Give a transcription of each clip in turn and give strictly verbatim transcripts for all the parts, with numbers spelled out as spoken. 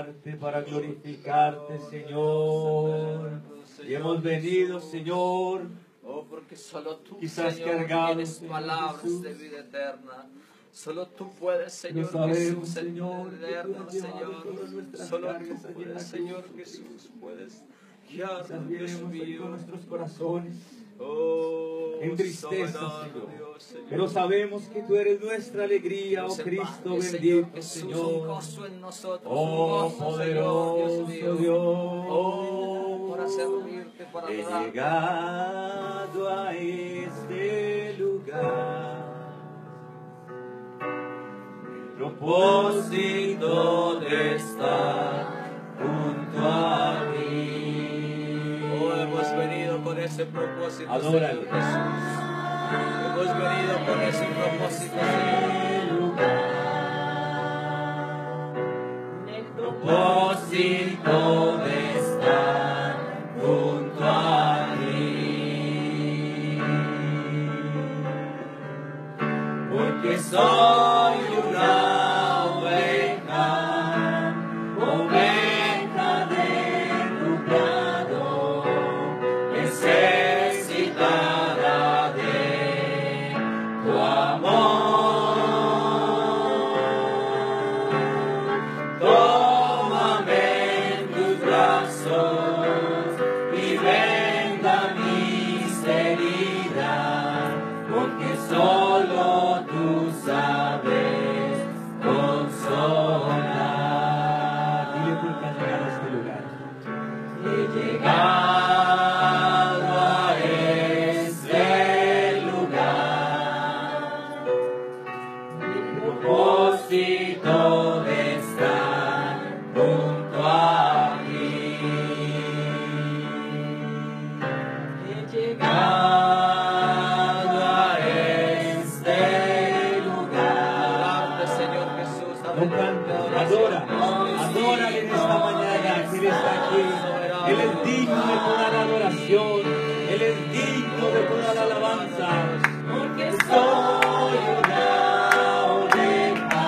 para glorificarte, Señor. Y hemos venido, Señor, Oh, porque solo tú, quizás Señor, cargados, tienes Señor palabras Jesús. de vida eterna. Solo tú puedes, Señor Lo sabemos, Jesús, Señor, que tú has entendernos, llevado Señor. todas nuestras Solo cargas tú allí en puedes, la Señor cruz, Jesús, puedes Quizás guiarnos, Dios vienemos hoy mío. con nuestros corazones Oh, en tristeza, soberano Señor. Dios, Señor. Pero sabemos que tú eres nuestra alegría, oh Dios Cristo Padre, Señor bendito, Jesús, un Señor. gozo en nosotros, Oh, un gozo, poderoso Señor, Dios mío. Dios. Oh, para servirte, para He adorarte. llegado a este lugar, el propósito de estar junto a ti. Oh, hemos venido con ese propósito, Adórale. Señor Jesús. Hemos venido con ese propósito, Señor. El propósito de estar junto a ti, porque soy una oveja, oveja de tu prado, necesitada de tu amor. Tómame en tus brazos y venda mis heridas, porque solo tú sabes consolar. Dile por qué has llegado a este lugar. He llegado a este lugar, el propósito de estar junto a ti. He llegado a este lugar. Adorarte, Señor Jesús. No canta, adora, adora en esta mañana que Él está aquí. Él es digno de toda la adoración, Él es digno de toda la alabanza, porque soy una oveja,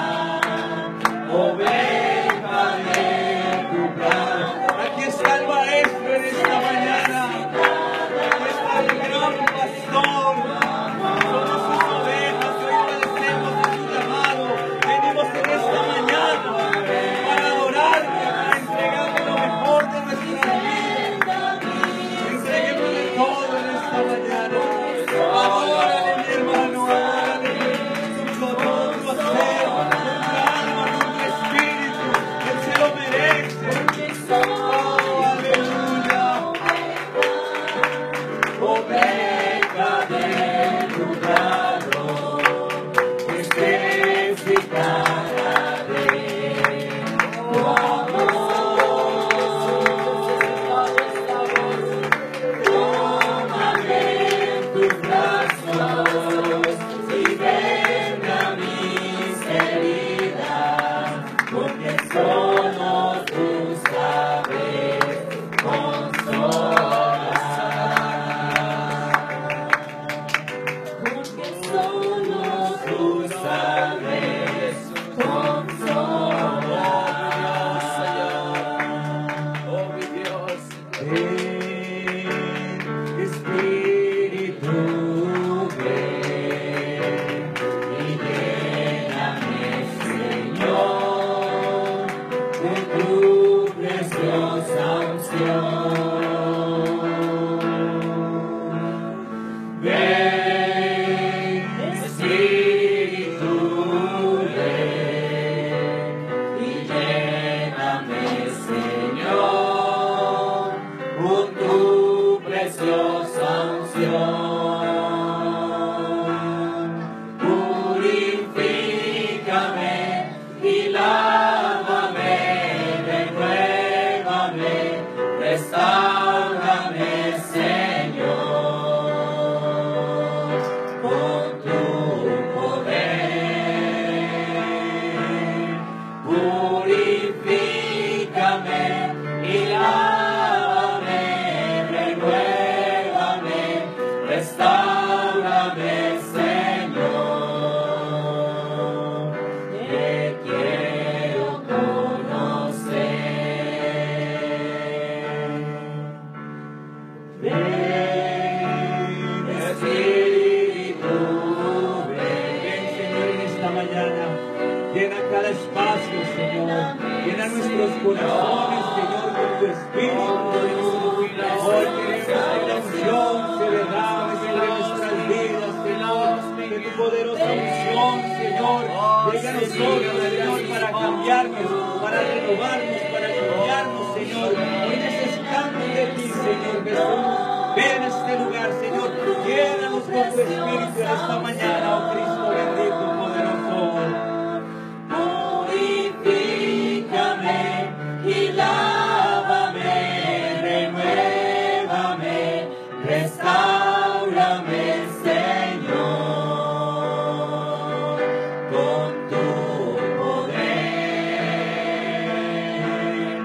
oveja de tu prado. Aquí está el Maestro en esta mañana, aquí está el gran pastor. Somos sus ovejas, hoy obedecemos a su llamado. Venimos en esta mañana para adorarte, para entregarle lo mejor de nuestra vida. Entreguémosle todo en esta mañana. Llena nuestros corazones, Señor, con tu Espíritu. Hoy queremos que la unción se derrame sobre nuestras vidas, Señor. Que tu poderosa unción, Señor, llegue a nosotros, Señor, para cambiarnos, para renovarnos, para cambiarnos, Señor. Hoy necesitamos de ti, Señor Jesús. Ven a este lugar, Señor. Llénanos con tu Espíritu en esta mañana, oh Cristo bendito, poderoso. Purifícame y lávame, renuévame, restáurame, Señor, con tu poder.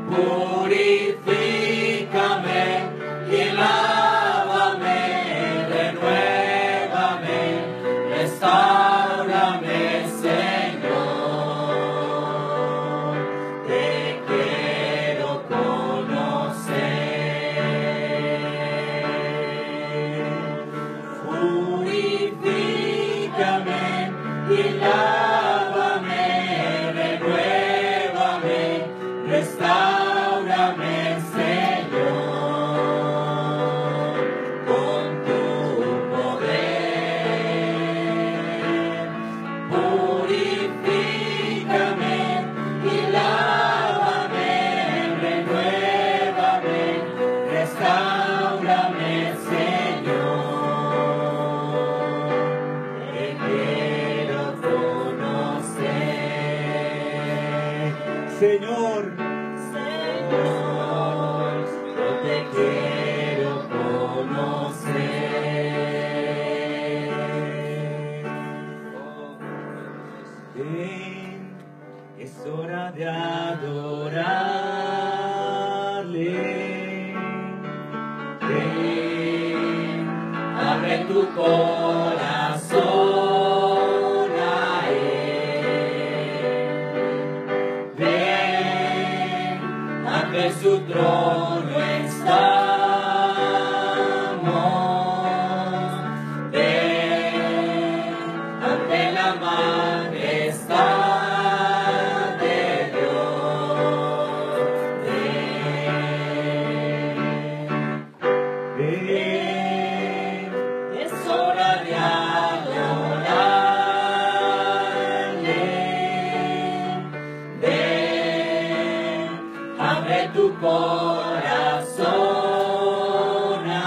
Purifícame y lávame, renuévame, restáurame, Señor. Te quiero conocer. Purifícame y lávame, renuévame, restáurame, Señor, con tu poder. Purifícame y lávame, renuévame, restáurame, Señor. Te quiero conocer. Señor, Señor, yo te quiero conocer. Ven, es hora de adorarle. Ven, abre tu corazón a Él. Ven, ante su trono estamos. Ven, ante la majestad de Dios. Ven, ven, es hora de adorarle. Ven, abre tu corazón a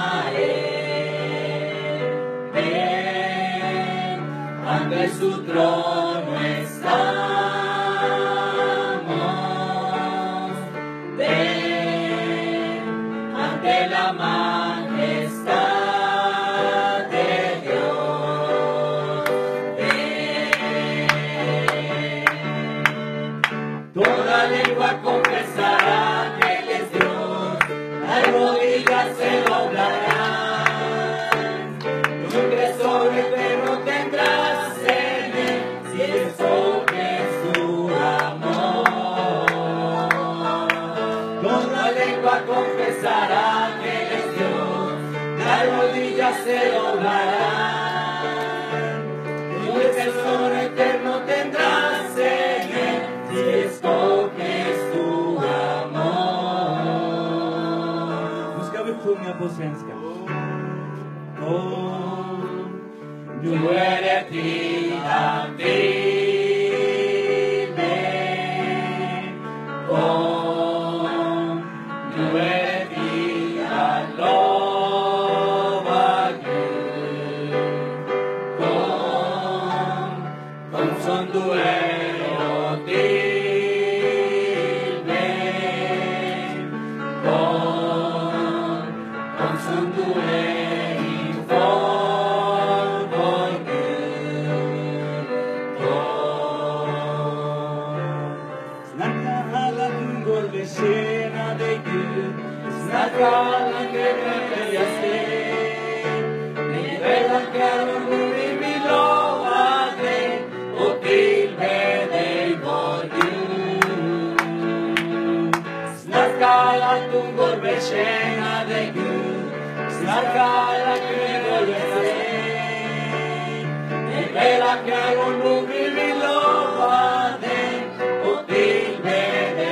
Él. Ven, ante su trono estamos. Ven, ante la majestad de Dios. Ven, toda lengua confesará que Él es Dios, las rodillas se doblarán. Nombre sobre eterno tendrás en Él, si escoges su amor. Toda lengua confesará que Él es Dios, las rodillas se doblarán. Nombre sobre eterno tendrás en Él, si escoges su amor. Buscamy tu minha posędzka. O, nu är det tid att vilja. Kom, nu är det tid att lova Gud. Kom, kom som du är och till mig. Kom, kom som du är inför vår Gud. Kom. Snacka alla tungor, betjäna dig Gud. Snacka alla kvällar jag ser. Ni välakar och nu vill vi lova dig och tillbe dig vår Gud. Snacka alla tungor, betjäna dig Gud. Snacka alla kvällar jag ser. Ni välakar och nu vill vi lova dig och tillbe dig.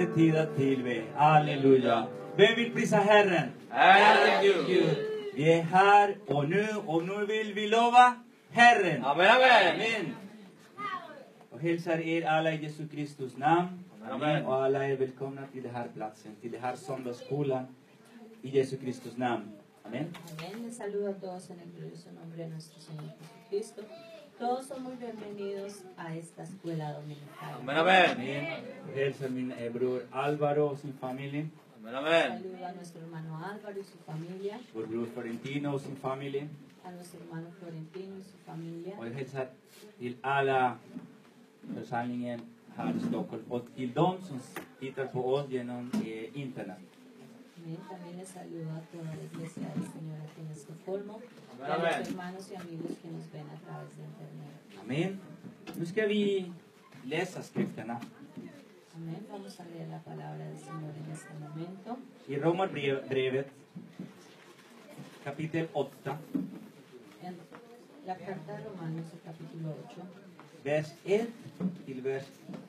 det tid att tillbe. Halleluja. Vem vill prisa Herren? Herren Gud. Vi är här och nu, och nu vill vi lova Herren. Amen, amen. Amen. Och hälsar er alla i Jesu Kristus namn. Amen. Och alla är välkomna till den här platsen, till den här söndagsskolan i Jesu Kristus namn. Amen. Amén. Les saludo a todos en el glorioso nombre de nuestro Señor Jesucristo. Todos son muy bienvenidos a esta escuela dominical. Amen, amen. Amen. Och hälsar min eh, bror Alvaro och sin familj. Amen, amen. Saludo a nuestro hermano Álvaro y su familia, Vår bror Florentino och sin familj. a nuestro hermano Florentino y su familia, Och jag hälsar till alla församlingen här i Stockholm och till de som tittar på oss genom eh, internet. Amén. También les saludo a toda la iglesia del Señor aquí en Estocolmo y Amén, a los amén. hermanos y amigos que nos ven a través de internet. Amen. Nu ska vi läsa skrifterna Amén. Vamos a leer la palabra del Señor en este momento. i Romarbrevet kapitel åtta, En la carta de Romanos, el capítulo ocho, vers ett till vers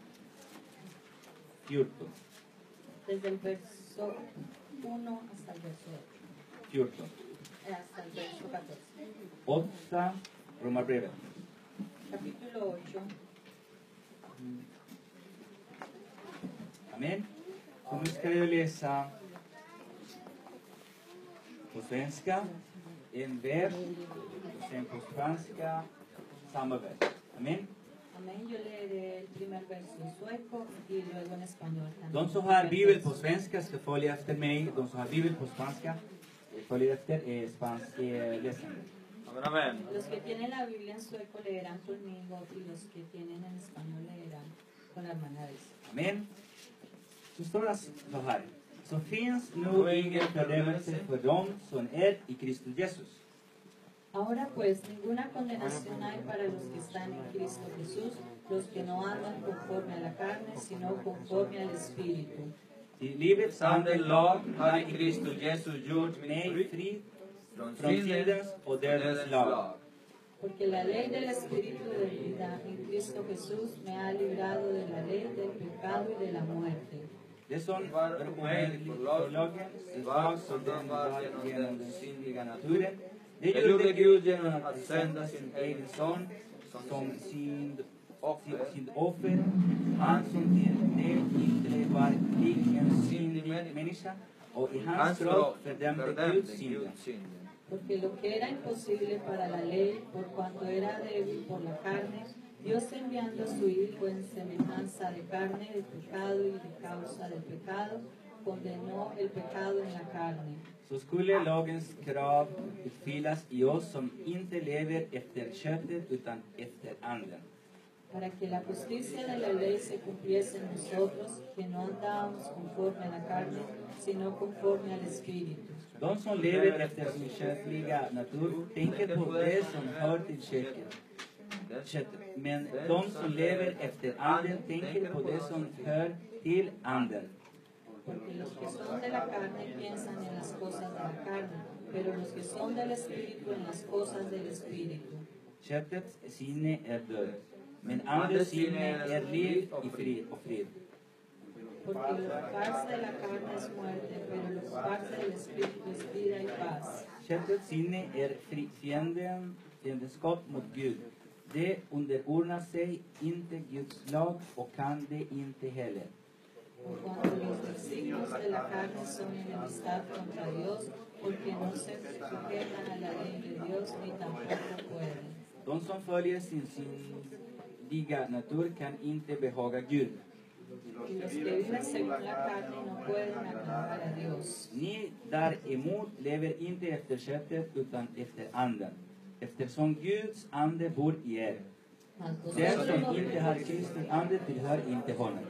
fjorton. desde el verso uno hasta el verso ocho, fjorton. eh, hasta el verso catorce. åtta, Romarbrevet. Capítulo ocho. Amen. Så nu ska jag läsa på svenska en vers och sen på spanska samma vers. Amen. Amén. Yo leeré el primer verso en sueco y luego en español también. De som har bibel på svenska ska följa efter mig. De som har bibel på spanska eh, följer efter eh, spansk eh, läsande. Amen, amen. Los que tienen la Biblia en sueco leerán conmigo y los que tienen en español leerán con la hermana Elsa. Amen. Så står det så här. Så finns nu ingen fördömelse för dem som är i Kristus Jesus. Ahora pues, ninguna condenación hay para los que están en Cristo Jesús, los que no andan conforme a la carne, sino conforme al Espíritu. Till livets ande lag har i Kristus Jesus gjort mig mig fri från från syndens och dödens lag. Porque la ley del Espíritu de vida en Cristo Jesús me ha librado de la ley del pecado y de la muerte. Det som var omöjligt för lagen, en lag som den var genom den syndiga naturen, det gjorde Gud genom att sända sin egen son som synd, synd offer. Han som till det inte var lik en syndig människa, och i hans kropp fördömde Gud synden. Porque lo que era imposible para la ley, por cuanto era débil por la carne, Dios enviando a su Hijo en semejanza de carne de pecado y de causa del pecado, condenó el pecado en la carne. Så skulle lagens krav uppfyllas i oss som inte lever efter köttet utan efter anden. Para que la justicia de la ley se cumpliese en nosotros, que no andábamos conforme a la carne, sino conforme al Espíritu. De som lever efter sin kötliga natur tänker på det som hör till köttet. köttet. Men de som lever efter anden tänker på det som hör till anden. Porque los que son de la carne piensan en las cosas de la carne, pero los que son del Espíritu en las cosas del Espíritu. Köttets sinne är död, men andens sinne är liv i frid och frid. Porque lo que pasa de la carne es muerte, pero lo que pasa del Espíritu es vida y paz. Köttets sinne är fri- fienden, fiendskap mot Gud. Det underordnar sig inte Guds lag och kan det inte heller. Por cuanto los designios de la carne son enemistad contra Dios, porque no se sujetan a la ley de Dios ni tampoco pueden. De som följer sin syndiga natur kan inte behaga Gud. Y los que viven según la carne no pueden agradar a Dios. Ni däremot lever inte efter köttet utan efter anden, eftersom Guds ande bor i er. Mas Den vosotros no som inte har Kristi ande tillhör inte honom.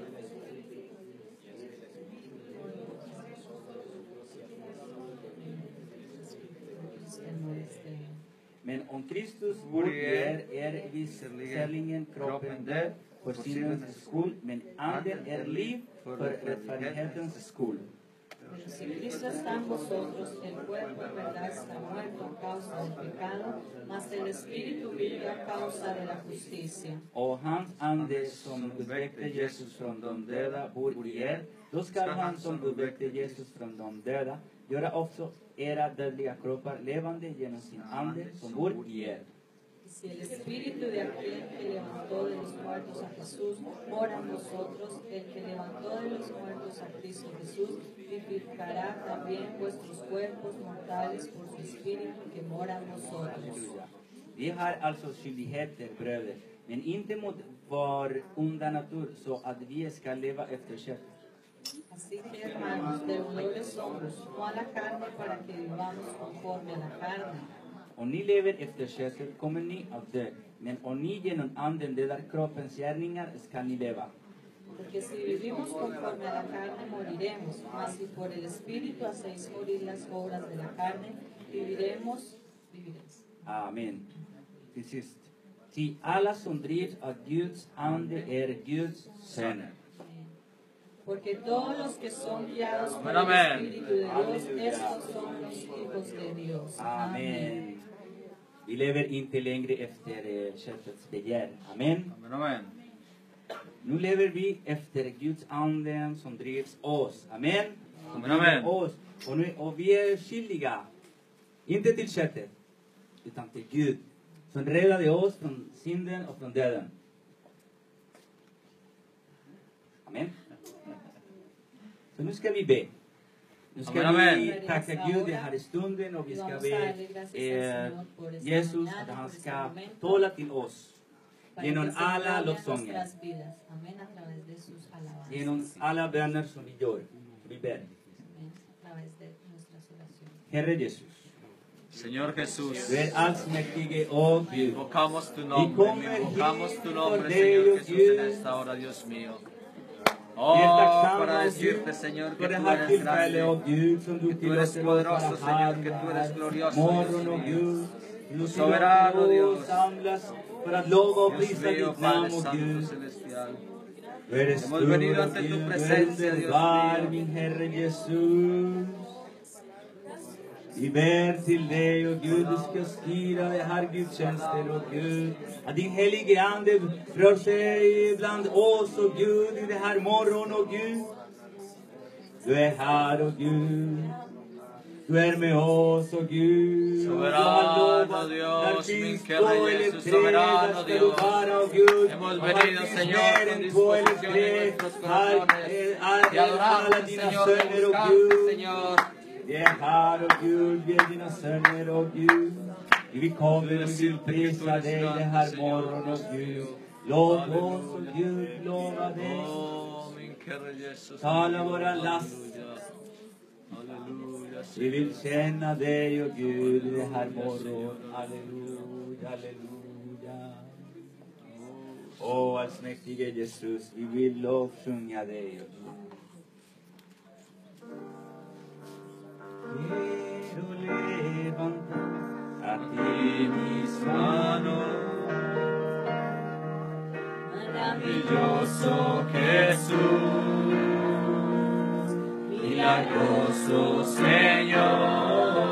Men om Kristus bor i er, är visserligen kroppen död för syndens skull, men anden är liv för rättfärdighetens skull. Pero si Cristo está en vosotros, el cuerpo en verdad está muerto a causa del pecado, mas el Espíritu vive a causa de la justicia. Och hans ande som uppväckte Jesus från de döda bor i er, Då skall han som uppväckte Jesus från de döda göra också era dödliga kroppar levande genom sin ande som bor i er. Si el espíritu de aquel que levantó de los muertos a Jesús mora en vosotros, el que levantó de los muertos a Cristo Jesús vivificará también vuestros cuerpos mortales por su espíritu que mora en vosotros. Vi har alltså skyldigheter, bröder, men inte mot vår onda natur, så att vi ska leva efter köttet. Así que, hermanos, deudores somos, no a la carne para que vivamos conforme a la carne. Om ni lever efter köttet kommer ni att dö, men om ni genom anden dödar kroppens gärningar ska ni leva. Porque si vivimos conforme a la carne, moriremos, mas si por el Espíritu hacéis morir las obras de la carne, viviremos, viviréis. Amen. Till sist. Ty alla som drivs av Guds ande är Guds söner. Porque todos los que son guiados por Amén. el Espíritu de Dios, estos son los hijos de Dios. Amen. Vi lever inte längre efter eh, köttets begär. Amen. Amen, amen. Nu lever vi efter Guds ande som drivs oss. Amen. Som Amen, amen. driver oss. Och, nu, och vi är skyldiga, inte till köttet, utan till Gud, som räddade oss från synden och från döden. Amen. Så nu ska vi be. Nu ska Amen, vi amen. tacka Gud den här stunden och vi ska be eh, Jesus att han ska tala till oss genom alla lovsånger, Amén, a través de sus alabanzas. genom alla böner som vi gör. Vi ber. Amén, a través de nuestras oraciones. Herre Jesus, Señor Jesús, du är allsmäktige och Gud. invocamos tu Y nombre, kommer invocamos tu hit nombre, por Señor Dios, Jesús, Dios. en esta hora, Dios mío. Vi är Oh, tacksamma, para Gud, decirte, Señor, que för det tú här eres tillfället, grande, oh Gud, som du que tú eres tillåter oss poderoso, vara här Señor, que tú eres den glorioso, här Dios morgon, oh mío. Gud. Du Soberano tillåter Dios. oss samlas för att lova och Dios prisa mío, ditt Padre namn, oh Santo Gud. Celestial. Du är Hemos stor, venido oh ante tu Gud, du är presencia, Dios underbar, mío. min Herre Jesus. Vi ber till dig, oh Gud, du ska styra det här gudstjänster, oh Gud. Att din helige Ande rör sig bland oss, oh Gud, i det här morgon, oh Gud. Du är här, oh Gud. Du är med oss, oh Gud. Soberano Dios, min Herre Jesús, soberano Dios. Hemos venido, Señor, con disposición en nuestros corazones y adoramos, Señor, te buscamos, Señor. Vi är här, oh Gud, vi är dina söner, oh Gud. Vi kommer och vill prisa dig det här morgon, oh Gud. Låt oss, oh Gud, lova dig. Oh, min Herre Jesús. Tala våra last. Aleluya. Vi vill känna dig, oh Gud, det här morgon. Halleluja, halleluja. Åh, allsmäktige Jesus, vi vill lovsjunga dig, oh Gud. Quiero levantar a ti mis manos, Maravilloso Jesús, milagroso Señor,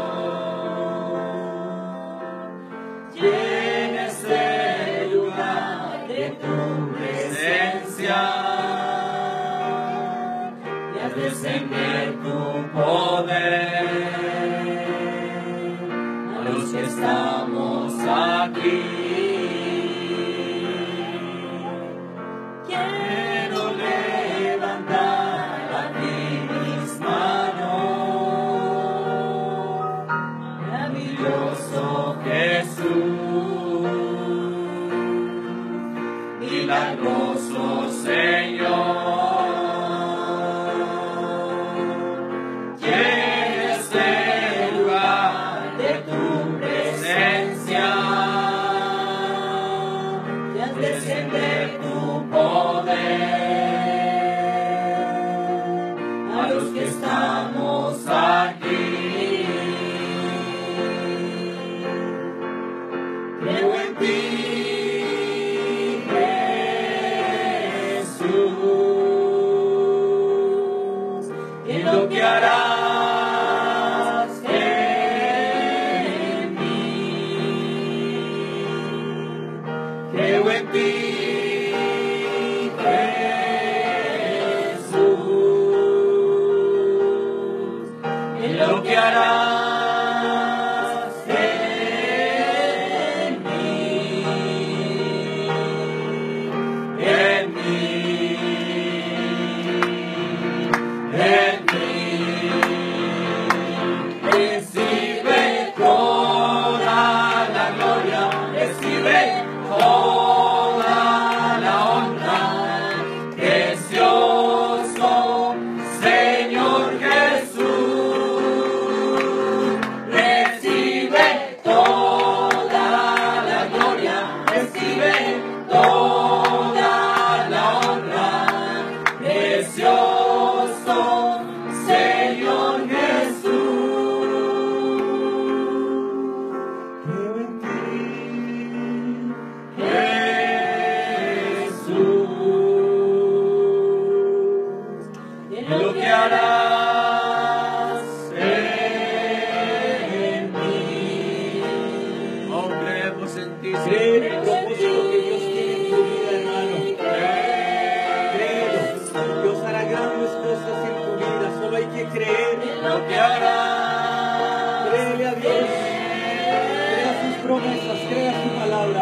llenes el lugar de tu presencia, y haz descender tu poder a los que estamos aquí. Quiero levantar a ti mis manos, maravilloso Jesús, milagroso Señor. Descender tu poder a los que estamos aquí. bendice. Cree en el propósito que Dios tiene en tu vida, hermano. Créelo. Dios hará grandes cosas en tu vida. Solo hay que creer en lo que hará. Créele a Dios. Crea sus promesas. Crea su palabra.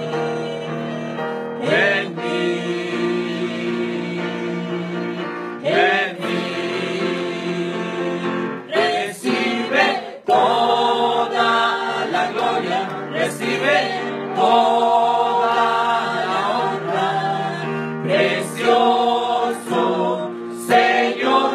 En mí, en mí, recibe toda la gloria, recibe toda la honra, precioso Señor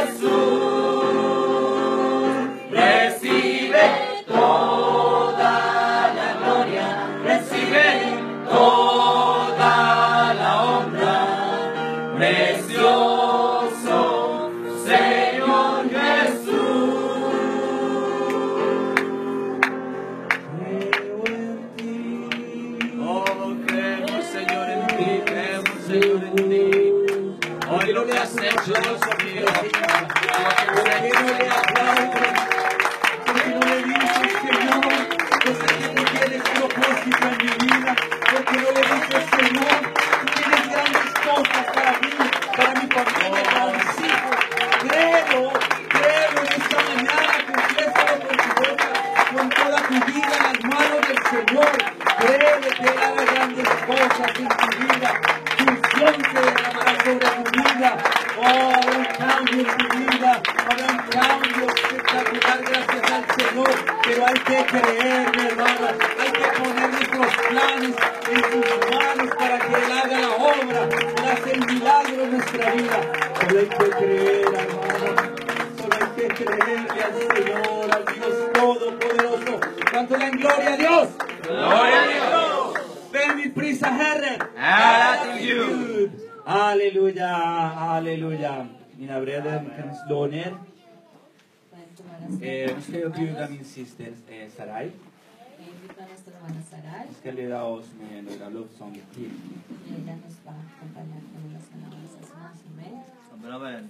Jesús, recibe toda la gloria, recibe toda la honra, precioso Señor Jesús. Creo en ti. Oh, creemos, Señor, en ti, creemos, Señor, en ti. Hoy lo que has hecho, Dios mío, lo que ¿Por has qué no hecho, le aplaudes? ¿Por qué no le dices, Señor, yo sé que tú tienes propósito en mi vida? ¿Por qué no le dices, Señor, tú tienes grandes cosas para mí, para mi familia, para mis hijos? Créelo, créelo en esta mañana, confiésalo con tu boca, con toda tu vida en las manos del Señor. Créele que Él haga grandes cosas en tu vida. Tu unción se derramará sobre tu vida. Oh, habrá un cambio en tu vida, habrá un cambio espectacular gracias al Señor, pero hay que creer, mi hermano, hay que poner nuestros planes en sus manos para que Él haga la obra, para hacer el milagro en nuestra vida. Solo hay que creer, hermano, solo hay que creerle al Señor, al Dios Todopoderoso. ¿Cuánto le dan gloria a Dios? Gloria a Dios. Ven mi prisa, Herren. Ära till Gud. Halleluja, halleluja. Mina bröder, ni kan slå ner. Pueden tomar asiento. Eh, nu ska jag bjuda min syster eh, Sarai. Eh, invito a nuestra hermana Sarai Hon ska leda oss med några lovsånger till. y ella nos va a acompañar con unas alabanzas más. Amén. Amen.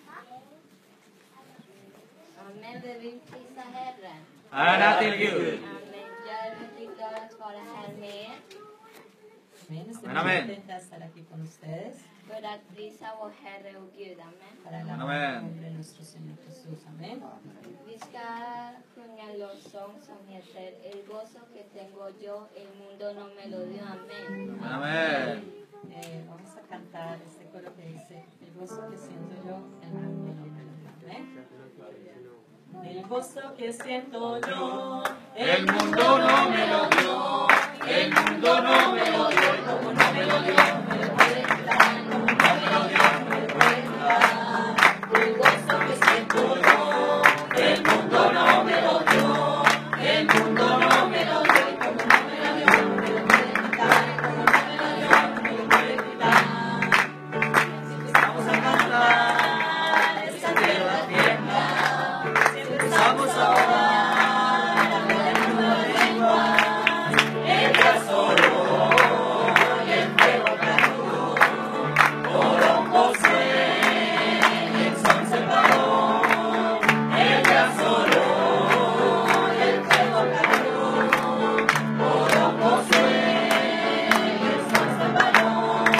Amen, vi vill prisa Herren. Ära till Gud. Amen. Jag är väldigt glad att vara här med er Amén. Estoy Amén, muy amén. contenta de estar aquí con ustedes för att prisa vår Herre och Gud. Amen. para alabar Amén. el nombre de nuestro Señor Jesús. Amén. Vi ska sjunga en lovsång som heter El gozo que tengo yo, el mundo no me lo dio. Amén. Amen. Eh, vamos a cantar este coro que dice: el gozo que siento yo, el mundo no me lo dio. Amén. El gozo que siento yo, El mundo no me lo dio, el mundo no me lo dio, como no me lo dio, me lo puede quitar, como no me lo dio, me lo puede quitar. El gozo que siento yo, el mundo no me lo dio, el mundo no me lo dio, como no me lo dio, me lo puede quitar, como no me lo dio, me lo puede quitar. Empezamos a cantar, esta tierra tiembla, si empezamos a orar, hablar en nuevas lenguas, ella solo y el fuego cayó, por un Josué, el sol se paró, ella solo y el fuego cayó, por un Josué, el sol se paró.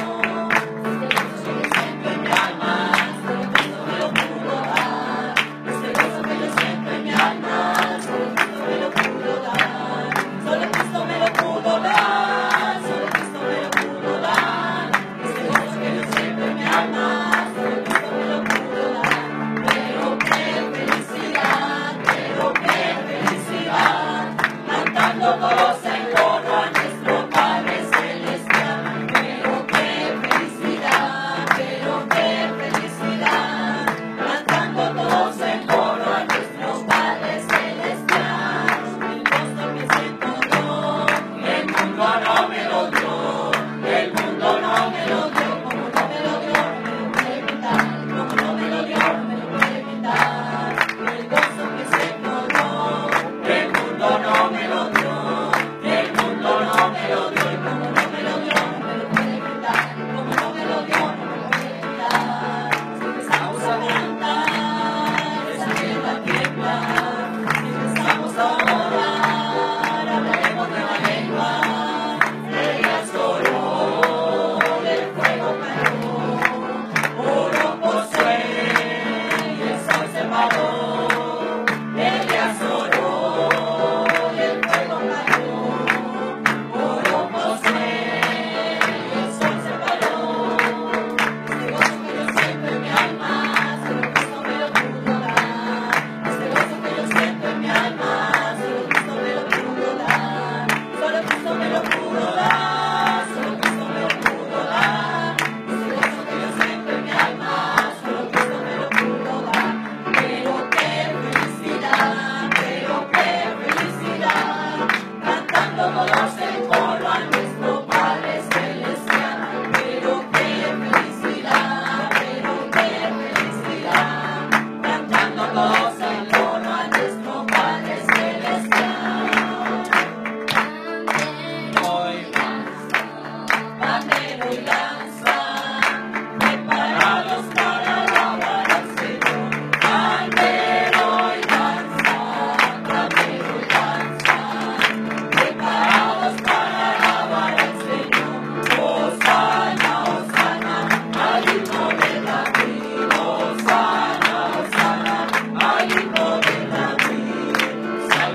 Este gozo que yo siento en mi alma, solo Cristo me lo pudo dar. Solo Cristo me lo pudo dar, solo Cristo me lo pudo dar. Este gozo que yo siento en mi alma, solo Cristo me lo pudo dar. Pero qué felicidad, pero qué felicidad, cantando todos en coro a nuestro Padre Celestial. Pero qué felicidad, pero qué felicidad, cantando todos en coro a nuestro Padre Celestial. El gozo que siento yo, el mundo no me lo dio, el mundo no me lo dio, como no me lo dio, me lo puede quitar, como no me lo dio, me lo puede quitar. El gozo que siento yo, el mundo no me lo dio,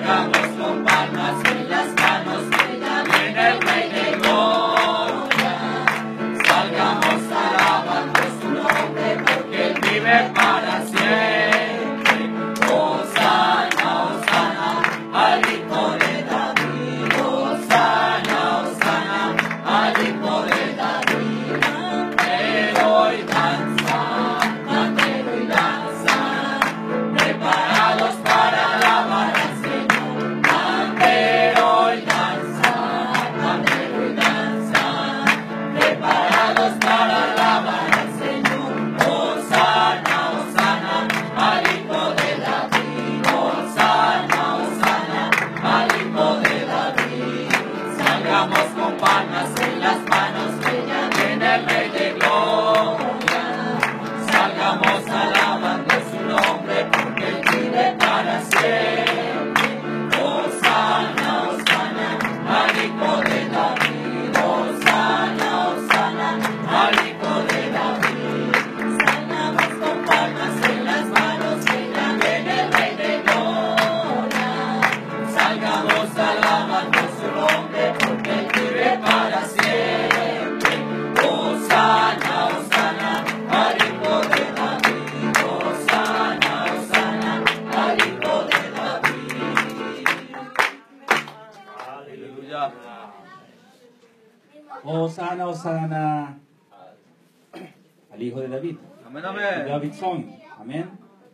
Salgamos con palmas en las manos, que ya viene el Rey de Gloria. Salgamos alabando su nombre, porque Él vive para siempre. Hosana, Hosana, al Hijo de David. Hosana, Hosana, al Hijo de David. Pero y danza, pandero y danza, preparados para alabar al Señor. Pandero y danza, pandero y danza, preparados para alabar al Señor. Hosana, Hosana, al Hijo de David. Hosana, Hosana, al Hijo de David. Salgamos con palmas en las manos, que ya viene el Rey de Gloria. Salgamos alabando su nombre, porque Él vive para siempre. Hosana, Hosana, al Hijo de David. Hosana, Hosana, al Hijo de David. Salgamos con palmas en las manos, que ya viene el Rey de Gloria. Salgamos alabando su nombre, porque Él vive para siempre. Hosana, Hosana, al Hijo de David. Hosana, Hosana, al Hijo de David. Aleluya. Hosana, Hosana al Hijo de David. Amen, amen. Davids sång. Amen.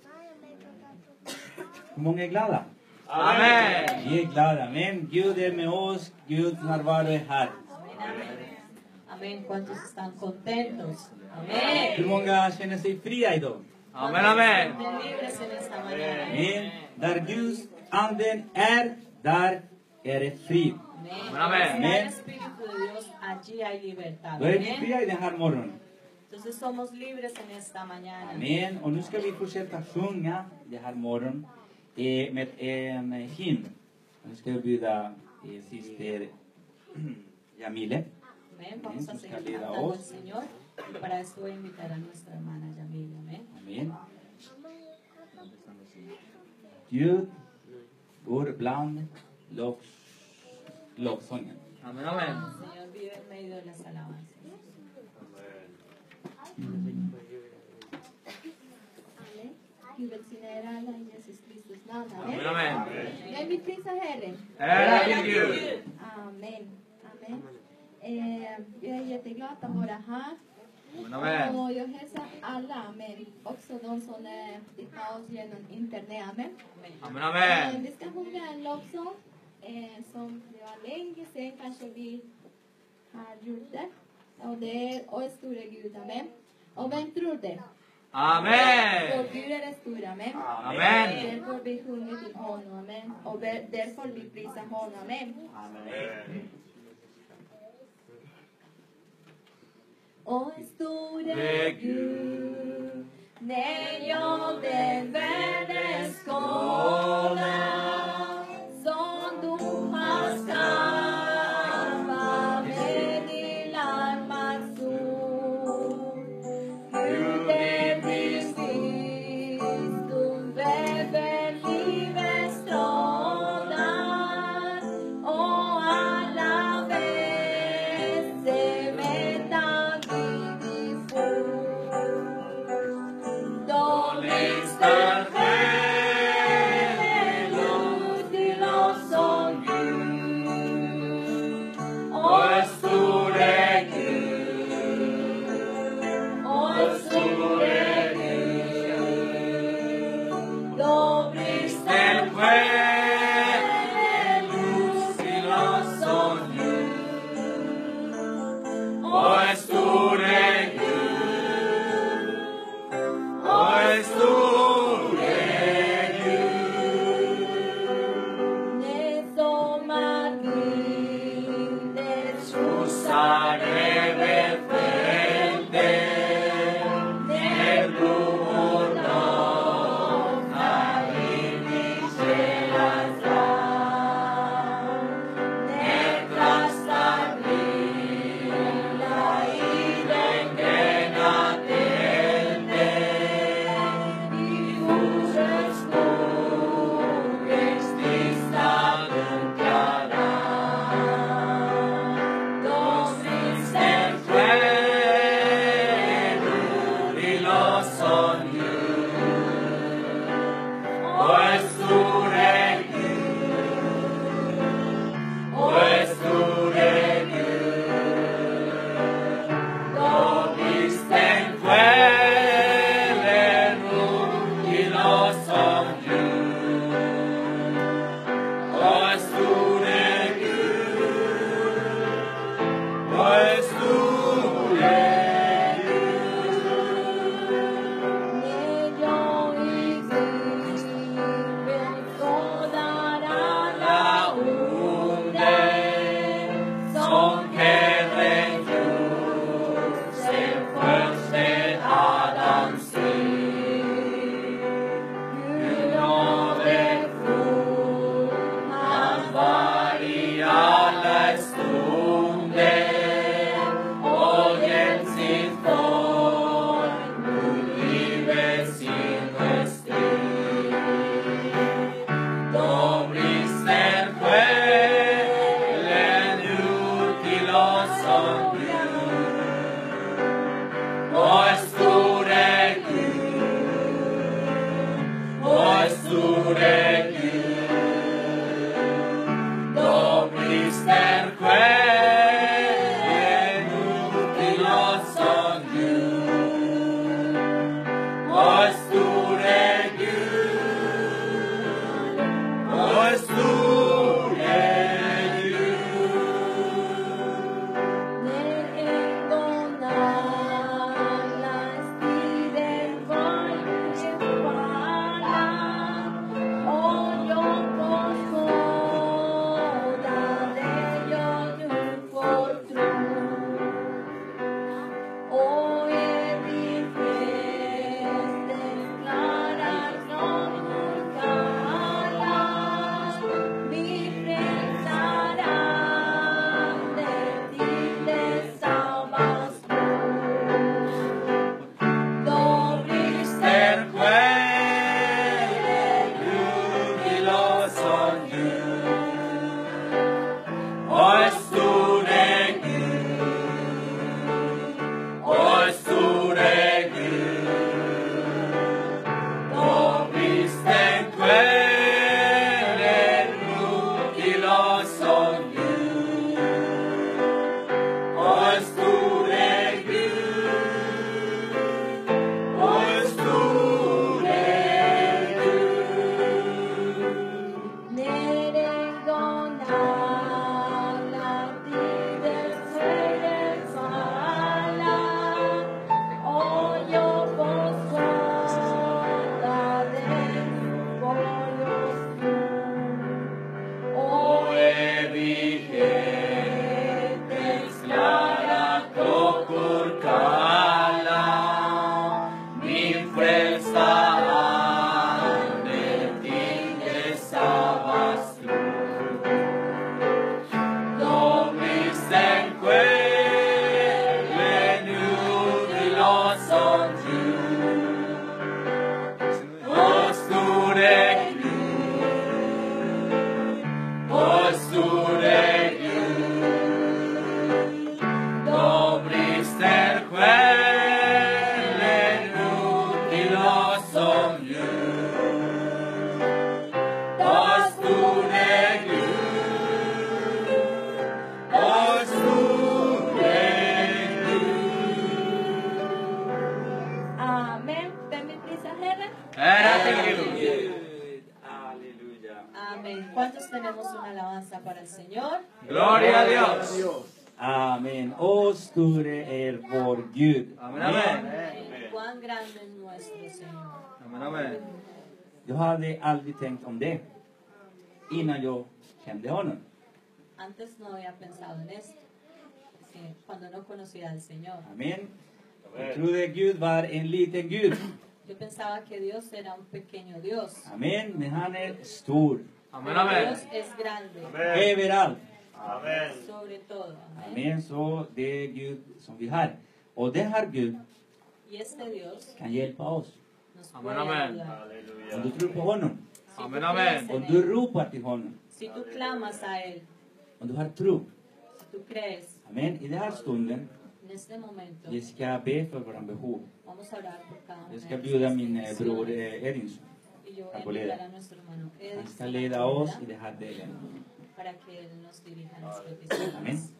Hur många är glada? Amen. Vi är glada. Amen. Gud är med oss. Guds närvaro är här. Amén. ¿Cuántos están contentos? Hur Amén. många känner sig fria idag? Amen, amen. Estén libres en esta mañana. Amen. Där Guds anden är, där är det frid. Amén. Amén. Donde está el Espíritu de Dios, allí hay libertad. Då är vi Amén. fria i den här morgonen. Entonces somos libres en esta mañana. Amen. Och nu ska vi fortsätta sjunga den här morgonen eh, med en hymn. Nu ska jag bjuda eh, syster Jamile. Amén. Vamos a Amén. seguir Busca cantando al voz. Señor. Y para esto voy a invitar a nuestra hermana Yamil. Amén. Amen. Gud går bland lov, lovsången. Amen, amen. El Señor vive en medio de las alabanzas. Amen. Gud välsigne er alla i Jesus Kristus namn. Amen, Amen. amen. Vem vill prisa Herren? Ära till Gud. Amen. Amen. Eh, jag är jätteglad att vara här. Amen, amen. Och jag hälsar alla, men också de som eh, tittar oss genom internet. Amen. Amen, Eh, amen. vi ska sjunga en lovsång eh, som det var länge sedan kanske vi har gjort det. Och det är O store Gud, amen. Och vem tror det? Amen. Vår Gud är stor, amen. Amen. Därför vi sjunger till honom, amen. Och därför vi prisar honom, amen. O store Gud, när jag den världen skådar, som du har skapat med din armas ord. Gud är din visdom, väver livets trådar, och alla väser väntar vid din fot. De lyster själen Amén. ¿Cuántos tenemos una alabanza para el Señor? Gloria a Dios. Amen. O store är vår Gud. Amen, amen. Amén. Cuán grande es nuestro Señor. Amen, amen. Jag hade aldrig tänkt om det innan jag kände honom. Antes no había pensado en esto. Sí, cuando no conocía al Señor. Amen. Jag trodde Gud var en liten Gud. Yo pensaba que Dios era un pequeño Dios. Amen. Men han är stor. Amen, Pero amen. Dios es grande. Överallt. Sobre todo. Amén. Amen. Så det är Gud som vi har. Och den här Gud Y este Dios kan hjälpa oss. nos Amen, puede amen. ayudar. Om du tror på honom. Si Amen, tú amen. crees Om en du Él, ropar till honom. si tú clamas a Él, Om du har tro. si tú crees, Amen. I den här stunden. en este momento Jag ska be för våra behov. vamos a orar por cada una Jag de ska nuestras bjuda min eh, bror peticiones. eh, Edinson. Y yo voy a Arboleda. invitar a nuestro hermano Han Edison ska leda oss i Arboleda den här delen. para que Él nos dirija en las Amen. peticiones.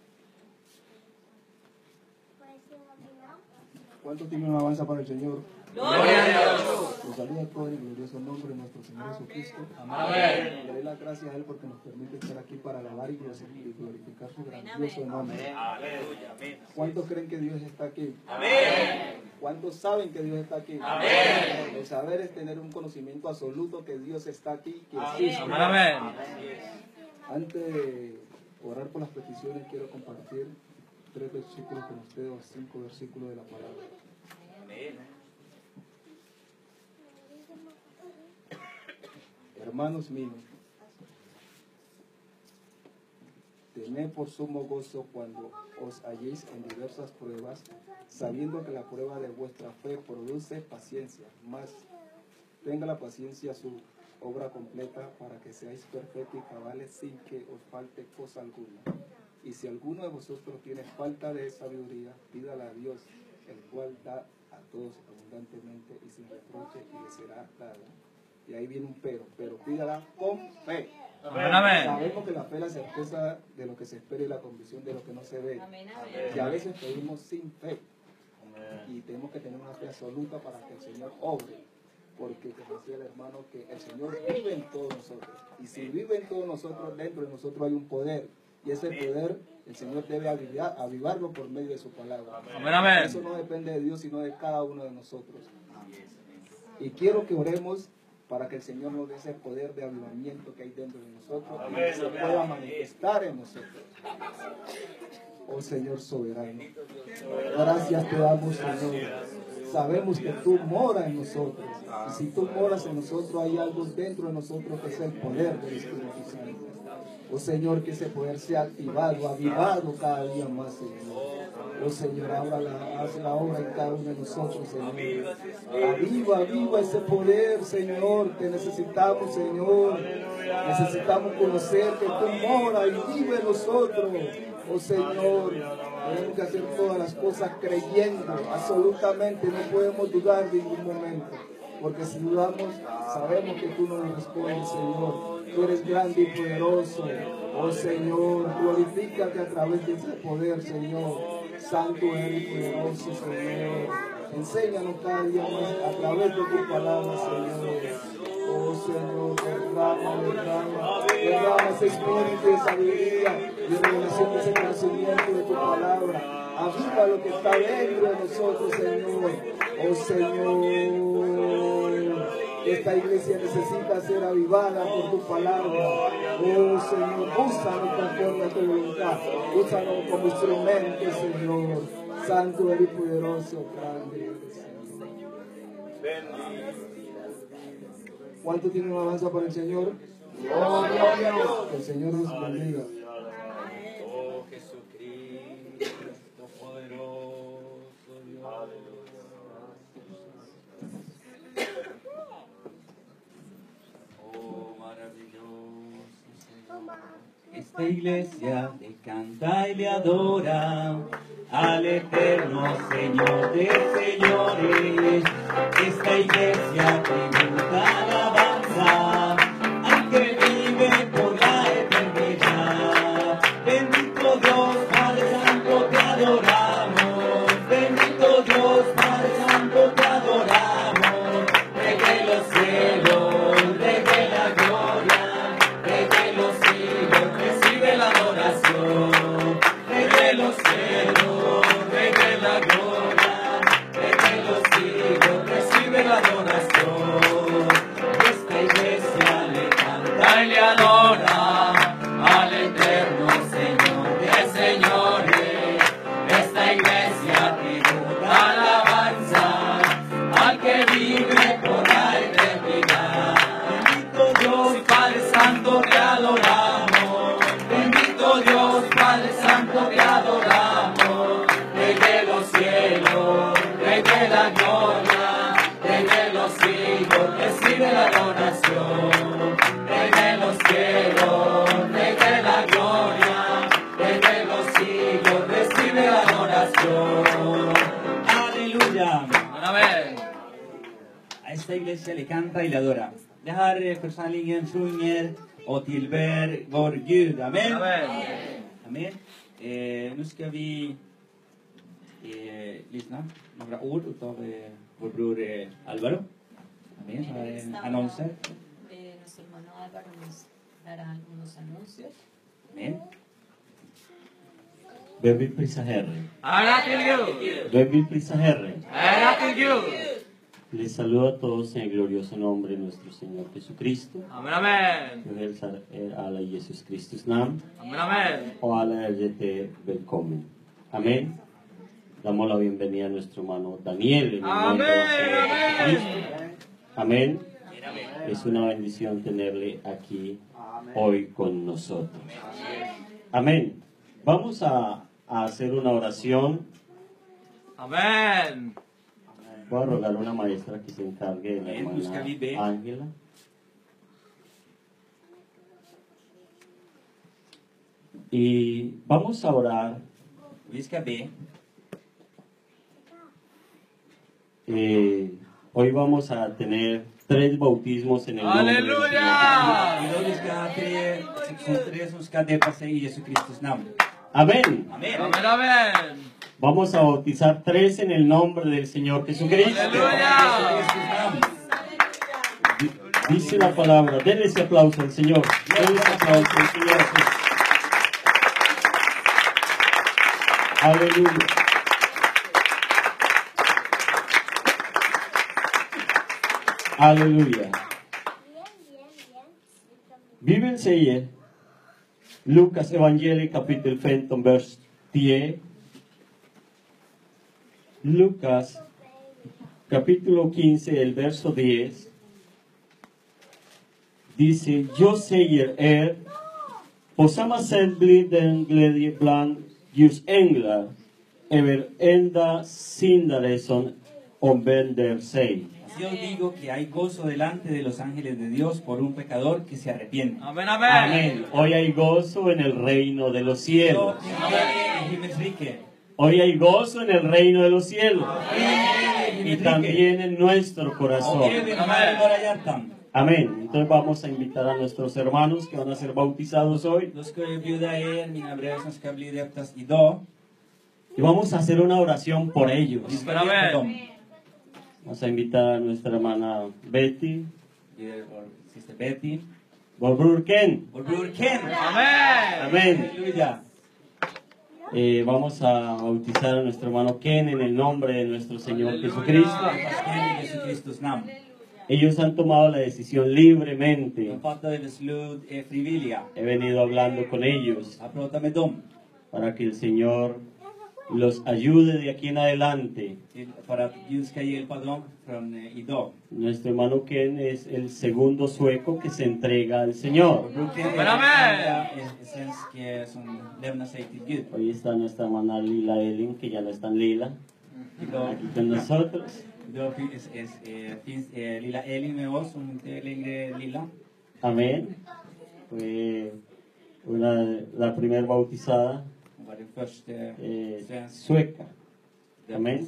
¿Cuántos tienen una alabanza para el Señor? Gloria a Dios. Los saluda a todos en el glorioso nombre de nuestro Señor Jesucristo. Amén. Le doy las gracias a Él porque nos permite estar aquí para alabar y glorificar su grandioso nombre. ¿Cuántos creen que Dios está aquí? Amén. ¿Cuántos saben que Dios está aquí? Amén. El saber es tener un conocimiento absoluto que Dios está aquí, que existe. Amén. Antes de orar por las peticiones, quiero compartir tres versículos con ustedes, o cinco versículos de la palabra. Hermanos míos, tened por sumo gozo cuando os halléis en diversas pruebas, sabiendo que la prueba de vuestra fe produce paciencia. Mas tenga la paciencia su obra completa para que seáis perfectos y cabales sin que os falte cosa alguna. Y si alguno de vosotros tiene falta de sabiduría, pídala a Dios, el cual da a todos abundantemente y sin reproche, y le será dada. Y ahí viene un pero, pero pídala con fe. Amén. Sabemos que la fe es la certeza de lo que se espera y la convicción de lo que no se ve. Y a veces pedimos sin fe. Y tenemos que tener una fe absoluta para que el Señor obre. Porque, como decía el hermano, que el Señor vive en todos nosotros. Y si vive en todos nosotros, dentro de nosotros hay un poder. Y ese poder, el Señor debe avivar, avivarlo por medio de su palabra. Amén, amén. Eso no depende de Dios, sino de cada uno de nosotros. Y quiero que oremos para que el Señor nos dé ese poder de avivamiento que hay dentro de nosotros y que se pueda manifestar en nosotros. Oh Señor soberano, gracias te damos, Señor. Sabemos que tú moras en nosotros. Y si tú moras en nosotros, hay algo dentro de nosotros que es el poder del Espíritu Santo. Oh Señor, que ese poder sea activado, avivado cada día más, Señor. Oh Señor, ahora la, haz la obra en cada uno de nosotros, Señor. Aviva, aviva ese poder, Señor. Te necesitamos, Señor. Necesitamos conocer que tú moras y vive en nosotros. Oh Señor, tenemos que hacer todas las cosas creyendo, absolutamente, no podemos dudar de ningún momento, porque si dudamos, sabemos que tú nos respondes, Señor. Tú eres grande y poderoso. Oh Señor, glorifícate a través de ese poder, Señor. Santo eres y poderoso, Señor. Enséñanos cada día más a través de tu palabra, Señor. Oh Señor, derrama, derrama, derrama ese espíritu de sabiduría y revelación de ese conocimiento de tu palabra. Aviva lo que está dentro de nosotros, Señor. Oh Señor, esta iglesia necesita ser avivada por tu palabra. Oh Señor, úsanos conforme a tu voluntad. Úsanos como instrumentos, Señor. Santo eres poderoso, grande eres, Señor. ¿Cuánto tiene una alabanza para el Señor? Gloria a Dios. Que el Señor nos bendiga. Oh Jesucristo poderoso Dios. Oh maravilloso Señor. Esta iglesia le canta y le adora al eterno Señor de señores. Esta iglesia tributa alabanza al que vive por la eternidad. Bendito Dios, Padre Santo, te adoramos. Bendito Dios, Padre Santo, te adoramos. Rey de los cielos, Rey de la gloria, Rey de los siglos, recibe la adoración. Rey de los cielos, Rey de la gloria, Rey de los siglos, recibe la adoración. Esta iglesia le canta y le adora al eterno Señor de señores. Esta iglesia tributa alabanza al que vive por la eternidad. Bendito Dios, Padre Santo, te adoramos. Bendito Dios, Padre Santo, te adoramos. Rey de los cielos, Rey de la gloria, Rey de los siglos, recibe la adoración. Rey de los cielos, Rey de la gloria, Rey de los siglos, recibe la adoración. Aleluya. Amen. A esta iglesia le canta y le adora. Det här församlingen sjunger och tillber vår Gud. Amen. Amen. Amen. Eh, nu ska vi eh, lyssna några ord utav eh, vår bror eh, Álvaro. Amén. En Har esta en hora, annonser. eh, nuestro hermano Álvaro nos dará algunos anuncios. Amén. Vem vill prisa Herren? Ära till Gud! Vem vill prisa Herren? Ära till Gud! Les saludo a todos en el glorioso nombre de nuestro Señor Jesucristo. Amen, amen. Jag hälsar er alla i Jesus Kristus namn Amen, amen. och alla är jätte välkommen. Amén. Damos la bienvenida a nuestro hermano Daniel en el nombre del Señor Jesucristo. Amén. Es una bendición tenerle aquí hoy con nosotros. Amén. Vamos a, a hacer una oración. Amen. Voy a rogar a una maestra que se encargue de la Amén. Busca hermana mi be. Ángela. Y vamos a orar. Vi ska be. Eh, hoy vamos a tener tres bautismos en el nombre del Señor. Halleluja! Idag vi ska ha tre, sektion tre som ska döpa sig i Jesu Kristus namn. Amén. Amen. Amen, amen. Vamos a bautizar tres en el nombre del Señor Jesucristo. Aleluya. Kristus namn. Di- Dice la palabra. Denle ese aplauso al Señor. Denle ese aplauso al Señor. Aleluya. Aleluya. Bibeln säger, Lukas evangeliet kapitel femton, vers tio. Lucas capítulo quince, el verso diez. Dice, jag säger er, på samma sätt blir den glädje bland Guds änglar över enda syndare som omvänder sig. Yo digo que hay gozo delante de los ángeles de Dios por un pecador que se arrepiente. Amen, amen. Amén. Hoy hay gozo en el reino de los cielos. Yo en himmelsriket. Hoy hay gozo en el reino de los cielos. I Y también en nuestro Och corazón. även i våra hjärtan. Amén. Entonces vamos a invitar a nuestros hermanos que van a ser bautizados hoy. Då ska jag bjuda er, mina bröder som ska bli döptas idag. Y vamos a hacer una oración por ellos. Vi ska be för dem. Vamos a invitar a nuestra hermana Betty, Det är vår syster Betty. vår bror Ken. Vår bror Ken. Amen. Amén. Halleluja. Eh, vamos a bautizar a nuestro hermano Ken en el nombre de nuestro Señor Jesucristo. Döpas Ken i Jesu Kristus namn. Ellos han tomado la decisión libremente. De fattade beslut är frivilliga. He venido hablando con ellos Jag pratar med dem. para que el Señor los ayude de aquí en adelante. Till, för att Gud ska hjälpa dem från eh, idag. Nuestro hermano Ken es el segundo sueco que se entrega al Señor. Vår bror Ken är Men den amen. andra eh, svensk eh, som lämnar sig till Gud. Hoy está nuestra hermana Lila Elin, que ya no es tan lila, Idag, aquí con nosotros. idag finns, es, eh, finns eh, lilla Elin med oss, som inte är längre lilla. Amén. Fue una, la primera bautizada Hon var den första eh, svensk. sueca. Amén.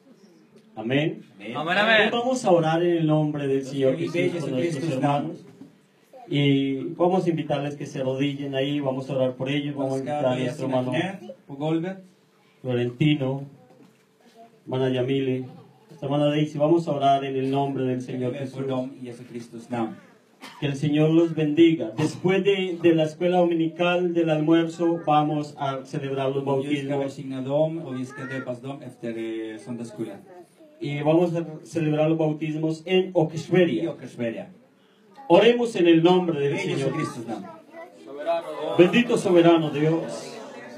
Amén. Amen. Amen, Hoy amen. vamos a orar en el nombre del Señor Jesús con nuestros hermanos. Y vamos a invitarles que se arrodillen ahí, vamos a orar por ellos, Man vamos a ska invitar a böja nuestro sina hermano knän på golvet. Florentino, hermana Yamile, nuestra hermana Daisy, vamos a orar en el nombre del Señor Jag ber för Jesús. dem i Jesu Kristus namn. Que el Señor los bendiga. Después de, de la escuela dominical, del almuerzo, vamos a celebrar los Gud ska bautismos. välsigna dem och vi ska döpas dem efter eh, söndagsskolan. Y vamos a celebrar los bautismos en I Åkersberga. Åkersberga. Oremos en el nombre I del Jesu Señor. Kristus namn. Bendito soberano Dios.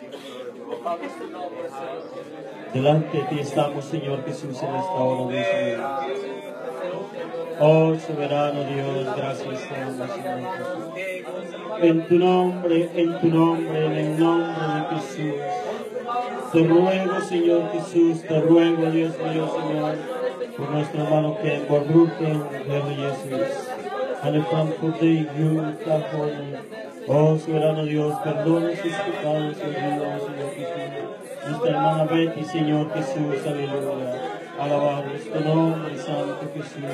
Delante de ti estamos, Señor Jesús, en esta hora, Dios mío. Oh, soberano Dios, gracias te damos, Señor Jesús. En tu nombre, en tu nombre, en el nombre de Jesús. Te ruego, Señor Jesús, te ruego, Dios mío, Señor, por nuestro hermano Ken, por Brooklyn, Herre Jesús. Han är framför dig, Gud, tack honom. Oh, soberano Dios, perdona sus pecados y ayúdanos, Señor Jesús. Nuestra hermana Betty, Señor Jesús, aleluya. Alabado es tu nombre, Santo Jesús.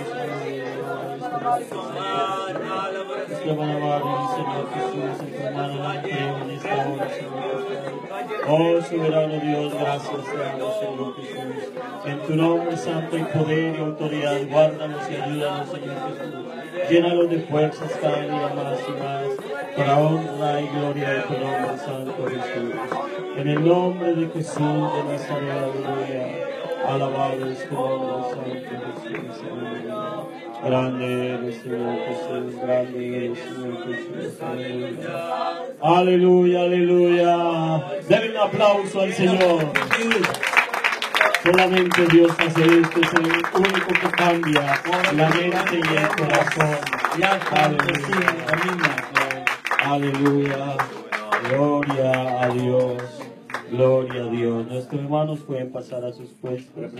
Nuestra Madre, Señor Jesús, en tu mano la entrego en esta hora, Señor Jesús. Oh, soberano Dios, gracias te damos, Señor Jesús. En tu nombre santo y poder y autoridad, guárdanos y ayúdanos, Señor Jesús. Llénalos de fuerzas cada día más y más, para honra y gloria de tu nombre, Santo Jesús. En el nombre de Jesús de Nazaret, aleluya. Alabado es tu nombre, Santo Jesús, aleluya. Grande eres, Señor Jesús, grande eres, Señor Jesús, aleluya. Aleluya, aleluya. Denle un aplauso al Señor. Solamente Dios hace esto, es el único que cambia la mente y el corazón. Aleluya. Aleluya. Gloria a Dios. Gloria a Dios. Nuestros hermanos pueden pasar a sus puestos.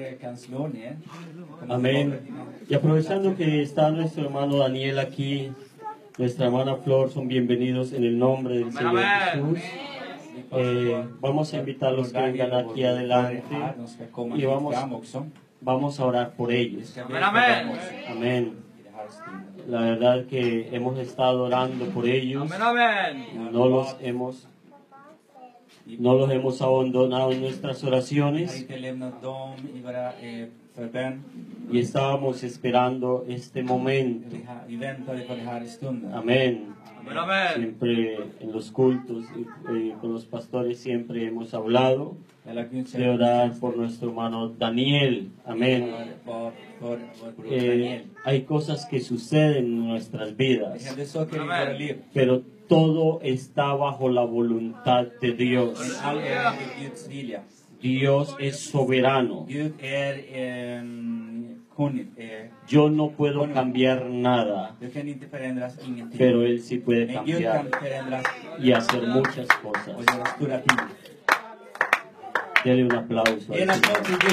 Amén. Y aprovechando que está nuestro hermano Daniel aquí, nuestra hermana Flor, son bienvenidos en el nombre del Señor Jesús. Eh, vamos a invitarlos que vengan aquí adelante y vamos, vamos a orar por ellos. Amén. Amén. La verdad que hemos estado orando por ellos. No los hemos no los hemos abandonado en nuestras oraciones y estábamos esperando este momento. Amén. Siempre en los cultos eh, con los pastores siempre hemos hablado de orar por nuestro hermano Daniel. Amén. Eh, hay cosas que suceden en nuestras vidas, pero todo está bajo la voluntad de Dios. Dios es soberano. Yo no puedo cambiar nada, pero Él sí puede cambiar y hacer muchas cosas. Dele un aplauso al Señor.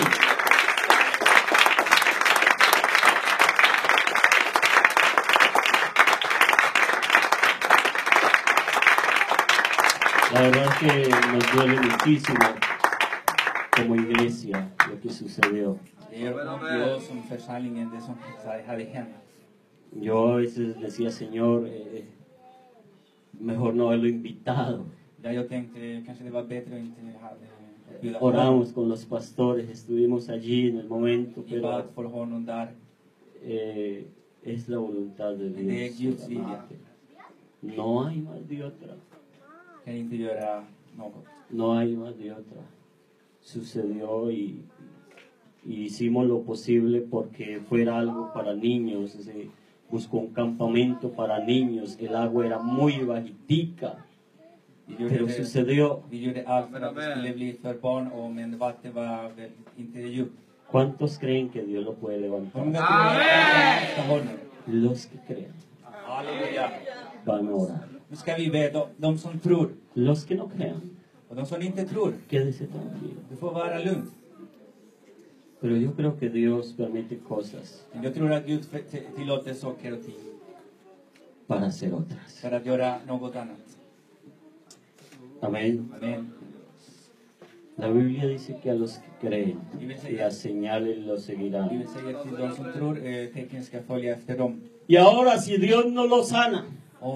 La verdad es que nos duele muchísimo como iglesia lo que sucedió. Yo a veces decía, Señor, eh, mejor no haberlo invitado. Oramos con los pastores, estuvimos allí en el momento, pero eh, es la voluntad de Dios. No hay más de otra. No hay más de otra. Sucedió y, y hicimos lo posible porque fuera algo para niños. Se buscó un campamento para niños. El agua era muy bajitica, pero sucedió. ¿Cuántos creen que Dios lo puede levantar? Los que crean van a orar. Los que no crean, quédese tranquilo. Pero yo creo que Dios permite cosas para hacer otras. Amén. La Biblia dice que a los que creen, las señales los seguirán. Y ahora, si Dios no lo sana,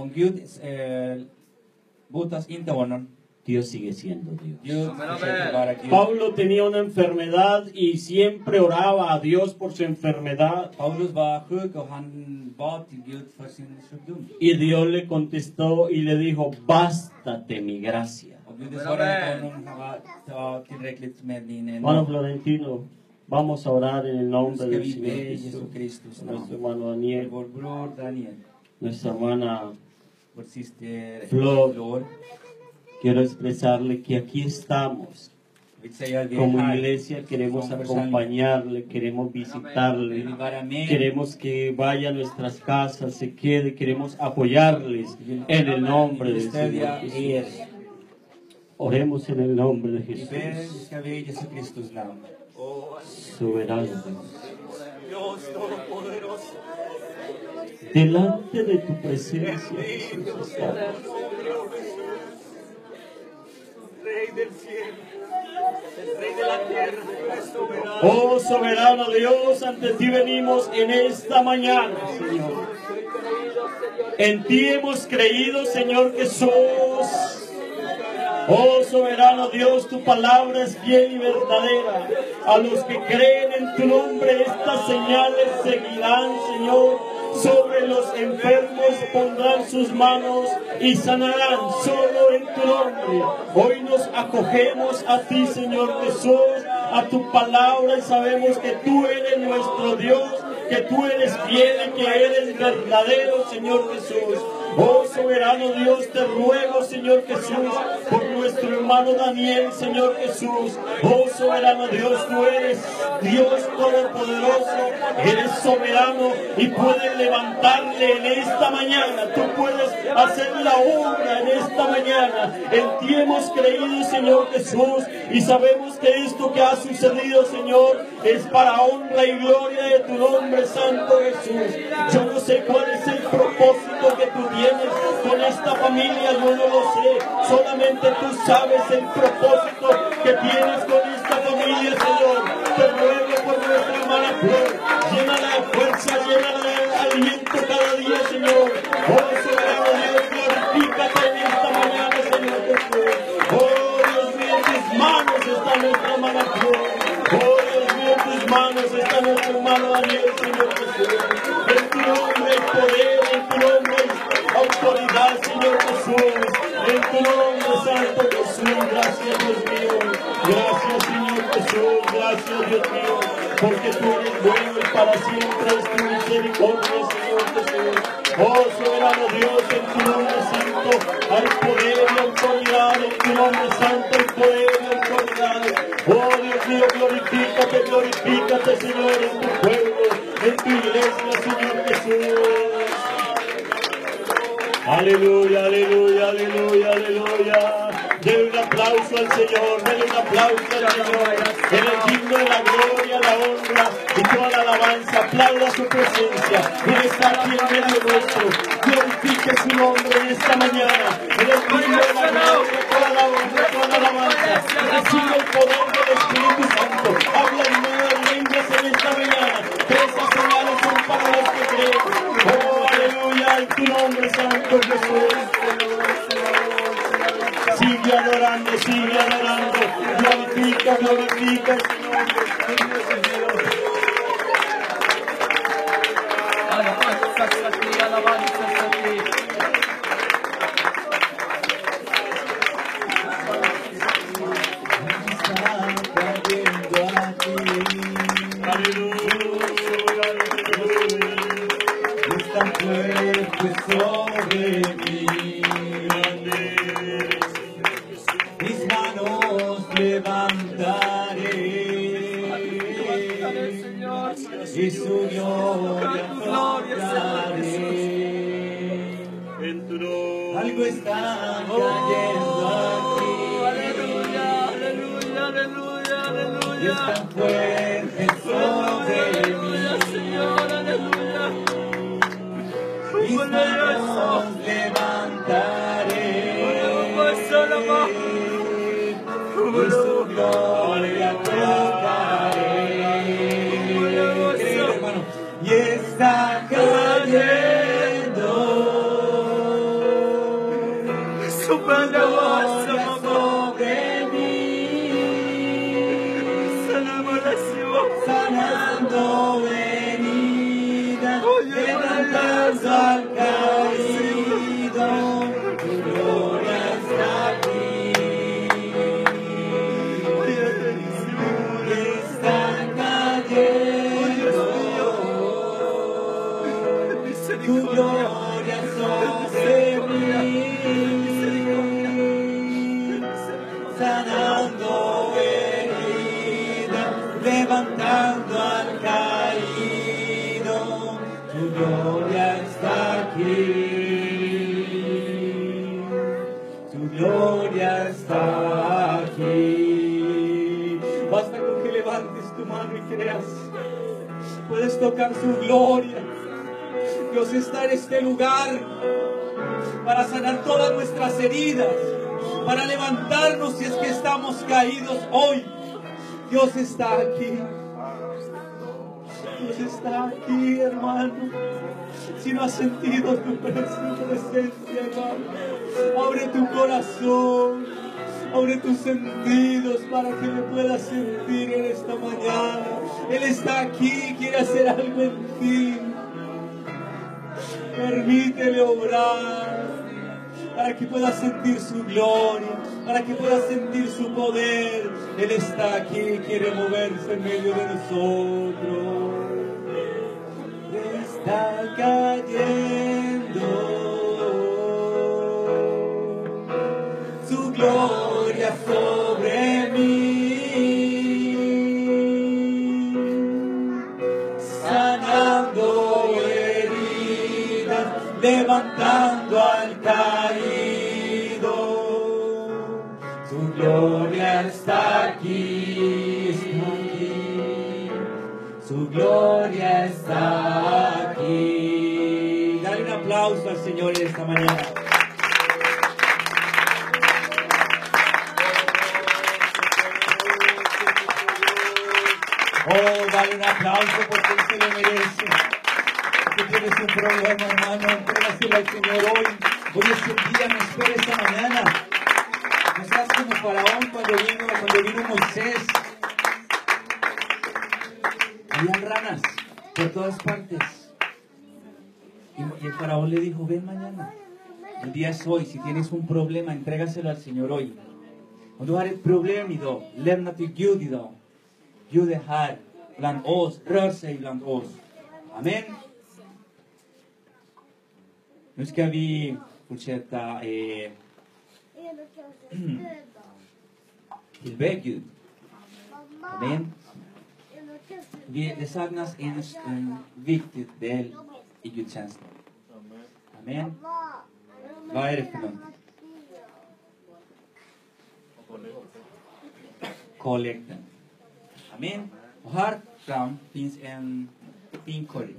Dios sigue siendo Dios. Pablo tenía una enfermedad y siempre oraba a Dios por su enfermedad. Y Dios le contestó y le dijo, bástate mi gracia. Hermano Florentino, vamos a orar en el nombre del Señor Jesús. Nuestro hermano Daniel, nuestra hermana Flor, quiero expresarle que aquí estamos. Como iglesia queremos acompañarle, queremos visitarle, queremos que vaya a nuestras casas, se quede, queremos apoyarles en el nombre del Señor Jesús. Oremos en el nombre de Jesús. Soberano Dios todopoderoso. Delante de tu presencia, Jesús, estamos. Rey del cielo, el Rey de la tierra, es soberano. Oh soberano Dios, ante ti venimos en esta mañana, Señor. En ti hemos creído, Señor Jesús. Oh soberano Dios, tu palabra es fiel y verdadera. A los que creen en tu nombre, estas señales seguirán, Señor. Sobre los enfermos pondrán sus manos y sanarán solo en tu nombre. Hoy nos acogemos a ti, Señor Jesús, a tu palabra, y sabemos que tú eres nuestro Dios, que tú eres fiel y que eres verdadero, Señor Jesús. Oh soberano Dios, te ruego, Señor Jesús, por nuestro hermano Daniel, Señor Jesús. Oh soberano Dios, tú eres Dios todopoderoso, eres soberano y puedes levantarle en esta mañana. Tú puedes hacer la obra en esta mañana. En ti hemos creído, Señor Jesús, y sabemos que esto que ha sucedido, Señor, es para honra y gloria de tu nombre, Santo Jesús. Yo no sé cuál es el propósito que tú tienes con esta familia, yo no lo sé. Solamente tú sabes el propósito que tienes con esta familia, Señor. Te ruego por nuestra hermana Flor, llénala de fuerza, llénala de aliento cada día, Señor. Oh soberano Dios, glorifícate en esta mañana, Señor Jesús. Oh Dios mío, en tus manos está nuestra hermana Flor. Oh Dios mío, en tus manos está nuestro hermano Daniel, Señor Jesús. En tu nombre hay poder, en tu nombre hay autoridad, Señor Jesús. En tu nombre, Santo Jesús. Gracias, Dios mío. Gracias, Señor Jesús. Gracias, Dios mío. Porque tú eres bueno y para siempre es tu misericordia, Señor Jesús. Oh soberano Dios, en tu nombre santo hay poder y autoridad. En tu nombre santo hay poder y autoridad. Oh Dios mío, glorifícate, glorifícate, Señor, en tu pueblo, en tu iglesia, Señor Jesús. Aleluya, aleluya, aleluya, aleluya. Denle un aplauso al Señor, denle un aplauso al Señor. En el digno de la gloria, la honra y toda la alabanza, aplauda su presencia. Él está aquí en medio nuestro. Glorifique su nombre en esta mañana. En el digno de la gloria, toda la honra, toda la alabanza. Recibe el poder del Espíritu Santo. Habla en nuevas lenguas en esta mañana. Esas señales son para los que creen. Oh, aleluya, en tu nombre, Santo Jesús. Sigue adorando, sigue adorando. Glorifica, glorifica, Señor. Alabanzas a ti, alabanzas a ti. Tan fuerte sobre mí, mis manos levantaré y su gloria mostraré. Algo está cayendo aquí, Aleluya, aleluya, aleluya, aleluya. y es tan fuerte sobre mí, Señor, aleluya. mis manos levantaré y su gloria mostraré. Querido hermano, y está cayendo Su padre gloria sobre mí, sanando heridas, levantando al caído, tu gloria está aquí. Y está cayendo tu gloria sobre mí, sanando heridas, levantando al caído, tu gloria está aquí, tu gloria está aquí. Basta con que levantes tu mano y creas, puedes tocar su gloria. Dios está en este lugar para sanar todas nuestras heridas. para levantarnos si es que estamos caídos hoy. Dios está aquí. Dios está aquí, hermano. Si no has sentido tu presencia, hermano, abre tu corazón, abre tus sentidos para que le puedas sentir en esta mañana. Él está aquí, quiere hacer algo en ti. Permítele obrar para que puedas sentir su gloria, para que puedas sentir su poder. Él está aquí, quiere moverse en medio de nosotros. Está cayendo su gloria sobre mí, sanando heridas, levantando al caído. Su gloria está aquí, está aquí, su gloria está aquí. Dale un aplauso al Señor en esta mañana. Oh, dale un aplauso porque Él se lo merece. Si tienes un problema, hermano, entrégaselo al Señor hoy. Hoy es el día, no esperes esta mañana. No seas como Faraón cuando vino, cuando vino Moisés. Habían ranas por todas partes. Y el Faraón le dijo, ven mañana. El día es hoy. Si tienes un problema, entrégaselo al Señor hoy. Om du har ett problem idag, lämna till Gud idag. Gud är här bland oss, rör sig bland oss. Amen. Nu ska vi fortsätta eh, tillbe Gud. Amen. Vi, det saknas en, en viktig del i gudstjänsten. Amen. Vad är det för någonting? Kollekten. Amen. Och här fram finns en fin korg.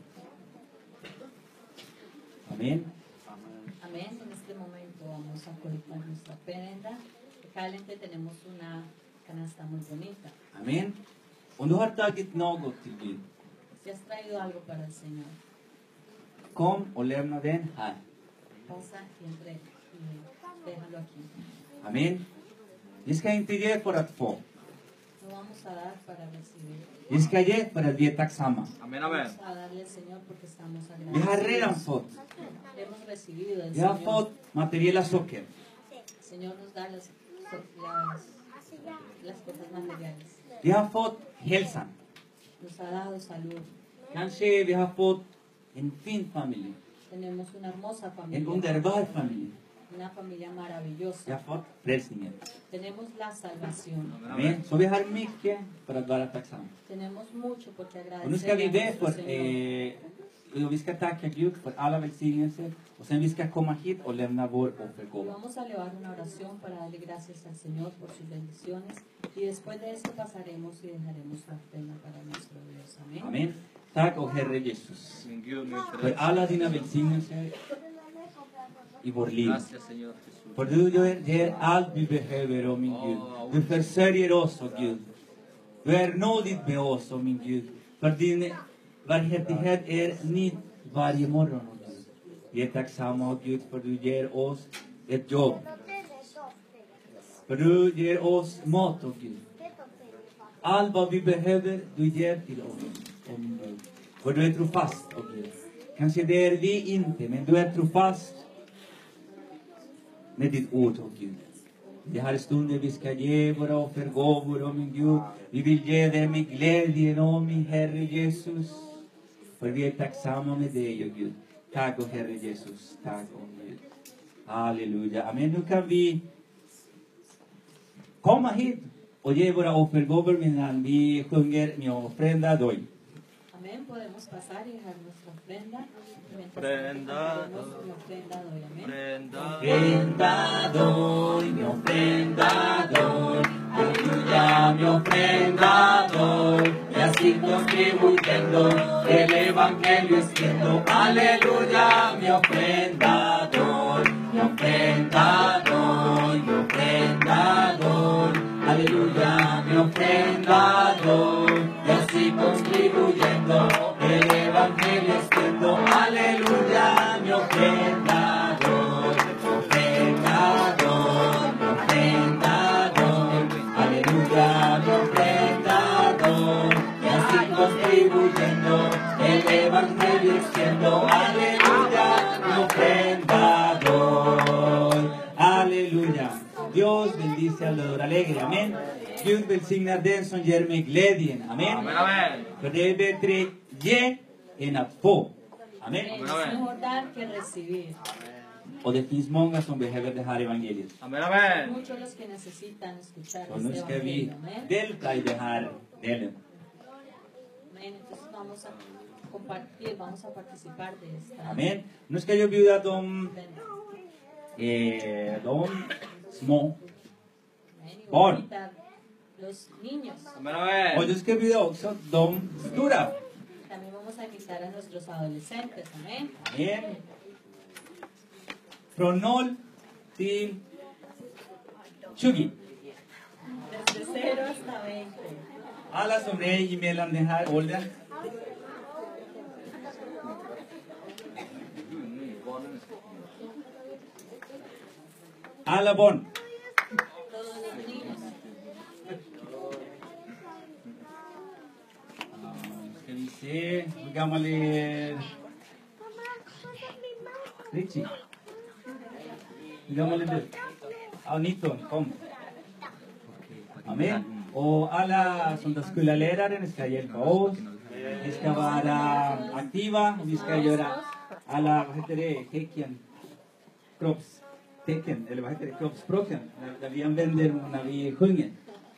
Amen. Amén. En este momento vamos a colectar nuestra ofrenda. Acá adelante tenemos una canasta muy bonita. Amen. Om du har tagit något till Gud, Si has traído algo para el Señor, kom och lämna den här. pasa y entre y déjalo aquí. Amen. Vi ska inte ge för att få. No vamos a dar para recibir. Vi ska ge för att vi är tacksamma. Amén, amén. Vamos a darle al Señor porque estamos Vi har redan agradecidos. fått. Hemos recibido del Vi har Señor. fått materiella saker. El Señor nos da las, las, las cosas materiales. Vi har fått hälsan. Nos ha dado salud. Kanske vi har fått en fin familj. Tenemos una hermosa En familia. underbar familj. Una familia Vi har maravillosa. fått frälsningen. Tenemos la salvación. Amen. Så vi har mycket för att vara tacksamma. Tenemos mucho por qué Och nu ska vi agradecerle a be nuestro för, Señor. eh, och vi ska tacka Gud för alla välsignelser. Och sen vi ska komma hit och lämna vår Y offergåva. vamos a elevar una oración para darle gracias al Señor por sus bendiciones. Y después de esto pasaremos y dejaremos la ofrenda para nuestro Dios. Amén. Amen. Tack och Herre Jesus. Min Gud, min För frälsare. alla dina välsignelser i vårt liv. Gracias, Señor Jesús. För du ger, ger allt vi behöver, oh min Gud. Du försörjer oss, oh Gud. Du är nådig med oss, oh min Gud. För din barmhärtighet är ny varje morgon, oh Gud. Vi är tacksamma, oh Gud, för du ger oss ett jobb. För du ger oss mat, oh Gud. Allt vad vi behöver, du ger till oss, oh min Gud. För du är trofast, oh Gud. Kanske det är vi inte, men du är trofast med ditt ord, oh Gud. Det här stunden vi ska ge våra offergåvor, oh min Gud. Vi vill ge det med glädje, oh min Herre Jesus. För vi är tacksamma med dig, oh Gud. Tack, oh Herre Jesus. Tack, oh Gud. Halleluja. Amen. Nu kan vi komma hit och ge våra offergåvor medan vi sjunger Mi ofrenda doy. Amén. Podemos pasar y dejar nuestra ofrenda. Mientras Ofrenda tenemos la ofrenda de hoy. Amén. Ofrenda. Ofrenda doy, mi ofrenda doy, aleluya, mi ofrenda doy, y así contribuyendo, el evangelio extiendo, aleluya, mi ofrenda doy, mi ofrenda doy, mi ofrenda halleluja. Dios bendice al dador alegre. Amen. Gud välsignar den som ger med glädjen. Amen. Amen, amen. För det är bättre ge än att få. Amen. Es mejor dar que recibir. Och det finns många som behöver det här evangeliet. Amen, amen. Muchos los que necesitan escuchar Och nu este ska vi evangelio. Amén. delta i det här delen. Amén. Entonces vamos a compartir, vamos a participar de esta. Amen. Nu ska jag bjuda de, Amén. eh, de små. Y voy a Barn. invitar los niños. Amen, Och amen. du ska bjuda också de stora. También vamos a invitar a nuestros adolescentes. Amén. Amen. Från noll till tjugo. Desde cero hasta veinte. Alla som är i mellan den här åldern. Alla barn. Todos los niños. Ja, nu ska vi se. Hur gammal är Richie? Hur gammal är du? Ja, nitton. Kom. Amen. Och alla söndagsskolelärare ska hjälpa oss. Vi ska vara aktiva. Vi ska göra alla, vad heter det, tecken, kroppstecken, eller vad heter det, kroppsspråken, när, när vi använder när vi sjunger.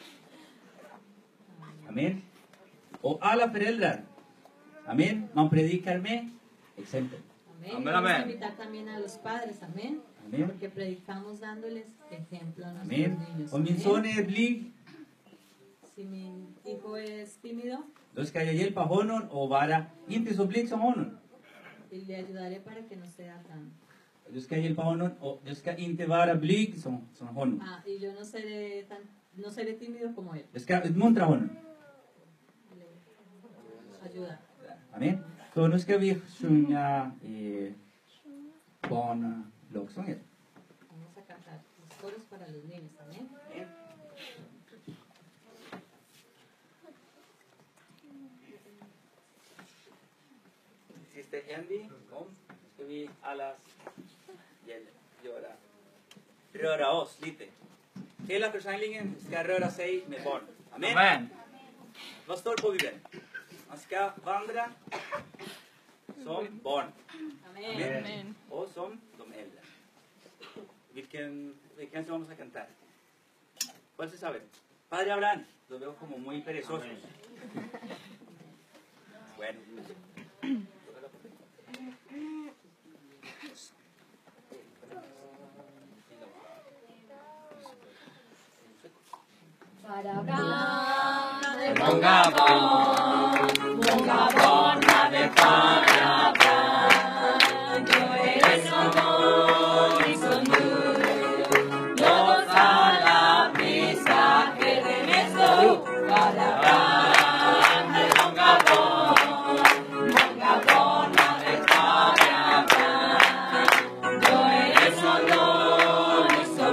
Amen. Och alla föräldrar. Amen. Man predikar med exempel. Amén. Amén, Vamos a amén. invitar también a los padres. Amén. Amén. Porque predicamos dándoles ejemplo a nuestros Amen. niños. Om min Amén. son är blyg, Si mi hijo es tímido, då ska jag hjälpa honom och vara inte så blyg som honom. y le ayudaré para que no sea tan... Du ska hjälpa honom och du ska inte vara blyg som, som honom. Ah, y yo no seré tan, no seré tímido como él. Du ska uppmuntra honom. Le ayuda. Amen. Så nu ska vi sjunga eh, barnlovsånger. Vamos a cantar los coros para los niños. Amén. Syster Andy, kom. Ska vi alla göra, röra oss lite. Hela församlingen ska röra sig med barn. Amen. Amen. Vad står på Bibeln? Man ska vandra som barn. Amén. Amen. Och som de äldre. Vilken, vilken som vamos a cantar? ¿Cuál se sabe? Padre Abraham, lo veo como muy perezoso. Bueno. Para Abraham, Mongabon, Mongabon, de para Abraham, yo eres amor y son Dios a la prisa que regresó para Abraham, de Mongabon, Mongabon, de para Abraham, yo eres amor y son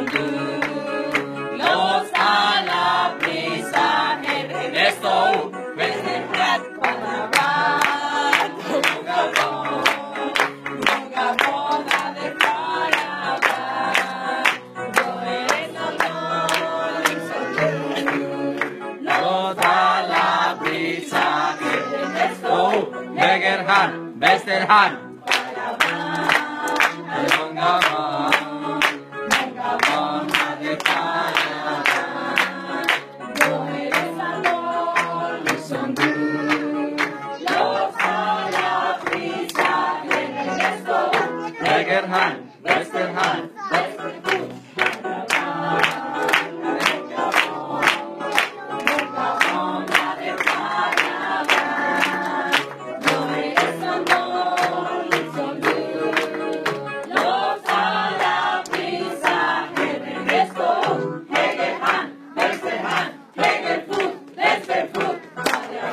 Dios a la prisa que regresó, para Abraham, Mongabon, Mongabon, de para Abraham, yo eres amor y son Dios a la prisa que regresó, lägger han, väster han, para Abraham, Mongabon, Mongabon, de para Abraham, yo eres amor y son Dios a la prisa que regresó, lägger han, väster han, väster fot, para Abraham, Mongabon, Mongabon, de para Abraham, yo eres amor y son Dios a la prisa que regresó, lägger han, väster han, lägger fot, väster fot, para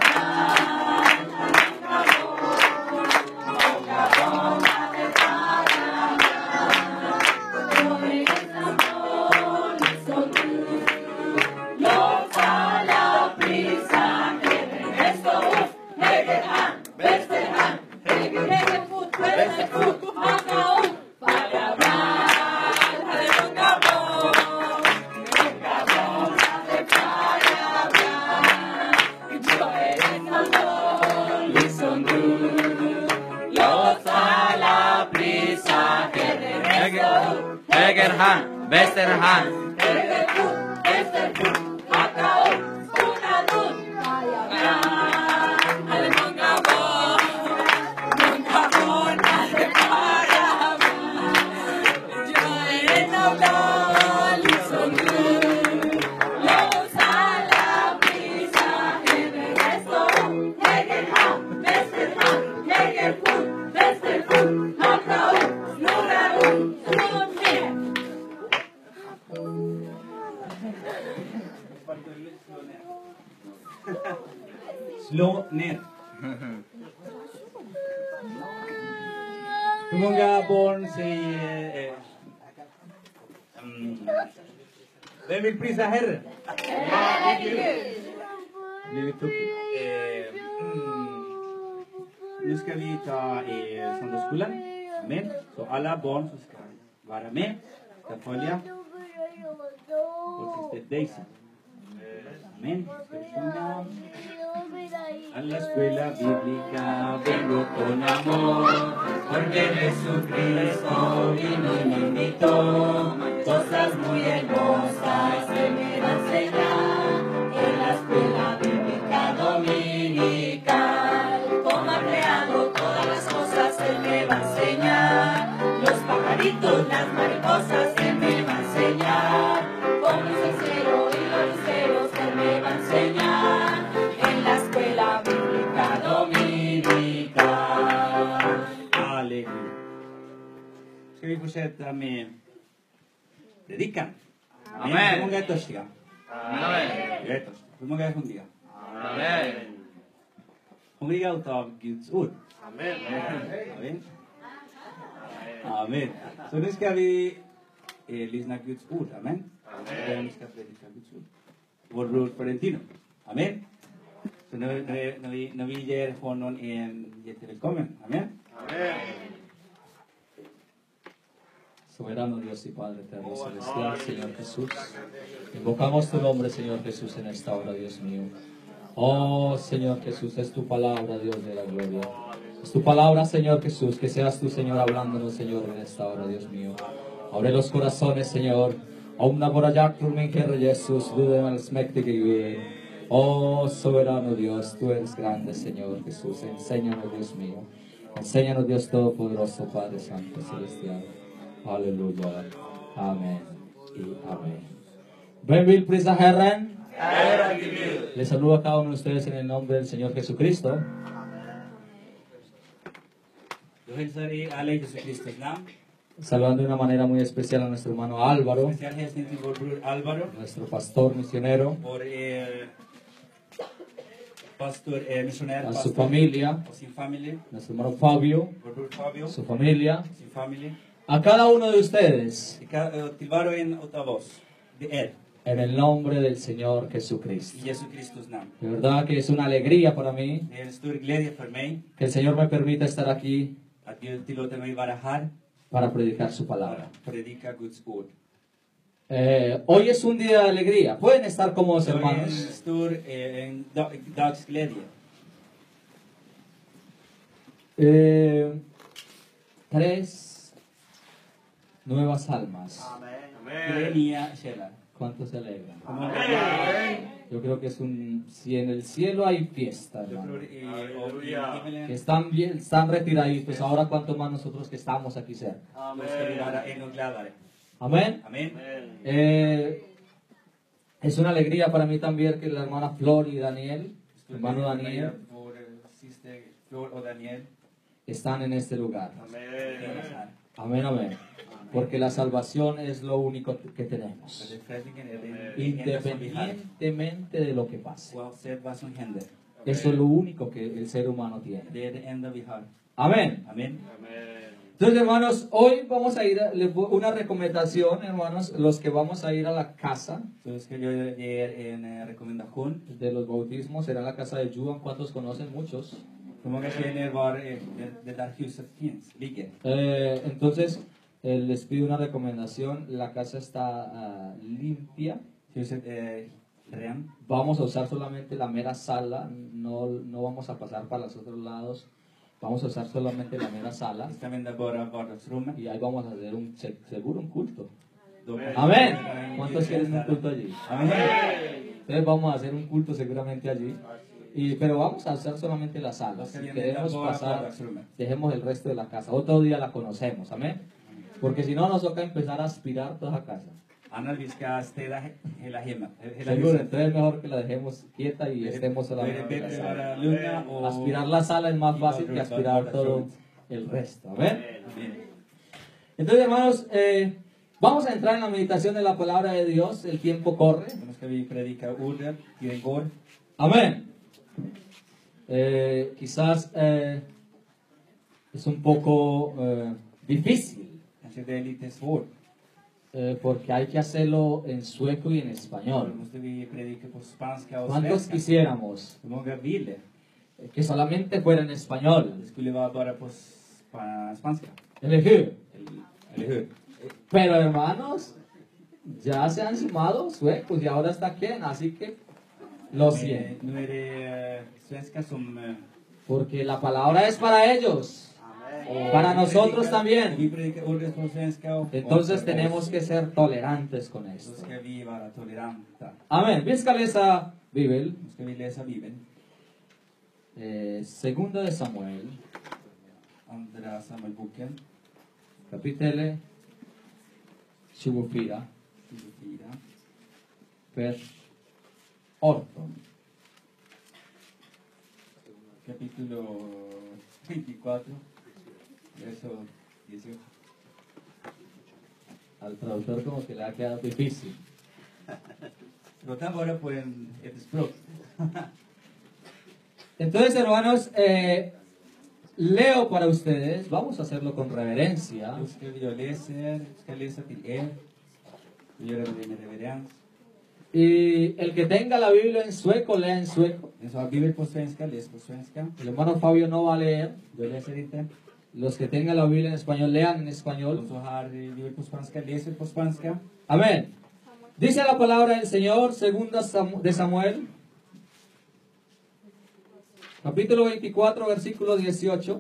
Abraham, Mongabon, Mongabon, de para Abraham, Västerhamn, Västerhamn. Slå ner. Hur många barn säger... Eh, um, vem vill prisa Herren? Blivit tokigt. Eh, mm, nu ska vi ta eh, söndagsskolan. Amen. Så alla barn som ska vara med ska följa. Och sista Daisy. Amen. Ska vi sjunga? A la escuela bíblica vengo con amor, porque Jesucristo vino y me invitó, cosas muy hermosas que me va a enseñar, en la escuela bíblica dominical, como ha creado todas las cosas Él me va a enseñar, los pajaritos, las mariposas Él me va a enseñar, cómo es el cielo y los luceros Él me va a enseñar. La escuela bíblica dominical. Halleluja. Ska vi fortsätta med predikan? Amen. Hur många är törstiga? Amen. Jag är törstig. Hur många är hungriga? Amen. Hungriga utav Guds ord. Amen. Amen. Amen. Så nu ska vi eh, lyssna Guds ord. Amen. Vem ska predika Guds ord? Vår bror Florentino. Amen. Så när, när, när, vi, när vi ger honom en jättevälkommen. Amen. Amen. Soberano Dios y Padre eterno celestial, Señor Jesús. Invocamos tu nombre, Señor Jesús, en esta hora, Dios mío. Oh, Señor Jesús, es tu palabra, Dios de la gloria. Es tu palabra, Señor Jesús, que seas tú, Señor, hablándonos, Señor, en esta hora, Dios mío. Abre los corazones, Señor. Om naborayak min Herre Jesus, du är allsmäktige Gud. Oh, soberano Dios, tú eres grande, Señor Jesús. Enséñanos, Dios mío. Enséñanos, Dios Todopoderoso, Padre Santo Celestial. Aleluya. Amén y amén. Vem vill prisa Herren? Les saludo a cada uno de ustedes en el nombre del Señor Jesucristo. Yo hälsar er alla i Jesu Kristi namn. Saludando de una manera muy especial a nuestro hermano Álvaro, Speciell hälsning till vår bror Alvaro, nuestro pastor misionero, vår eh, pastor, eh, missionär, a su pastor familia, och sin familj, nuestro hermano Fabio, vår bror Fabio, su familia, sin familj, a cada uno de ustedes, till ka- eh, till var och en utav oss, det är en el nombre del Señor i Jesucristo. Jesu Kristus namn. De verdad que es una alegría para mí Det är en stor glädje för mig que el Señor me permita estar aquí att Gud tillåter mig vara här para predicar su för palabra. att predika Guds ord. Eh, hoy es un día de alegría. Pueden estar cómodos, Det är en hermanos. stor eh, en dag, dags glädje. Eh, tres nuevas almas. Tre nya själar. ¿Cuántos se alegran? Amen. Yo creo que es un... Si en el cielo hay fiesta, Jag hermano, tror i, och i himmelen que están bien, están retiraditos, pues ahora cuánto más nosotros que estamos aquí cerca. då ska vi vara ännu gladare. Amén. Amen. Eh, es una alegría para mí también que la hermana Flor y Daniel, Stor hermano glädje för mig Daniel, att vår eh, syster Flor och Daniel están en este lugar. finns här. Amén, amén. Porque la salvación es lo único que För tenemos. det frälsningen är det enda som vi har. Independientemente de lo que pase. Oavsett vad som händer. Eso es lo único que el ser humano tiene. Det är det enda vi har. Amén. Amen. Entonces, hermanos, hoy vamos a ir a les voy- una recomendación, hermanos, los que vamos a ir a la casa Så ska jag ge er en eh, rekommendation. de los bautismos, será la casa de Juan, ¿cuántos conocen? Muchos. Hur många känner var eh, det, det där huset finns, ligger? Eh, entonces, eh, les pido una recomendación, la casa está ah, limpia, Huset är rent. vamos a usar solamente la mera sala, no, no vamos a pasar para los otros lados, vamos a usar solamente la mera sala Vi ska använda bara vardagsrummet. y ahí vamos a hacer un, se- seguro un culto. Amén. ¿Cuántos quieren un culto allí? Amén. Entonces vamos a hacer un culto seguramente allí. Y, pero vamos a hacer solamente la sala. Si queremos pasar, dejemos el resto de la casa. Otro día la conocemos. Amén. Porque si no nos toca empezar a aspirar toda la casa. Annars vi ska städa he- hela hemmet. Hela Seguro, huset. entonces es mejor que la dejemos quieta y estemos Då är det solamente en la bättre att sala. vara lugna och... Aspirar la sala es más fácil que aspirar todo el resto. Amén. Entonces, hermanos, eh, vamos a entrar en la meditación de la palabra de Dios. El tiempo corre. Nu ska vi predika ordet. Tiden går. Amén. Eh, quizás eh, es un poco eh, difícil Kanske det är lite svårt. eh, porque hay que hacerlo en sueco y en Då español. måste vi predika på spanska och ¿Cuántos svenska. quisiéramos Hur många vill det? eh, que solamente fuera en español? Det skulle vara bara på spa- spanska. ¿Eller hur? Eller hur? Pero hermanos, ya se han sumado suecos y ahora está Ken, así que lo Men, siento. nu är det eh, svenska som... eh, Porque la palabra es para ellos, para vi nosotros predikar- también. Vi predikar ordet på svenska och... Entonces och- tenemos que ser tolerantes con Då esto. ska vi vara toleranta. Amén. Vi ska läsa Bibel, Nu ska vi läsa Bibeln. eh, segunda de Samuel, Andra Samuelboken capítulo tjugofyra, tjugofyra. vers arton. Capítulo veinticuatro, verso dieciocho. Al traductor como que le ha quedado difícil. Låt han vara på en, ett språk. Entonces, hermanos, eh, leo para ustedes, vamos a hacerlo con reverencia. Då ska vi jag läser, ska läsa till er. Vi gör det med reverens. Y el que tenga la Biblia en sueco, lea en sueco. Den som har Bibel på svenska, läs på svenska. El hermano Fabio no va a leer. Jag läser inte. Los que tengan la Biblia en español, lean en De español. som har eh, Bibel på spanska, läser på spanska. Amén. Dice la palabra del Señor, segunda Samu- de Samuel, capítulo veinticuatro, versículo dieciocho.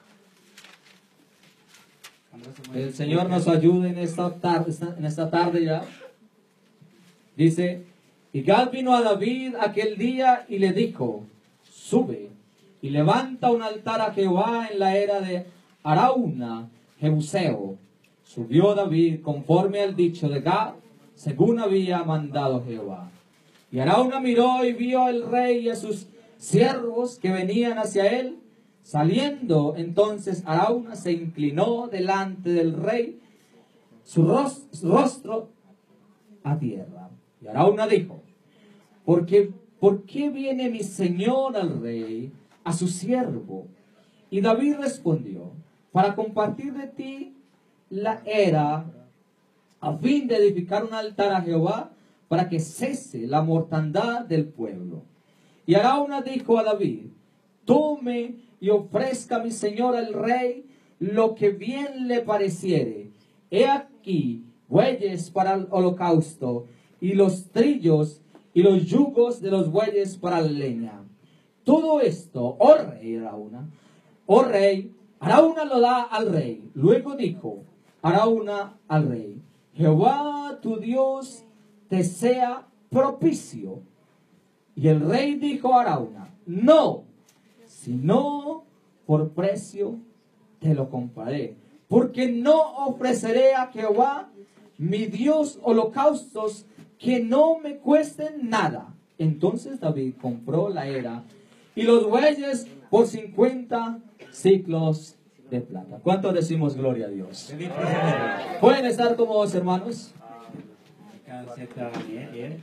Andra Samuel- El Señor nos ayude en esta tarde, en esta tarde ya. Dice, y Gad vino a David aquel día y le dijo, sube y levanta un altar a Jehová en la era de Arauna, Jebuseo. Subió David conforme al dicho de Gad, según había mandado Jehová. Y Arauna miró y vio al rey y a sus siervos que venían hacia él. Saliendo entonces Arauna se inclinó delante del rey, su ros- rostro a tierra. Y Arauna dijo, ¿por qué, ¿por qué viene mi señor al rey, a su siervo? Y David respondió, para compartir de ti la era, a fin de edificar un altar a Jehová, para que cese la mortandad del pueblo. Y Arauna dijo a David, tome y ofrezca a mi señor el rey lo que bien le pareciere. He aquí bueyes para el holocausto, y los trillos y los yugos de los bueyes para la leña. Todo esto, oh rey Arauna, oh rey, Arauna lo da al rey. Luego dijo Arauna al rey, Jehová tu Dios te sea propicio. Y el rey dijo a Arauna, no, sino por precio te lo compraré, porque no ofreceré a Jehová mi Dios holocaustos que no me cuesten nada. Entonces David compró la era y los bueyes por cincuenta ciclos de plata. ¿Cuánto decimos gloria a Dios? Bendito sea Herren. ¿Pueden estar cómodos, hermanos? Vi kan sätta ner er.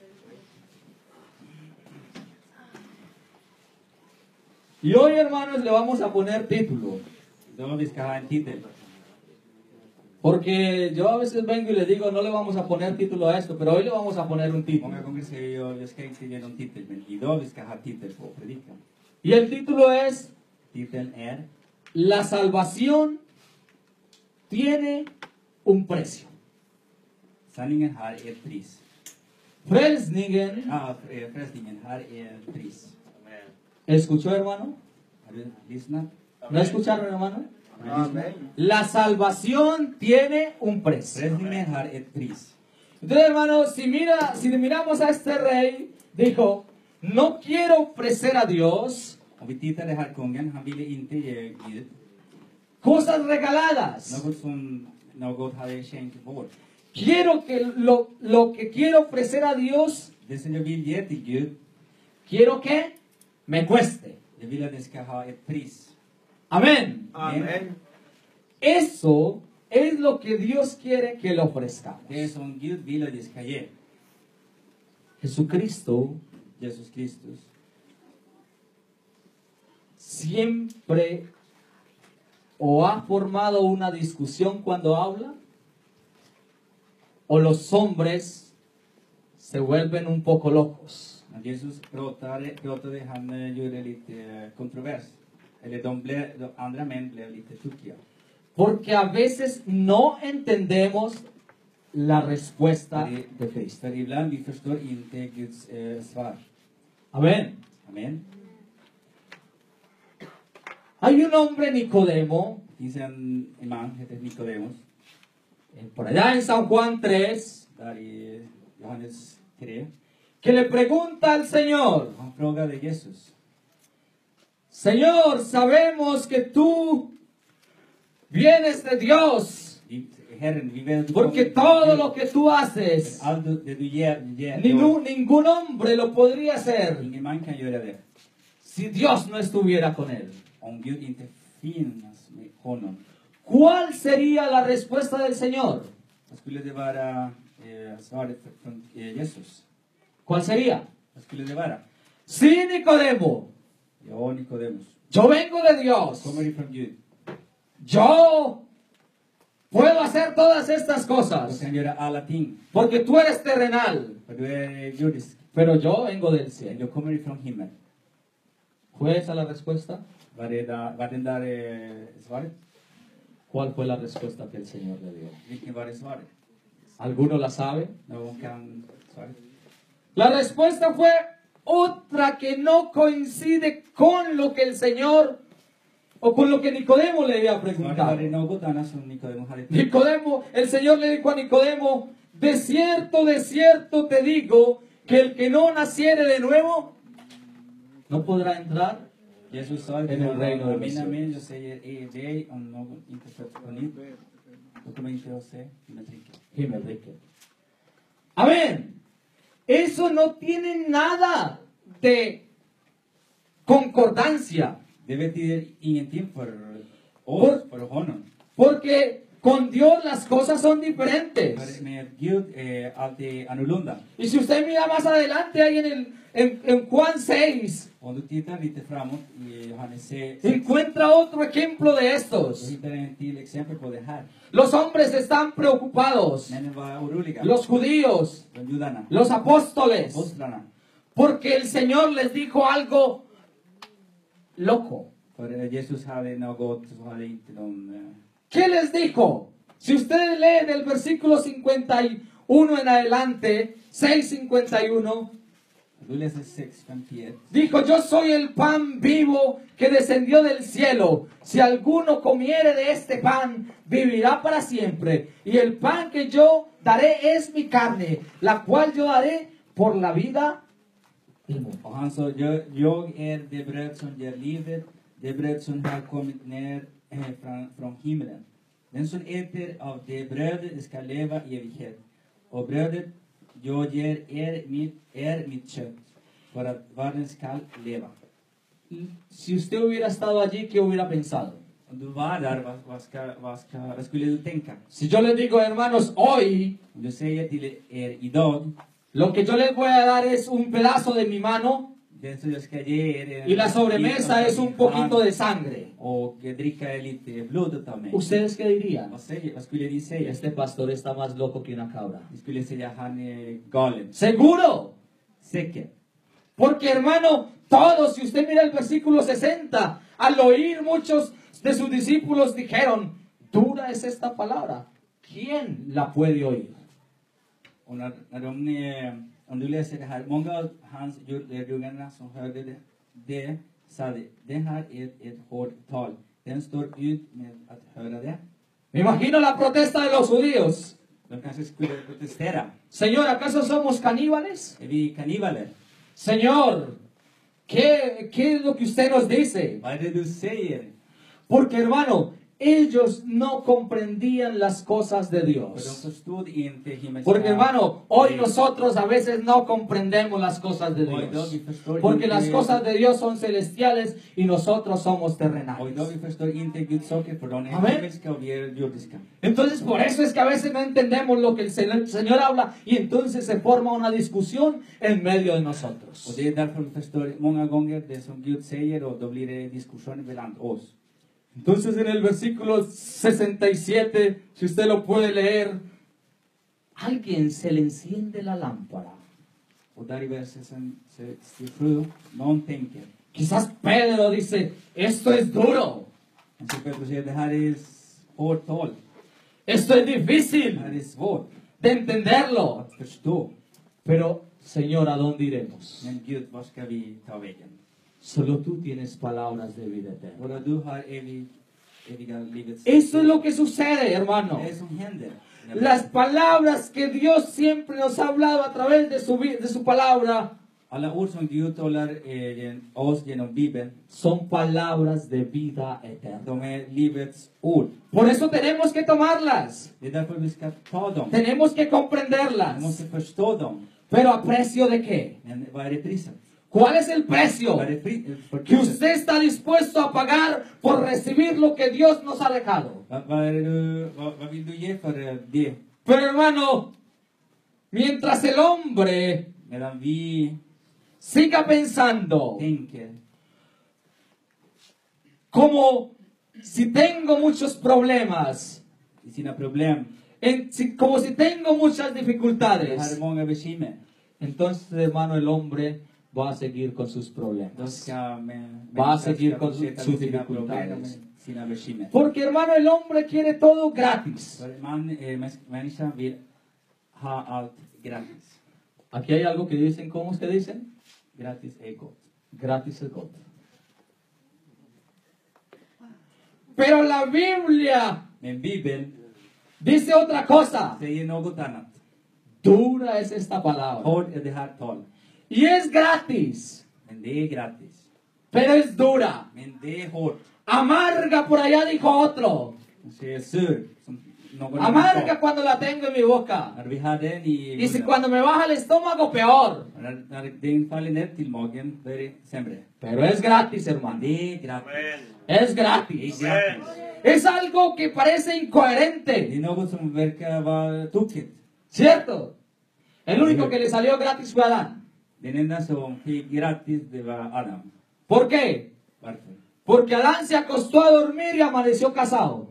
Y hoy, hermanos, le vamos a poner título. Då vi ska ha en titel. Porque yo a veces vengo y le digo, no le vamos a poner título a esto, pero hoy le vamos a poner un título. Många gånger säger jag, jag ska inte ge någon titel, men idag vi ska ha titel på predikan. Y el título es, Titeln är la salvación tiene un precio. Sanningen har ett pris. Frälsningen, Ja, eh, frälsningen har ett pris. ¿escuchó, hermano? Har du lyssnat? ¿No escucharon, hermano? Amen. La salvación tiene un precio. Frälsningen har ett pris. Entonces, hermanos, si, mira, si miramos a este rey, dijo, no quiero ofrecer a Dios Om vi tittar det här kungen, han ville inte ge Gud cosas regaladas. något som något hade skänkt bort. Quiero que lo, lo que quiero ofrecer a Dios, Det som jag vill ge till Gud, quiero que me cueste. jag vill att det ska ha ett pris. Amén. Amen. Eso es lo que Dios quiere que le ofrezcamos. Det som Gud vill att det ska ge. Jesucristo Jesus Kristus. siempre o ha formado una discusión cuando habla, o los hombres se vuelven un poco locos. När Jesus pratade, pratade han eh, gjorde lite eh, kontrovers. Eller de, blev, de andra män blev lite tokiga. Porque a veces no entendemos la respuesta För, de Cristo. för ibland vi förstår inte Guds eh, svar. Amén. Amen. Hay un hombre Nicodemo, Det finns en, en man, heter Nikodemus, eh, por allá en San Juan tres, där i Johannes tre. que le pregunta al Señor, Han frågade Jesus. Señor, sabemos que tú vienes de Dios, Vi, Herren, vi vet att du porque kommer från todo Gud. lo que tú haces, Allt du- det du ger, ger ningún, ningún hombre lo podría hacer ingen man kan göra det. si Dios no estuviera con él. Om Gud inte finns med honom. ¿Cuál sería la respuesta del Señor? Vad skulle det vara eh, svaret från eh, Jesus? ¿Cuál sería? Vad skulle det vara? Sí, Nicodemo, Ja, Nikodemus. yo vengo de Dios. Kommer ifrån Gud. Yo puedo hacer todas estas Du cosas kan göra alla ting. porque tú eres terrenal, För du är judisk. pero yo vengo del Men cielo. du kommer ifrån himmel. ¿Fue esa la respuesta? Var, det där, var den där eh, svaret? ¿Cuál fue la respuesta que el Señor le dio? Vilken var det svaret? ¿Alguno la sabe? Någon kan svaret? La respuesta fue otra que no coincide con lo que el Señor o con lo que Nicodemo le había Svaret var preguntado. det något annat som Nikodemus hade tänkt. Nicodemo, el Señor le dijo a Nicodemo, de cierto, de cierto te digo que el que no naciere de nuevo no podrá entrar Jesus sa En till el reino de honom, los mina cielos. män, jag säger er dig, om någon inte föds på nytt, då kommer inte att se himmelriket. himmelriket. Amén. Eso no tiene nada de concordancia, Det betyder ingenting för oss, Por- för honom. porque con Dios las cosas son diferentes. För med Gud är allt är annorlunda. Y si usted mira más adelante ahí en, el, en, en Juan seis, Om du tittar lite framåt i Johannes sex, encuentra otro ejemplo de så estos. hittar du en till exempel på det här. Los hombres están preocupados, Männen var oroliga. los judíos, De judarna. los apóstoles, Apostlarna. porque el Señor les dijo algo loco. För eh, Jesus hade något så hade inte de... eh, ¿Qué les dijo? Si ustedes leen el versículo cincuenta y uno en adelante, seis cincuenta y uno, Du läser sex femtioett. dijo, yo soy el pan vivo que descendió del cielo. Si alguno comiere de este pan, vivirá para siempre. Y el pan que yo daré es mi carne, la cual yo daré por la vida del mundo. Och han sa, jag, jag är det bröd som ger livet, det bröd som har kommit ner eh, från, från himlen. Den som äter av det brödet ska leva i evighet. Och brödet jag ger er mitt, är mitt kött, för att världen ska leva. Si usted hubiera estado allí, ¿qué hubiera pensado? Om du var där, vad, vad, ska, vad, ska, vad skulle du tänka? Si yo les digo, hermanos, hoy Om du säger till er idag, lo que yo les voy a dar es un pedazo de mi mano det som jag ska ge er är y la sobremesa es un poquito de sangre. och dricka lite blod av mig. ¿Ustedes qué dirían? Vad, säger, vad skulle ni säga? Este pastor está más loco que una cabra. Ni skulle säga han är galen. Seguro. Säkert. Porque hermano, todos, si usted mira el versículo sesenta, al oír muchos de sus discípulos dijeron, dura es esta palabra. ¿Quién la puede oír? Och när, när de, eh, om du läser det här, många av hans lärjungarna som hörde det, det sa det, det här är ett, ett hårt tal. den står ut med att höra det. Me imagino la protesta de los judíos. De kanske skulle protestera. Señor, ¿acaso somos caníbales? Är vi kannibaler? Señor, ¿qué, qué es lo que usted nos dice? Vad är det du säger? Porque hermano, ellos no comprendían las cosas de För de Dios. förstod inte himmelska. Porque hermano, hoy nosotros a veces no comprendemos las cosas de Hoy då vi Dios. förstår Porque inte- las cosas de Dios son celestiales y nosotros somos Och idag terrenales. vi förstår inte Guds saker för de är Amen. himmelska och vi är jordiska. Entonces por eso es que a veces no entendemos lo que el Señor, Señor habla y entonces se forma una discusión en medio de Och nosotros. det är därför vi förstår många gånger det som Gud säger och då blir det diskussioner mellan oss. Entonces en el versículo sesenta y siete, si usted lo puede leer, alguien se le enciende la lámpara. Och där i versen sextiosju, någon tänker. Quizás Pedro dice, esto es duro, Kanske Petrus säger det här är hårt tal. esto es Det difícil här är svårt de entenderlo. att förstå. Pero, Señor, ¿a dónde iremos? Men Gud, var ska vi ta vägen? Solo tú tienes palabras de vida eterna. Bara du har evig, eviga livets Eso es lo que sucede, hermano. Det är det som händer. Las palabras que Dios siempre nos ha hablado a través de su, vi- de su palabra Alla ord som Gud talar eh, gen- oss genom Bibeln, son palabras de vida eterna. de är livets ord. Por eso tenemos que tomarlas. Det är därför vi ska ta dem. Tenemos que Vi comprenderlas. måste förstå dem. Pero ¿a precio de qué? Men vad är det priset? ¿Cuál es el precio Vad är det pri- eh, för que priset? usted está dispuesto a pagar por recibir lo que Dios nos ha dejado? Vad, vad, är det du, vad, vad vill du ge för eh, det? Pero hermano, mientras el hombre Medan vi siga pensando tänker, como si tengo muchos problemas, i sina problem, en- si- como si tengo muchas det dificultades, här är många bekymmer. entonces hermano el hombre va a seguir con sus Då problemas. ska med, Va a människan seguir ska con fortsätta sus med sina problem och dificultades. med sina bekymmer. Porque hermano el hombre quiere todo gratis. För man, eh, mäns- människan vill ha allt gratis. Aquí hay algo que dicen, ¿cómo es que dicen? Gratis är gott. Gratis es gott. Pero la Biblia Men Bibeln dice otra cosa. säger något annat. Dura es esta palabra. Hård är det här tal. Y es gratis, Men det är gratis. pero es dura. Men det är hårt. Amarga por allá, dijo otro. Man säger sur. Som någon annan Amarga sa. cuando la tengo en mi boca. När vi har den i Y si munnen, cuando me baja el estómago, peor. när, när den faller ner till magen, då är det sämre. Pero es gratis, Men hermano. det är gratis. Es Det är gratis. gratis. Es algo que parece Det incoherente, är något som verkar vara tokigt. ¿cierto? El único que le salió gratis fue Adán. Den enda som fick gratis, det var Adam. ¿Por qué? Varför? Porque Adán se acostó a dormir y amaneció casado.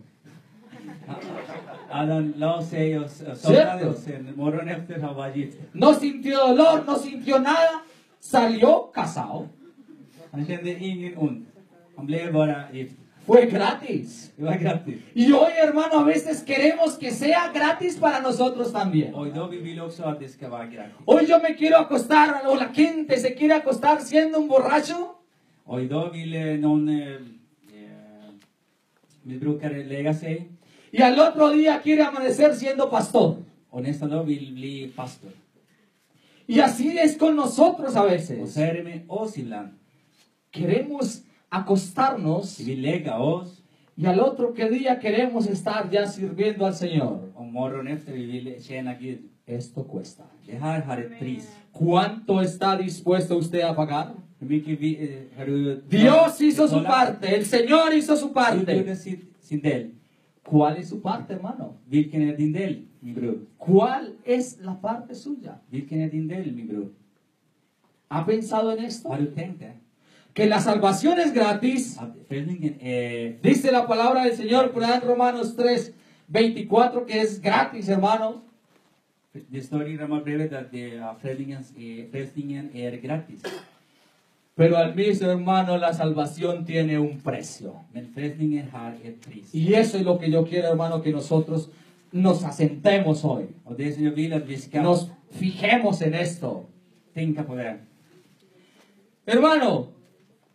Adam la sig och s- somnade Cierto. och sen morgonen efter han var gift. No sintió dolor, no sintió nada, salió casado. Han kände ingen ont. Han blev bara gift. Fue gratis. Det var gratis. Y hoy, hermano, a veces queremos que sea gratis para nosotros también. Och idag vi vill också att det ska vara gratis. Hoy yo me quiero acostar, o la gente se quiere acostar siendo un borracho. Och idag vill eh, någon eh, eh, missbrukare lägga sig. Y al otro día quiere amanecer siendo pastor. Och nästa dag vill bli pastor. Y así es con nosotros a Och veces. så är det med oss ibland. Queremos acostarnos Vi vill lägga oss. y al otro que día queremos estar ya sirviendo al Señor. Och morgonen efter vi vill tjäna Gud. Esto cuesta. Det här har ett pris. ¿Cuánto está dispuesto usted a pagar? Hur mycket vi, eh, har du... Dios hizo su betalat? parte, el Señor hizo su Gud parte. gjorde sin, sin del. ¿Cuál es su parte, hermano? Vilken är din del, min bror? ¿Cuál es la parte suya? Vilken är din del, min bror? ¿Ha pensado en esto? Har du tänkt det? Que la salvación es gratis. Att frälsningen är... Dice la palabra del Señor por allá en Romanos tres, veinticuatro que es gratis, hermano. Det står i Romarbrevet att det, ja, frälsningen, är, frälsningen är gratis. Pero al mismo hermano la salvación tiene un precio. Men frälsningen har ett pris. Y eso es lo que yo quiero, hermano, que nosotros nos asentemos hoy. Och det som jag vill att vi ska Nos fijemos en esto. tänka på det. Hermano,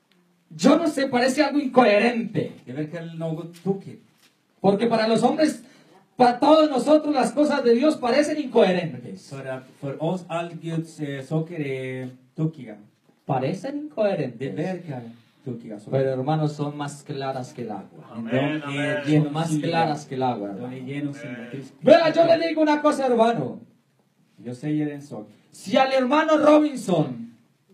yo no sé, parece algo incoherente. Det verkar något tokigt. Porque para los hombres, para todos nosotros, las cosas de Dios parecen incoherentes. För att för oss all Guds eh, saker är tokiga. Parecen Det incoherentes. verkar tokiga. Så. Pero hermanos, son más claras que el agua. Men de är Son genomskinliga. más claras que el agua. De hermano. är genomskinliga. Vea, yo le digo una cosa, hermano. Jag säger en sak. Si al hermano Robinson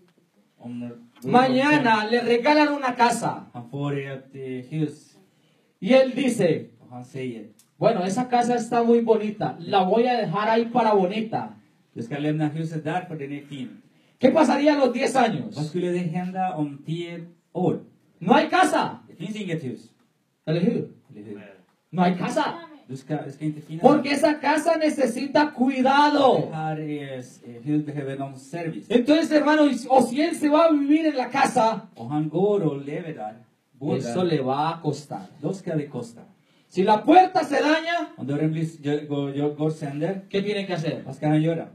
Om mañana le regalan una casa han får ett eh, hus y él dice, och han säger bueno, esa casa está muy bonita, la voy a dejar ahí para bonita. du ska lämna huset där för den är fin. ¿Qué pasaría a los diez Vad años? skulle det hända om tio år? No hay casa. Det finns inget hus. ¿Eller hur? Eller hur? No hay casa. Du ska, det ska inte finnas. Porque esa casa necesita Det cuidado. här är, eh, hus behöver någon service. Entonces, hermano, y- o si él se va a vivir en la casa, Och han går och lever där. Bor eso där. le va a costar. Då ska det kosta. Si la puerta se daña, Om dörren blir, gör- går, gör- går sönder, ¿qué tiene que hacer? vad ska han göra?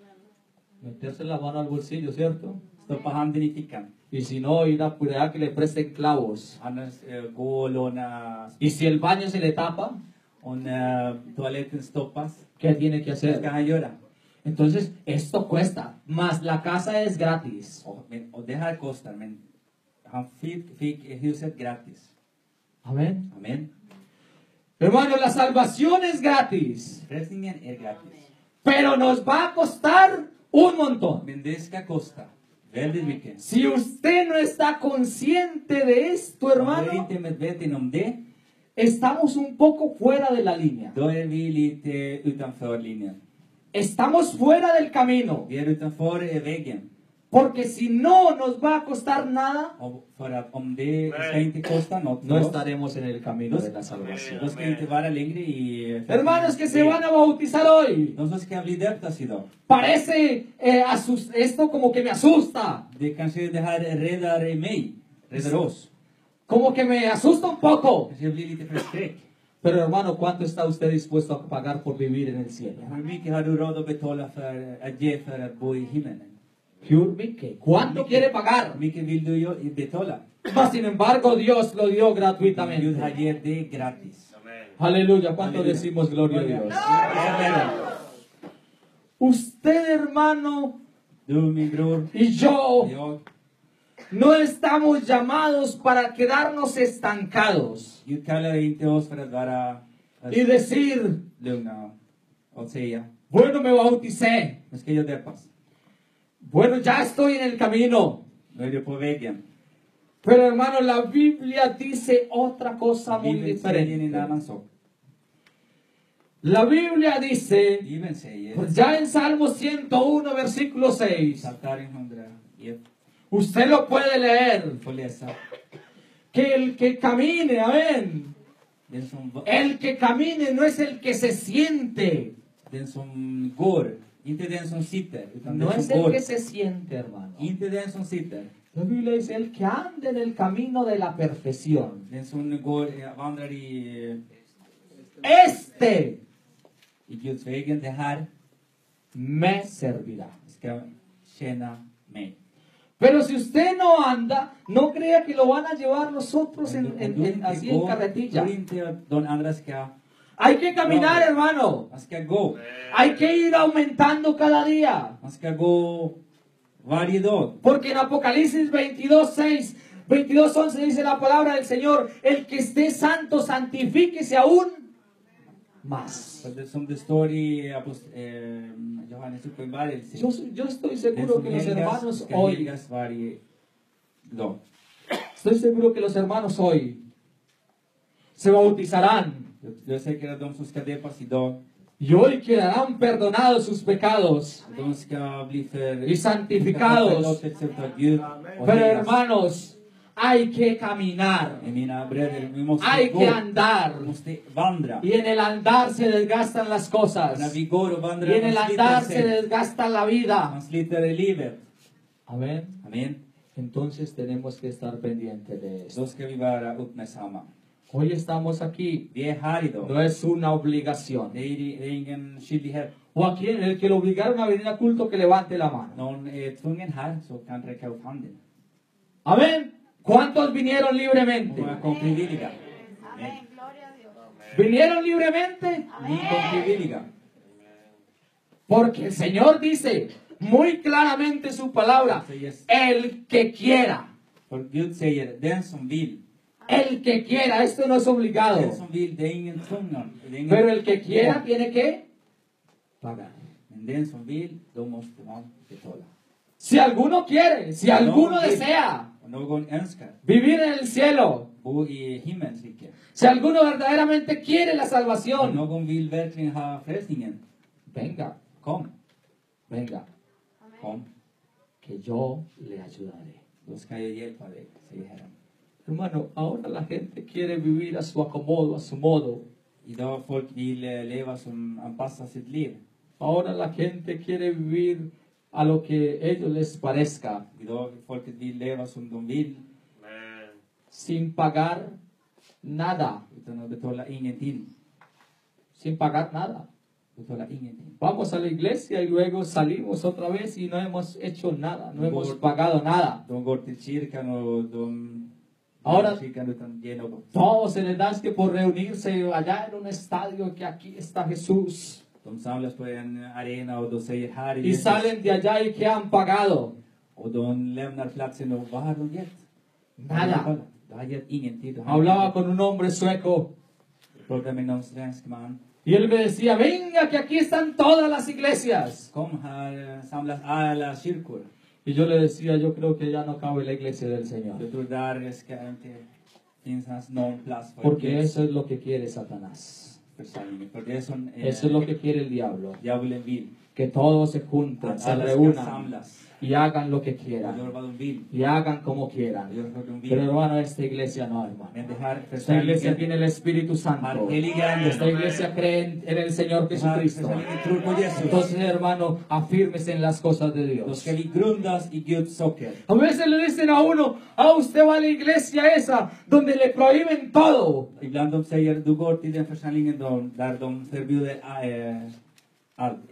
Meterse la mano al bolsillo, ¿cierto? Stoppa handen i fickan. Y si no, ir a cuidar que le presten clavos. Annars eh, gå och låna. Y si el baño se le tapa, Om eh, toaletten stoppas, ¿qué tiene que vad ska hacer? han göra? Entonces, esto cuesta, más la casa es gratis. Och, men, och det här kostar, men han fick, fick huset gratis. Amén. Amen. Hermano, la salvación es gratis, Frälsningen är gratis. pero nos va a costar un montón. Men det ska kosta väldigt mycket. Si usted no está consciente de esto, Om du är hermano, inte medveten om det, estamos un poco fuera de la línea. då är vi lite utanför linjen. Estamos fuera del camino. Vi är utanför eh, väggen. Porque si no nos va a costar nada, Och för att om det ska inte kosta något no för oss, estaremos en el camino de la salvación. då ska vi inte vara längre i... eh, Hermanos que se van a bautizar hoy, De som ska bli döptas idag. parece eh, asus- esto como que me asusta, Det kanske det här räddar mig, räddar oss. como que me asusta un poco. Kanske jag blir lite förskräckt. Pero hermano, ¿cuánto está usted dispuesto a pagar por vivir en el cielo? Hur mycket har du råd att betala för att ge för att bo i himlen? Hur mycket? ¿Cuánto quiere pagar? Hur mycket vill du jo- betala? Mas sin embargo, Dios lo dio Gud gratuitamente. har gett det gratis. Aleluya, ¿cuánto Aleluya. decimos gloria a Dios? Amen. Usted, hermano, Du min bror, y yo jag, no estamos llamados para quedarnos estancados Gud kallar inte oss för att vara y decir, lugna och säga, bueno, me bauticé, nu ska jag döpas. bueno, ya estoy en el camino. Nu är du på vägen. Pero hermano, la Biblia dice otra cosa muy Bibeln säger en diferente. annan sak. La Biblia dice, Bibeln säger, pues ya en Salmo ciento uno, versículo seis, Psaltaren hundraett, usted lo puede leer, du får läsa. que el que camine, amén, Den som, va- el que camine no es el que se siente, den som går, inte den som sitter, utan no den es som el går. que se siente, hermano. Inte den som sitter, La Biblia dice, el que ande en el camino de la perfección, den som går, eh, vandrar i, este i Guds vägen, det här me servirá. ska tjäna mig. Pero si usted no anda, no crea que lo van a llevar nosotros en, Om en- du en- inte así en går, carretilla. tror inte att de andra ska, Hay que caminar, hermano. man ska gå. Hay que ir aumentando cada día. Man ska gå varje dag. Porque en Apocalipsis veintidós, seis, veintidós, once dice la palabra del Señor, el que esté santo, santifíquese aún más. För det, som det står i apost, eh, Johannes uppenbarelse, Yo, yo estoy den seguro som que los helgas hermanos ska hoy, helgas varje dag. estoy seguro que los hermanos hoy se bautizarán Jag, jag är säker att de som ska döpas idag, y hoy quedarán perdonados sus pecados de ska bli för, y santificados. förlåtelse av Gud och Pero helgas. hermanos, hay que caminar, Men mina bröder, vi måste hay gå. que andar. Vi måste vandra. Y en el andar se desgastan las Och cosas. när vi går och vandrar, Y en el man andar sliter se sig. desgasta la vida. Man sliter i livet. Amén. Amen. Entonces tenemos que estar pendientes de esto. Då ska vi vara uppmärksamma. Hoy estamos aquí. Vi är här idag. No es una obligación. Det är, det är ingen skyldighet. O a quien el que lo obligaron a venir a culto que levante la mano. Någon är tvungen här så kan räcka upp handen. Amén. ¿Cuántos vinieron libremente? Många kom frivilliga. Amén. Gloria a Dios. ¿Vinieron libremente? Ni kom frivilliga. Porque el Señor dice muy claramente su palabra, el que quiera, För Gud säger, den som vill. el que quiera, esto no es obligado, Den som vill, det är ingen tvungen. Det är ingen pero el que quiera tiene que pagar. Men den som vill, då måste man betala. Si alguno quiere, si alguno desea Och någon önskar vivir en el cielo, bo i himmelens rike. si alguno verdaderamente quiere la Om salvación, någon vill verkligen ha frälsningen, venga, kom. venga, Kom. que yo le ayudaré. Då ska jag hjälpa dig, säger Herren. Hermano, ahora la gente quiere vivir a su acomodo, a su modo. Idag folk vill eh, leva som anpassar sitt liv. Ahora la gente quiere vivir a lo que ellos les parezca, Idag folket vill leva som de vill, sin pagar nada, utan att betala ingenting. sin pagar nada. Betala ingenting. Vamos a la iglesia y luego salimos otra vez y no hemos hecho nada, no hemos Går- pagado nada. De går till kyrkan och de Ahora- kyrkan utan ge något. Todos se les da que por reunirse allá en un estadio que aquí está Jesús. De samlas på en arena och då säger här är Y Jesus. salen de allá y que han pagado. Och de lämnar platsen och vad har de gett? Nada. De har gett ingenting. De har Hablaba ingenting. con un hombre sueco Jag pratade med någon svensk man. y él me decía, venga que aquí están todas las iglesias. Kom, här samlas alla kyrkor. Y yo le decía, yo creo que ya no cabe la iglesia del Señor. Jag tror där ska inte finnas någon plats för Porque Guds eso es lo que quiere Satanás. församling. För det som eh, Eso es lo que quiere el diablo. djävulen vill. Que todos se junten, Att se alla ska reúnan samlas y hagan lo que och quieran. göra vad de vill. Y hagan como Och quieran. göra vad de Pero vill. hermano, esta iglesia no, hermano. Men det här Esta iglesia församlingen, tiene el Espíritu Santo. har heliga ande. Esta iglesia cree en, en el Señor Den här Jesucristo. församlingen tror på Jesus. Entonces, hermano, afírmese en las cosas de Då Dios. ska vi grundas i Guds socker. A veces le dicen a uno, ah, usted va a la iglesia esa donde le prohíben todo. Ibland de säger, du går till den församlingen de, där de förbjuder äh, allt.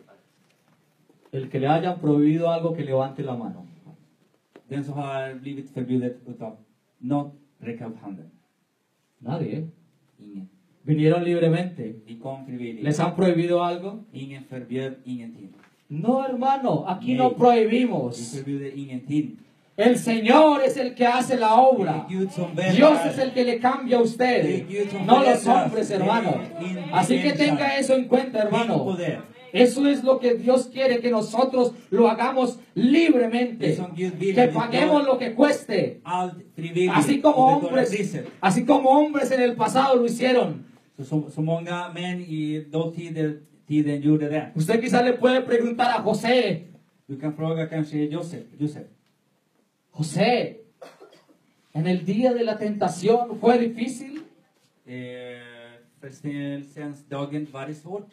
El que le hayan prohibido algo, que levante la mano. Den som har blivit förbjudet utav något, räck upp handen. Nadie. Ingen. Vinieron libremente. Vi kom frivilligt. ¿Les han prohibido algo? Ingen förbjöd ingenting. No, hermano, aquí Nej. no Vi prohibimos. förbjuder ingenting. El Señor es el que hace la Det obra. är Gud som väljer. Dios es el que le cambia a usted, no los hombres, hermano. Así que tenga eso en cuenta, Tänk på hermano. det. Eso es lo que Dios quiere, que nosotros lo hagamos libremente, que paguemos lo que cueste, Allt frivilligt. así como och betala hombres, priset. así como hombres en el pasado lo hicieron. Så, så, så många män i dåtiden tiden gjorde det. Usted quizás le puede preguntar a José, Du kan fråga kanske Josef. Josef. José, en el día de la tentación fue difícil. Eh, Frestelsens-dagen var det svårt.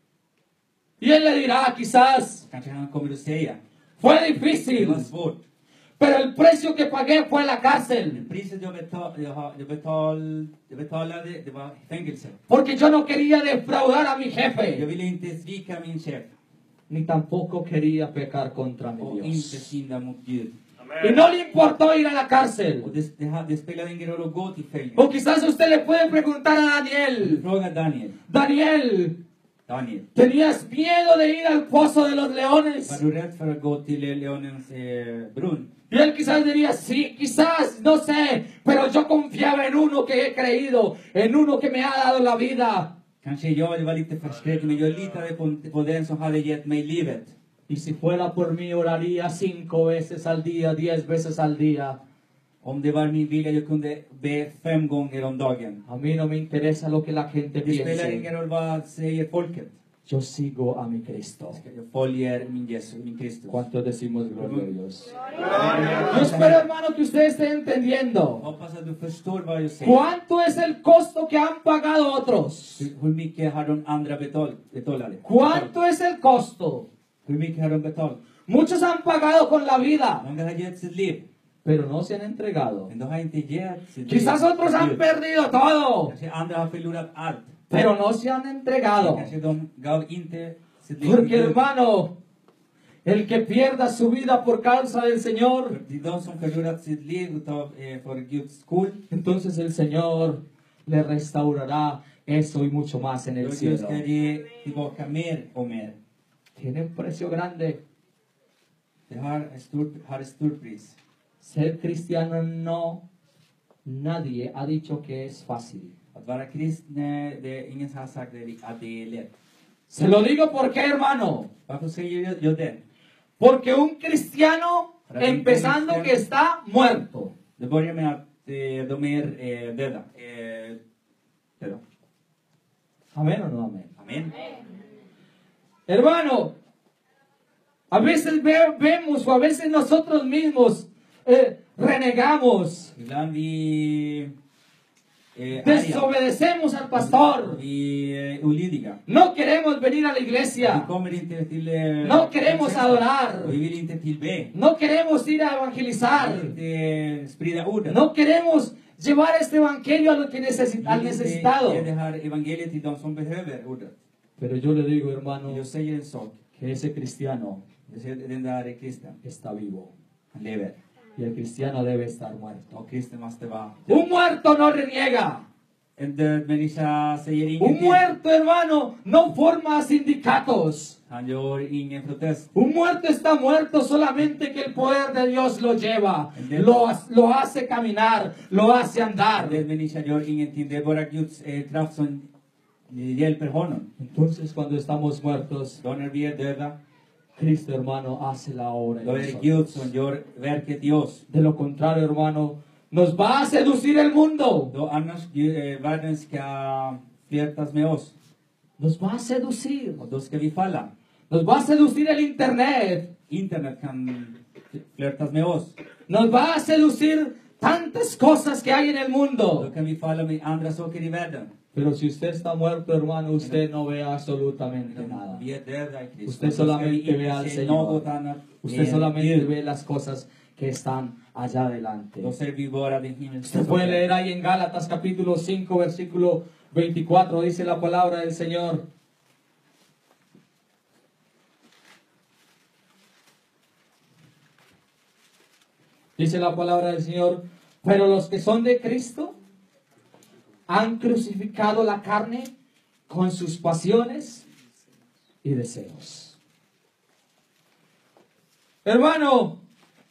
Y él le dirá, quizás, Kanske han kommer att säga. fue Det var difícil, svårt. pero el precio que pagué fue la cárcel, Priset jag, betal, jag, har- jag, betal, jag betalade, det var fängelse. porque yo no quería defraudar a mi Jag jefe, ville inte svika min chef. ni tampoco quería pecar contra mi Och inte Dios. synda mot Gud. Y no le importó ir a la Och cárcel. det, det, ha- det spelar ingen roll att gå till fängelse. O quizás usted le puede preguntar a Du Daniel, frågar Daniel. Daniel, Daniel. ¿tenías miedo de ir al pozo de los Var leones? du rädd för att gå till leonens eh, brunn? Y él quizás diría, sí, quizás, no sé, pero yo confiaba en uno que he creído, en uno que me ha dado la vida. Kanske jag var lite förskräckt, men jag litade på, på den som hade gett mig livet. Y si fuera por mí, oraría cinco veces al día, diez veces al día. Om det var min vilja, jag kunde be fem gånger om dagen. A mí no me interesa lo que la gente Det spelar piense. ingen roll vad säger folket. Yo sigo a mi Cristo. Jag följer min Jesus, min Kristus. ¿Cuántos decimos gloria a Dios? Yo espero, hermano, que usted esté entendiendo. Hoppas att du förstår vad jag säger. ¿Cuánto es el costo que han pagado otros? Hur, hur mycket har de andra betal, betalade? ¿Cuánto es el costo? Hur mycket har de betalat? Muchos han pagado con la vida, Många har gett sitt liv, pero no se han entregado. men de har inte gett sitt Quizás liv. otros han perdido todo, Kanske andra har förlorat allt. pero no se han entregado. Kanske de gav inte sitt liv till Porque, Gud. hermano, El que pierda su vida por causa del Señor, För till de som förlorat sitt liv utav, eh, för Guds skull, entonces el Señor le restaurará eso y mucho más en då el Gud cielo. ska ge tillbaka mer och mer. Tiene un precio grande. Det har ett stort, har ett stort pris. Ser cristiano no, nadie ha dicho que es fácil. Att vara kristen, det, ingen har sagt det, att det är lätt. Se lo digo porque, hermano, Varför säger jag, jag det? porque un cristiano, empezando que está muerto. Det börjar med att eh, de är eh, döda. Eh, döda. Amén o no amén. Amen. Hermano, a veces ve- vemos o a veces nosotros mismos eh, renegamos, Ibland vi eh, arga. desobedecemos al pastor, Vi är olydiga. no queremos venir a la Vi iglesia, kommer inte till... Eh, no queremos adorar, Vi vill inte tillbe. no queremos ir a Vi vill evangelizar, inte sprida ordet. no queremos llevar este evangelio a lo que necesi- al Vi vill inte necesitado. ge det här evangeliet till de som behöver ordet. Pero yo le digo, hermano, Jag säger en sak. que ese cristiano Jag säger att den där är kristen. está vivo Han lever. y el cristiano debe estar muerto. Och kristen måste vara... Un muerto no reniega. En död människa säger Un ingenting. muerto, hermano, no forma sindicatos. Han gör ingen protest. Un muerto está muerto solamente que el poder de Dios lo lleva, lo, lo hace caminar, lo hace En andar. död människa gör ingenting. Det är bara Guds eh, kraft som hjälper honom. Entonces, cuando estamos muertos, Då när vi är döda, Cristo, hermano, hace la obra en då är det nosotros. Gud som gör verket i oss. De lo contrario, hermano, nos va a seducir el mundo. Då annars Gud, eh, världen ska flörtas med oss. Nos va a seducir. Och då ska vi falla. Nos va a seducir el Internet. Internet kan flörtas med oss. Nos va a seducir tantas cosas que hay en el Då mundo. kan vi falla med andra saker i världen. Pero si usted está muerto, hermano, usted no ve absolutamente nada. Vi är döda i Kristus. Usted Då ska vi solamente ve inte al se Señor. något annat Usted än solamente Gud. ve las cosas que están allá adelante. Då ser vi bara den himmelska Usted puede saken. leer ahí en Gálatas capítulo cinco, versículo veinticuatro, dice la palabra del Señor. Dice la palabra del Señor, pero los que son de Cristo han crucificado la carne con sus pasiones y deseos. Hermano,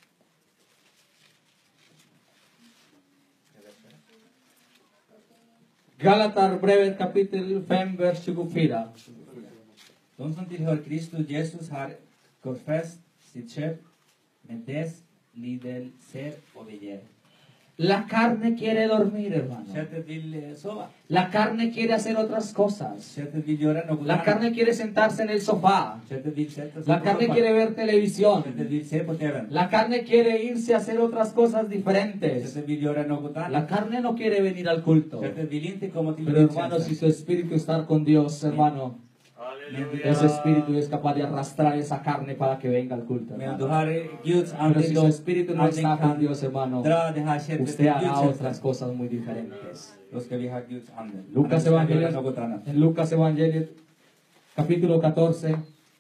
Galatar brevet kapitel fem, vers tjugofyra. De som tillhör Kristus Jesus har korsfäst sitt kött med dess lidelser och begär. La carne quiere dormir, hermano. Köttet vill eh, sova. La carne quiere hacer otras cosas. Köttet vill göra något La carne quiere sentarse en el sofá. Köttet vill sätta sig La på carne soffan. quiere ver televisión. Köttet vill se på T V:n. La carne quiere irse a hacer otras cosas diferentes. Köttet vill göra något La annat. carne no quiere venir al culto. Köttet vill inte komma till Pero hermano, si gudstjänsten. su espíritu está con Dios, hermano, ese espíritu es capaz de arrastrar esa carne para que venga al culto, Men hermano. du har eh, Guds Pero ande, si su då espíritu no anden está con kan Dios, hermano, dra det här köttet usted till hará otras gudstjänsten. cosas muy diferentes. Då ska vi ha Guds ande. Lucas Annars ska vi göra Evangelium, något annat. en Lucas Evangelium, capítulo catorce,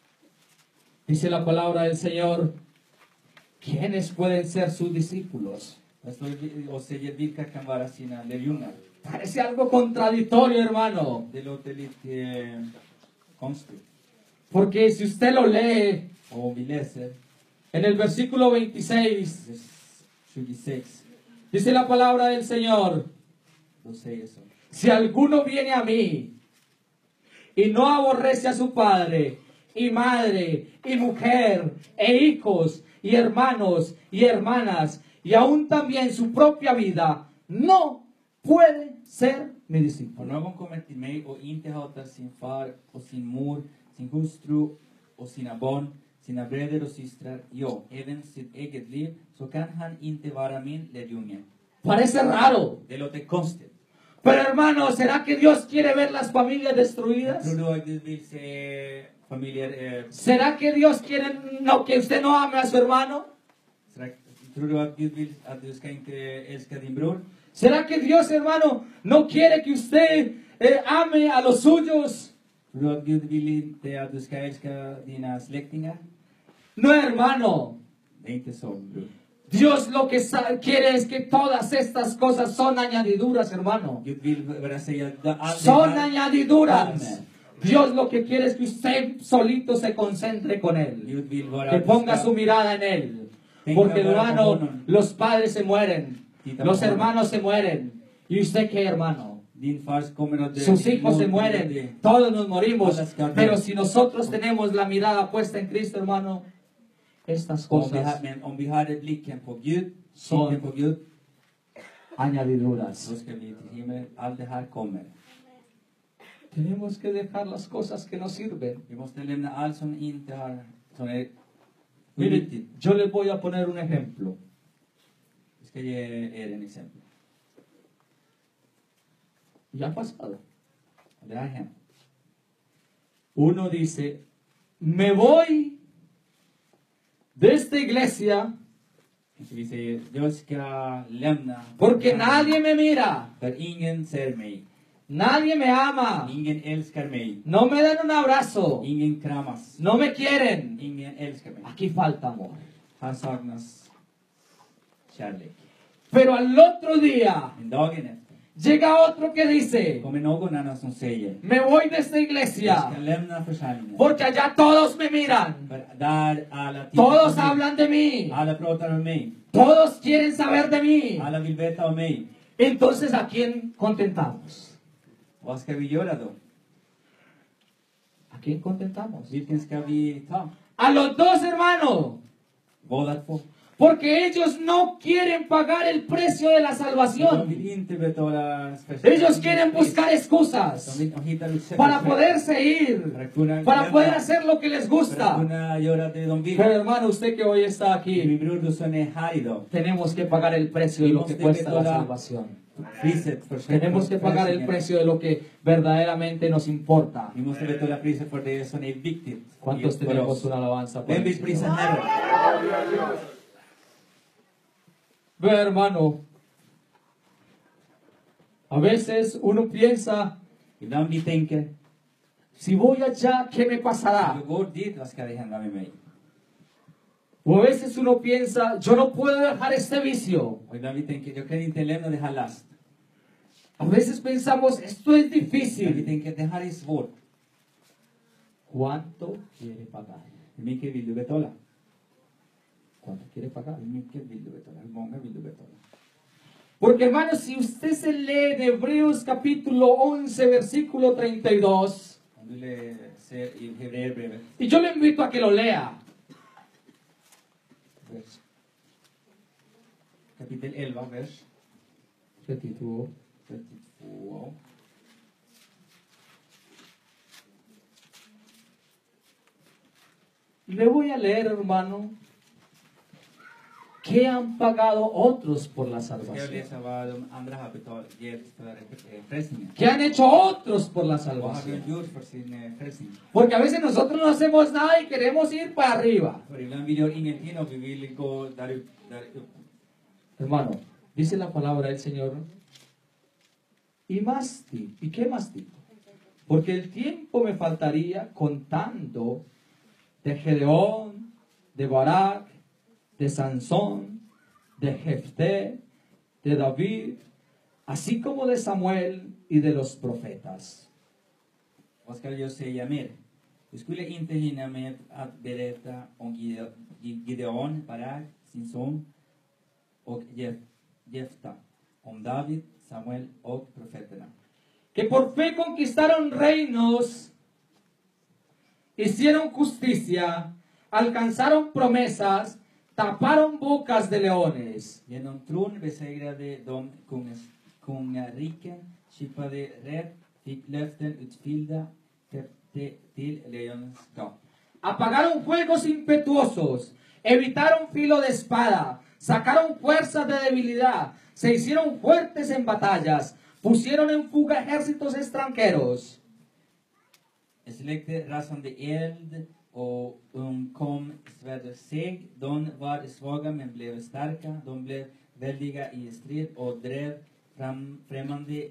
dice la palabra del Señor, ¿quiénes pueden ser sus discípulos? Det står vi- och säger vilka kan vara sina lärjungar. Parece algo contradictorio, hermano, Det låter lite eh, konstigt. porque si usted lo lee Och vi läser en el versículo veintiséis, vers tjugosex. dice la palabra del Señor, Då säger så. si alguno viene a mí y no aborrece a su padre y madre y mujer e hijos y hermanos y hermanas y aún también su propia vida, no puede ser mi Om discípulo. någon kommer till mig och inte hatar sin far och sin mor, sin hustru och sina barn, sina bröder och systrar, ja, även sitt eget liv, så kan han inte vara min lärjunge. Parece raro, Det låter konstigt. pero hermano, ¿será que Dios quiere ver las familias destruidas? Tror du att Gud vill se familjer... Eh, ¿Será que Dios quiere no, que usted no ame a su hermano? strax- tror du att Gud vill att du ska inte älska din bror? ¿Será que Dios, hermano, no quiere que usted eh, ame a los suyos? Tror du att Gud vill inte att du ska älska dina släktingar? No, hermano. Det är inte så, bror. Dios lo que sa- quiere es que todas estas cosas son añadiduras, hermano. Gud vill bara säga att allt det Son här añadiduras. kommer. Dios lo que quiere es que usted solito se concentre con Él. Gud vill bara Que att ponga ska- su mirada en Él. Tenga Porque, bara på hermano, honom. los padres se mueren. Tita Los på honom. hermanos se mueren. ¿Y usted qué, hermano? Din far kommer att dö. Sus din hijos se mor kommer att dö. mueren. Todos nos morimos. Alla ska dö. Pero si nosotros tenemos la mirada puesta en Cristo, hermano, estas Om vi, cosas har, men om vi har blicken på Gud, Son- blicken på Gud, añadiduras. så ska vi till himmel. Allt det här kommer. Tenemos que dejar las cosas que no sirven. Vi måste lämna allt som inte har, som är Mire, oviktigt. yo les voy a poner un ejemplo. Vi ska ge er en exempel. Ya ha pasado. Det har hänt. Uno dice, me voy de esta iglesia Så vi säger, jag ska lämna. porque nadie me mira, För ingen ser mig. nadie me ama, Ingen älskar mig. no me dan un abrazo, Ingen kramas. no me quieren. Ingen älskar mig. Aquí falta amor. Här saknas kärlek. Pero al otro día Men dagen efter llega otro que dice, kommer någon annan som säger, me voy de esta jag ska iglesia lämna församlingen. porque allá todos me miran, För där alla tittar todos på mig. hablan de mí, Alla pratar om mig. todos quieren saber de mí. Alla vill veta om mig. Entonces, ¿a quién contentamos? Vad ska vi göra då? ¿A quién contentamos? Vilken ska vi ta? A los dos hermanos. Båda två. Porque ellos no quieren pagar el precio de la De salvación. vill inte betala Ellos quieren buscar De excusas vill hitta ursäkter para själv. poderse ir, För att kunna para lämna. poder hacer lo que les För att gusta. kunna göra det de vill. Pero hermano, usted que hoy está Min aquí, bror, du som är här idag. tenemos que pagar el precio de lo que cuesta la salvación. Priset för Tenemos que pagar el precio de lo que verdaderamente nos importa. Vi måste betala priset för det som är viktigt. ¿Cuántos för tenemos oss. una alabanza por Vem vill eso? prisa Herren? Ve, hermano, a veces uno piensa, Ibland vi tänker, si voy allá, ¿qué me pasará? jag går dit, vad ska det hända med mig? O a veces uno piensa, yo no puedo dejar este vicio. Och ibland vi tänker, jag kan inte lämna det här last. A veces pensamos, esto es Men vi difícil. tänker, det här är svårt. ¿Cuánto quiere pagar? Hur mycket vill du betala? ¿Cuánto quiere pagar? Hur mycket vill du betala? Hur många vill du betala? Porque hermano, si usted se lee en Hebreos capítulo once, versículo treinta y dos, Om du läser i Hebreerbrevet, y yo le invito a que lo lea. vers, kapitel elva, vers trettiotvå. trettiotvå. Le voy a leer, hermano, ¿qué han pagado otros por la Ska jag salvación? läsa vad de andra har betalat, gett för eh, frälsningen? ¿Qué han hecho otros por la Vad har salvación? de gjort för sin eh, frälsning? Porque a veces nosotros no hacemos nada y queremos ir para arriba. För ibland vi gör ingenting och vi vill gå där upp. Där upp. Hermano, dice la palabra del Señor, y más ti, ¿y qué más ti? Porque el tiempo me faltaría contando de Gedeón, de Barak, de Sansón, de Jefté, de David, así como de Samuel y de los profetas. Vad ska jag säga mer? Du skulle inte hinna med att berätta om Gide- Gideon, Barak, sin son, och Jef- Jefta, om David, Samuel och profeterna. Que por fe conquistaron reinos, hicieron justicia, alcanzaron promesas, taparon bocas de leones. Genom tron besegrade de kungas, kungariken, skipade rätt, fick löften utfyllda, täppte till lejonens gap. Apagaron fuegos impetuosos, evitaron filo de espada, sacaron fuerzas de debilidad, se hicieron fuertes en batallas, pusieron en fuga ejércitos extranjeros. Släckte rasande eld och undkom svärdets seg. De var svaga men blev starka. De blev väldiga i strid och drev fram främmande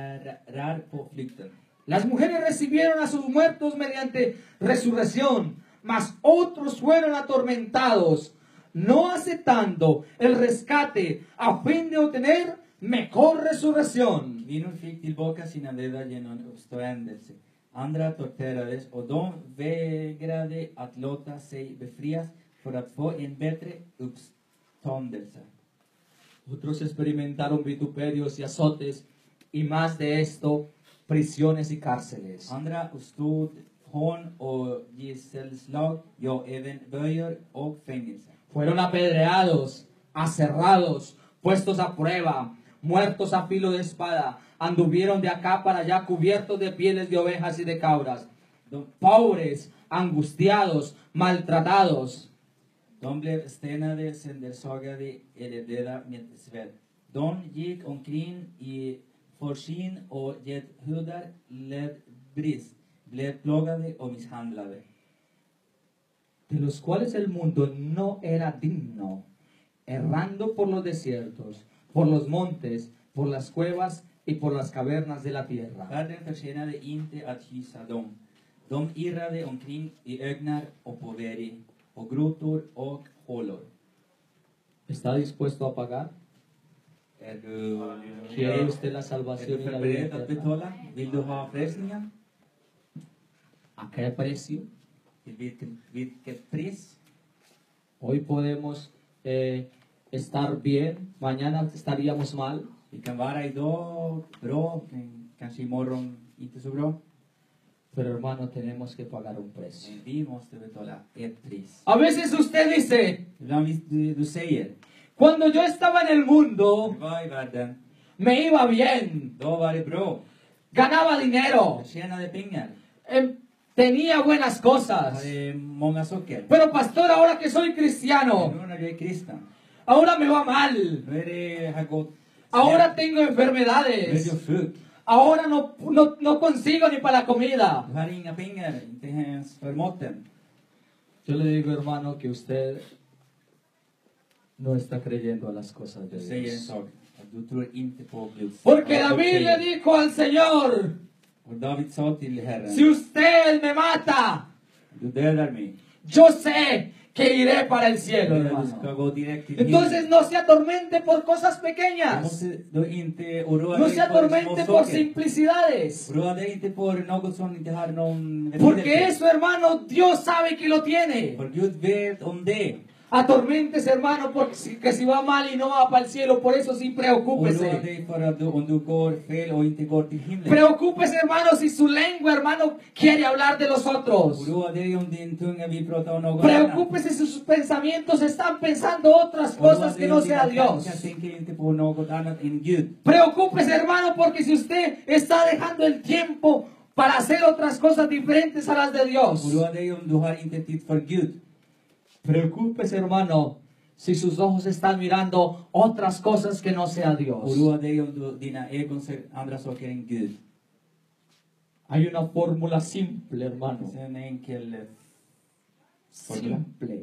herrar på flykten. Las mujeres recibieron a sus muertos mediante resurrección, mas otros fueron atormentados, no aceptando el rescate a fin de obtener mejor resurrección. Kvinnor fick tillbaka sina döda genom uppståndelse. Andra torterades och de vägrade att låta sig befrias för att få en bättre uppståndelse. Otros experimentaron vituperios y azotes, y más de esto, prisiones y cárceles. Andra uppstod hån och gisselslag, ja, även böjer och fängelse. Fueron apedreados, aserrados, puestos a prueba, muertos a filo de espada, anduvieron de acá para allá cubiertos de pieles de ovejas y de cabras, pobres, angustiados, maltratados. De blev stenade, söndersagade eller döda med svärd. De gick omkring i forskin och gethudar led brist, blev plågade och misshandlade. De los cuales el mundo no era digno, errando por los desiertos, por los montes, por las cuevas y por las cavernas de la tierra. Världen förtjänade inte att hysa dem. De irrade omkring i ögnar och på berg, och grotor och hålor. ¿Está dispuesto a pagar? Är du, ¿Quiere usted la är salvación du y la vida förberedd att eterna? betala? Vill du ha frälsningen? ¿A qué precio? Till vilket, vilket pris? Hoy podemos eh, estar bien, mañana estaríamos mal. Vi kan vara idag bra, men kanske imorgon inte så bra. Pero hermano, tenemos que pagar un precio. Men vi måste betala ett pris. A veces usted dice, Ibland vi- du, du säger, cuando yo estaba en el mundo, du var i världen, me iba bien, då var det bra. ganaba dinero, Jag tjänade pengar. em, tenía buenas Jag cosas. hade många saker. Pero pastor, ahora que soy Men cristiano, nu när du är kristen, ahora me va mal. då är det, har gått Ahora snett. tengo Nu är du enfermedades. sjuk. Ahora no, no, no consigo ni para la comida. Du har inga pengar, inte ens för maten. Yo le digo, hermano, que usted no está creyendo a las cosas Du de säger en Dios. sak, att du tror inte på Guds Porque på David le Gud. dijo al Señor, Och David sa till Herren, si usted me mata, du dödar mig. yo sé que iré para el cielo, Du ska hermano. gå direkt till Entonces himlen. no se atormente por cosas Du pequeñas. måste då inte oroa No dig se för atormente små por saker. simplicidades. Oroa dig inte för något som inte har någon Porque betydelse. eso, hermano, Dios sabe que lo tiene. För Gud vet om det. Atormentes, hermano, porque si, que si va mal y no va para el cielo, por eso sí Oroa preocúpese. dig för att du, om du går fel och inte går till himlen. Preocúpese, hermano, si su lengua, hermano, quiere hablar de los otros. Oroa dig om din tunga vill prata om något annat. Preocúpese si sus pensamientos están pensando otras cosas que no sea Dios. Jag tänker inte på något annat än Gud. Preocúpese, hermano, porque si usted está dejando el tiempo para hacer otras cosas diferentes a las de Dios. Oroa dig om du har inte tid för Gud. Preocúpese, hermano, si sus ojos están mirando otras cosas que no sea Dios. Oroa dig om du, dina ögon ser andra saker än Gud. Hay una fórmula simple, hermano. Det är en enkel eh, formula. Simple.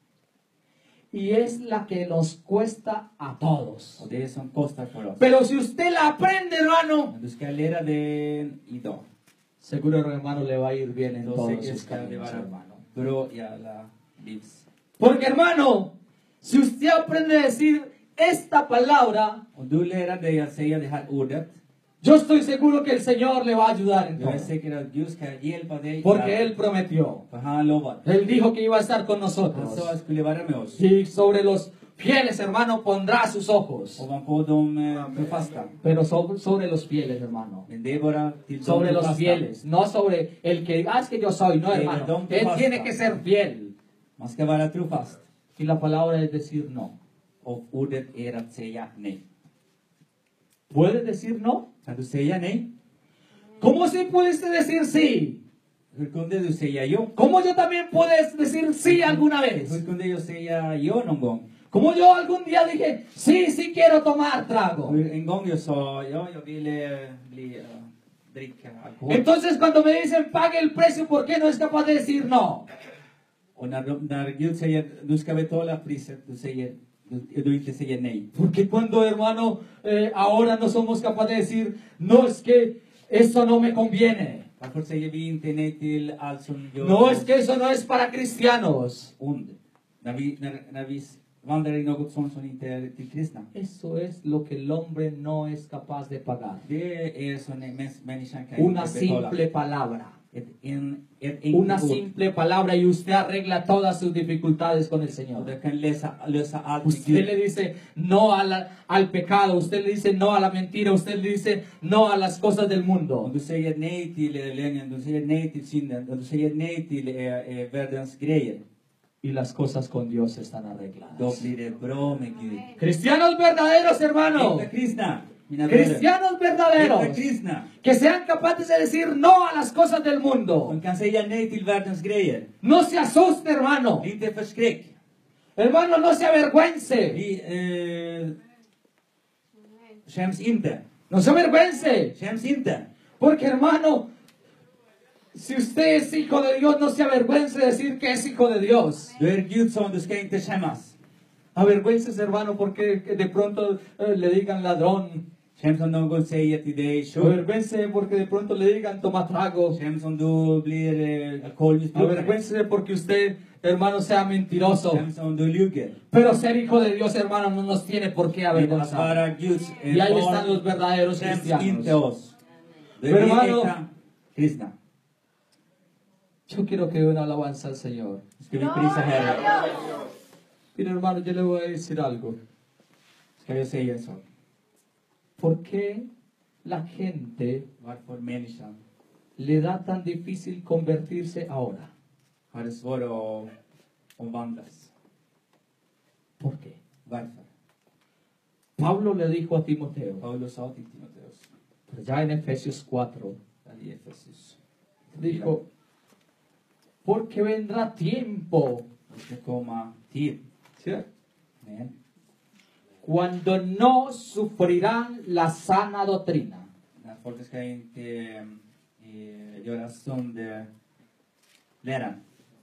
Y es la que nos cuesta a todos. Och det är som kostar för oss. Pero si usted la aprende, hermano, Men du ska lära den idag. seguro, hermano, le va a ir bien en Då todos säkert sus ska det caminos, vara hermano. bra i alla livs. Porque, hermano, si usted aprende a decir esta palabra, Om du lär dig att säga det här ordet, yo estoy seguro que el Señor le va a ayudar en jag är todo. säker att Gud ska hjälpa dig. Porque Él prometió. För han lovar. Él dijo que iba a estar con Han nosotros. sa att skulle vara med oss. Y sobre los fieles, hermano, pondrá sus ojos. Ovanpå de eh, trofasta. Pero sobre, sobre los fieles, hermano. Men det är bara till de Sobre los trofasta. fieles. No sobre el que diga, ah, es que yo soy. No, Sí, hermano. perdón, Él basta. tiene que ser fiel. Man ska vara trofast. Y la palabra es decir no. Och ordet är att säga nej. ¿Puedes decir no? Kan du säga nej? ¿Cómo si pudiste decir sí? Hur kunde du säga jo? ¿Cómo yo también puedes decir sí alguna Hur vez? kunde jag säga ja någon gång? Como yo algún día dije, sí, sí quiero tomar trago. Hur en gång jag sa ja, jag ville bli, uh, dricka alkohol. Entonces cuando me dicen pague el precio, ¿por qué no es capaz de decir no? Och när, de- när Gud säger du ska betala priset, du säger du, du inte säger nej. Porque cuando, hermano, eh, ahora no somos capaces de decir, no, es que eso no me conviene. Varför säger vi inte nej till allt som gör No, es oss que eso no es para cristianos. ond? När vi, när, när vi vandrar i något sånt som inte är till kristna. Eso es lo que el hombre no es capaz de pagar. Det är som en mäns- människan kan Una inte betala. simple palabra. Ett, en, ett Una enkelt ord. simple palabra y usted arregla todas sus dificultades con el Och Señor. det kan lösa, lösa allt med Usted Gud. le dice no a la- al pecado, usted le dice no a la mentira, usted le dice no a las cosas del Om mundo. du säger nej till eh, lögnen, du säger nej till synden, om du säger nej till eh, eh, världens grejer, Y las cosas con Dios están då arregladas. blir det bra med Gud. Cristianos verdaderos, hermano. Äkta kristna, mina bröder. Cristianos Äkta verdaderos. kristna, Que sean capaces de decir no a las cosas del mundo. de kan säga nej till världens grejer. No se asuste, hermano. Bli inte förskräck. Hermano, no se avergüence. Vi eh, skäms inte. No se avergüence. Skäms inte. Porque, hermano, si usted es hijo de Dios, no se avergüence de decir que es hijo de Dios. Du är Guds son, du ska inte skämmas. Avergüences, hermano, porque de pronto eh, le digan ladrón. Skäms om någon säger till dig tjuv. Avergüence porque de pronto le digan toma trago. Skäms om du blir eh, alkoholmissbrukare. Avergüence porque usted, hermano, sea mentiroso. Skäms om du ljuger. Pero ser hijo de Dios, hermano, no nos tiene por qué Men att avergonzar. vara Guds eh, Y ahí barn están los verdaderos skäms inte cristianos. oss. Det Men är vi hermano- äkta kristna. Yo quiero que dé una alabanza al Señor. Ska vi prisa Herren? Mira, hermano, yo le voy a decir algo. Ska vi säga en sak? ¿Por qué la gente Varför människan le da tan difícil convertirse ahora? har det svårt att omvandlas? ¿Por qué? Varför? Pablo le dijo a Timoteo, Paulus sa till Timoteus, pero ya en Efesios cuatro, där i Efesus, dijo, porque vendrá tiempo, det ska komma tid. ¿cierto? Men Cuando no sufrirán la sana doctrina. när folk ska inte eh, göra sund eh, läran.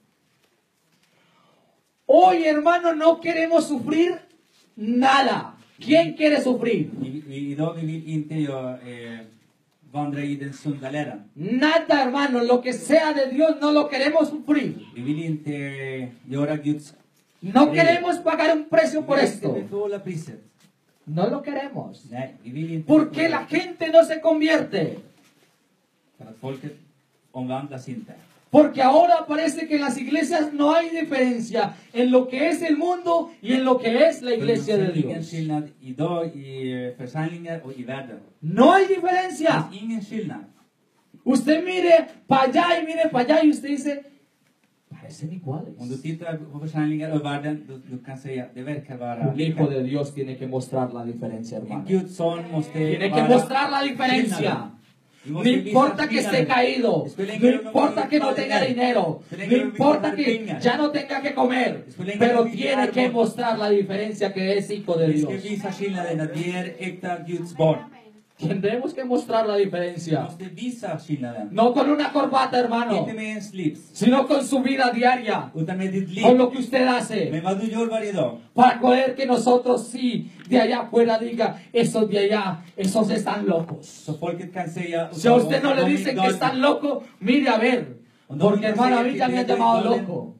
Hoy, hermano, no queremos sufrir nada. ¿Quién quiere sufrir? Vi, vi, idag vi vill inte göra, eh, vandra i den sunda läran. Nada, hermano. Lo que sea de Dios no lo queremos sufrir. Vi vill inte göra Guds... No queremos pagar un precio por Vi vill inte esto. betala priset. No lo queremos. Nej, vi vill inte ¿Por qué betala la gente no se convierte? för att folket omvandlas inte. Porque ahora parece que en las iglesias no hay diferencia en lo que es el mundo y en lo que es la iglesia de Det finns ingen Dios. skillnad idag i eh, församlingar och i världen. No hay Det diferencia. finns ingen skillnad. Usted mire para allá y mire para allá y usted dice, parecen iguales. Om du tittar på församlingar och världen, du, du kan säga det verkar vara Un hijo de Dios tiene que mostrar la diferencia, En hermano. Guds son måste Tiene que vara mostrar la diferencia. skillnaden. Vi No måste visa importa que esté skillnaden. caído, Det spelar no ingen roll om importa du que no har tenga pengar. dinero, Det spelar no ingen roll om du importa har que pengar. ya no tenga que comer, Det spelar ingen pero roll vilket tiene que arbete. mostrar la diferencia que es hijo de Vi ska Dios. visa skillnaden att vi är äkta Guds barn. Tendremos que mostrar la Vi diferencia. måste visa skillnaden. No con una corbata, hermano, Inte med en slips, sino con su vida diaria, utan med ditt liv. con lo que usted hace, Med vad du gör varje dag. para poder que nosotros sí, de allá afuera diga, esos de allá, esos están locos. Så folket kan säga... Si a usted no le dicen que están locos, mire a ver, porque hermano, a mí ya me han llamado loco.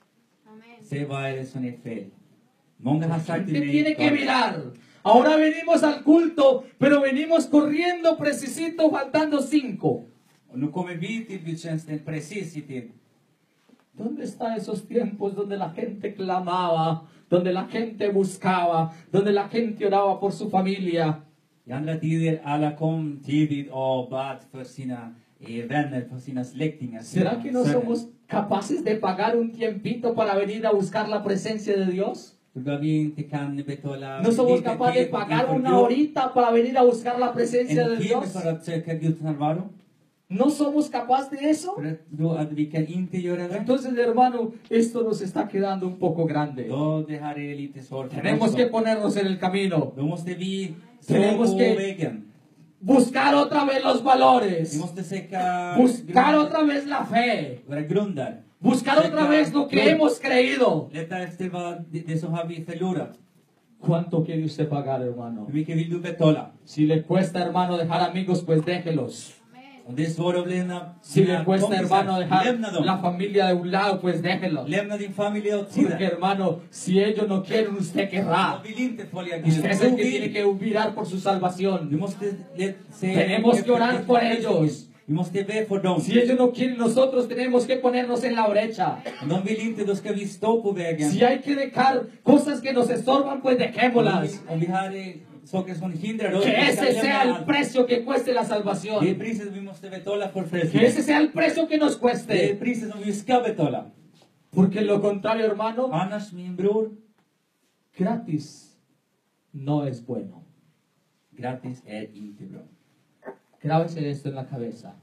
Se vad är det som är fel. Många har sagt till Usted mig... tiene que mirar. Ahora venimos al culto, pero venimos corriendo precisito, faltando cinco. Och nu kommer vi till gudstjänsten precis i tid. ¿Dónde están esos tiempos donde la gente clamaba, donde la gente buscaba, donde la gente oraba por su familia? I andra tider alla kom tidigt och bad för sina eh, vänner, för sina släktingar. ¿Será sina que no söner. somos capaces de pagar un tiempito para venir a buscar la presencia de Dios? Då vi inte kan betala... ¿No somos lite capaces de tid pagar inför una Gud, horita para venir a buscar la presencia de en timme Dios? för att söka Guds närvaro? ¿No somos capaces de eso? För att då att vi kan inte göra det. Entonces, hermano, esto nos está quedando un poco grande. Då det här är lite svårt för Tenemos oss. que ponernos en el camino. Då måste vi stå Tenemos på que- vägen. Buscar otra vez los Vi valores. måste söka Buscar grund- otra vez la fe. våra grunder. Buscar otra vez lo que hemos creído. Leta efter vad, det, det som har vi förlorat. ¿Cuánto quiere usted pagar, hermano? Hur mycket vill du betala? Si le cuesta, hermano, dejar amigos, pues déjelos. Om det är svårt att lämna Si dina le cuesta, kompisar, hermano, dejar lämna dem. la familia de un lado, pues déjenlo. Lämna din familj åt Porque, sidan. hermano, si ellos no quieren, usted querrá. De vill inte följa Gud. Usted es el Du que tiene vill. que mirar por su Du salvación. måste le- se Tenemos que orar efter- por ellos. Vi måste be för dem. Si ellos no quieren, nosotros tenemos que ponernos en la brecha. Om de vill inte, då ska vi stå på vägen. Si hay que dejar cosas que nos estorban, pues Om vi, dejémoslas. om vi har eh, saker som hindrar oss, Que vi ska ese sea lämna el allt. precio que cueste la Det är salvación. priset vi måste betala för Que frälsningen. ese sea el precio que nos Det är cueste. priset som vi ska betala. Porque lo contrario, hermano, Annars, min bror, gratis no es bueno. gratis är inte bra. Grábese esto en la cabeza.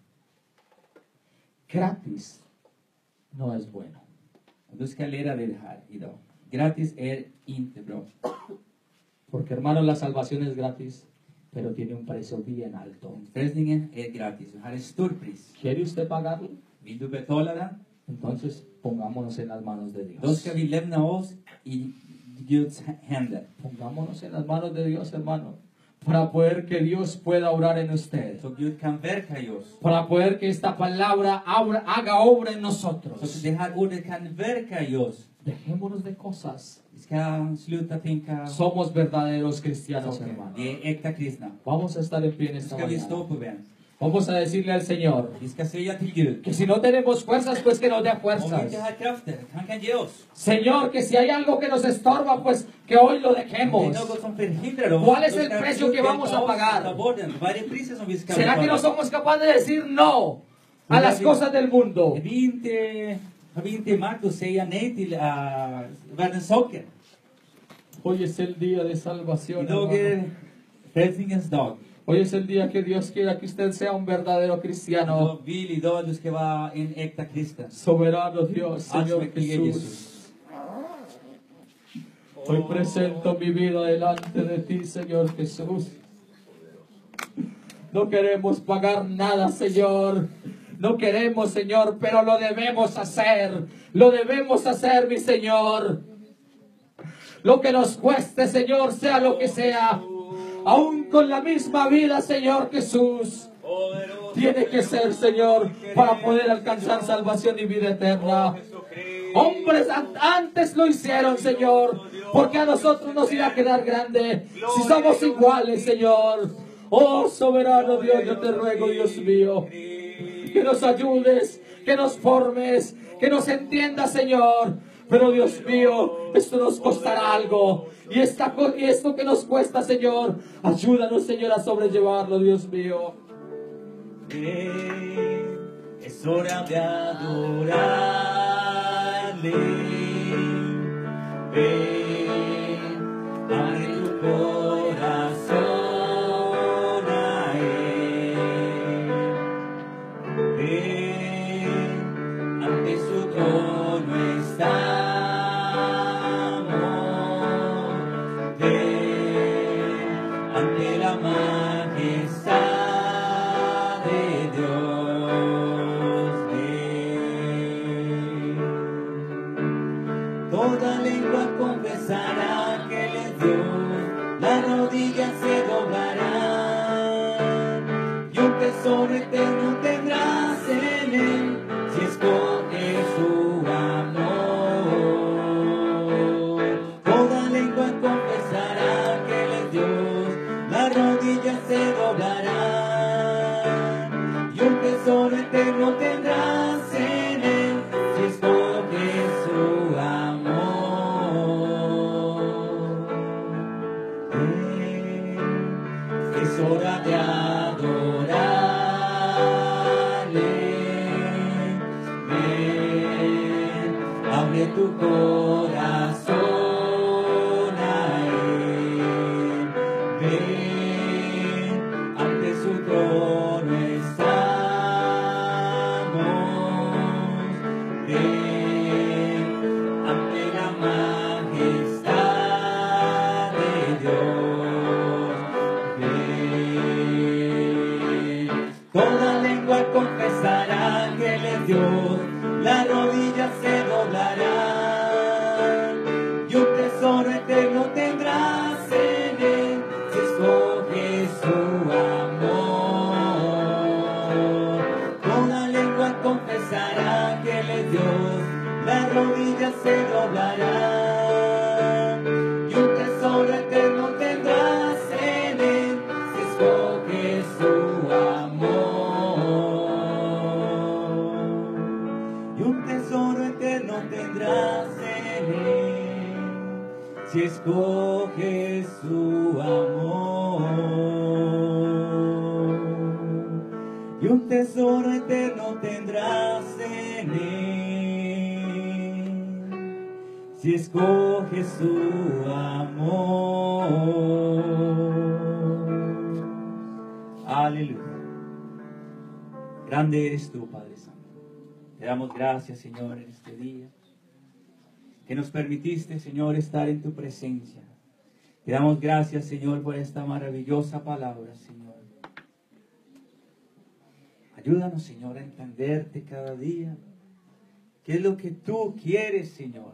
Gratis no es bueno. Och du ska lära dig det här idag. Gratis är inte bra. Porque, hermano, la salvación es gratis, pero tiene un precio bien alto. Frälsningen är gratis. Du har ett stort pris. ¿Quiere usted pagarlo? Vill du betala den? Entonces pongámonos en las manos de Då Dios. ska vi lämna oss i Guds händer. Pongámonos en las manos de Dios, hermano, para poder que Dios pueda orar en usted. Så Gud kan verka i oss. Para poder que esta palabra abra- haga obra en Så nosotros. att det här ordet kan verka i oss. Dejémonos de cosas. Vi ska sluta tänka Somos verdaderos cristianos, saker. hermano. Vi är äkta kristna. Vamos a estar en pie en Nu esta ska vi mañana. stå på ben. Vamos a decirle al Señor Vi ska säga till Gud. que si no tenemos fuerzas, pues que nos dé Om vi fuerzas. inte har krafter, han kan ge oss. Señor, que si hay algo que nos estorba, pues que hoy lo Om det dejemos. är något som förhindrar oss, ¿Cuál es då el ska precio Gud que vamos hjälpa a oss pagar? ta bort den. Vad är det priset som vi ska ¿Será que no betala? somos capaces de decir no a las cosas del mundo? Är vi inte, har vi inte makt att säga nej till uh, världens saker? Hoy es el día de salvación, Idag hermano. är frälsningens dag. Hoy es el día que Dios quiera que usted sea un verdadero cristiano. Jag vill idag att du ska vara en äkta kristen. Soberano Dios, Señor Allsmäktige Jesús. Jesus. Hoy presento mi vida delante de ti, Señor Jesús. No queremos pagar nada, Señor. No queremos, Señor, pero lo debemos hacer. Lo debemos hacer, mi Señor. Lo que nos cueste, Señor, sea lo que sea. Aún con la misma vida, Señor Jesús. Tiene que ser, Señor, para poder alcanzar salvación y vida eterna. Hombres an- antes lo hicieron, Señor, porque a nosotros nos irá a quedar grande si somos iguales, Señor. Oh, soberano Dios, yo te ruego, Dios mío, que nos ayudes, que nos formes, que nos entiendas, Señor. Pero Dios mío, esto nos costará algo. Y, esta, co- y esto que nos cuesta, Señor, ayúdanos, Señor, a sobrellevarlo, Dios mío. Ven, es hora de adorarle. Ven, abre tu corazón a Él. Ven, ante su trono estamos. Ven, ante la majestad de Dios. Ven. Toda lengua confesará que Él es Dios, las rodillas se doblarán, y un tesoro eterno tendrás en Él, si escoges su amor. Toda lengua confesará que Él es Dios, las rodillas se doblarán, y un tesoro eterno tendrás en Él, si escoges su amor. Ven, es hora de adorarle. Ven, abre tu corazón a Él. Ven, ante su trono estamos. Ven, ante la majestad de Dios. Ven, toda lengua confesará que Él es Dios, las rodillas se doblarán, y un tesoro eterno tendrás en Él, si escoges si escoges su amor. Y un tesoro eterno tendrás en él, si escoges su amor. Aleluya. Grande eres tú, Padre Santo. Te damos gracias, Señor, en este día, que nos permitiste, Señor, estar en tu presencia. Te damos gracias, Señor, por esta maravillosa palabra, Señor. Ayúdanos, Señor, a entenderte cada día. ¿Qué es lo que tú quieres, Señor?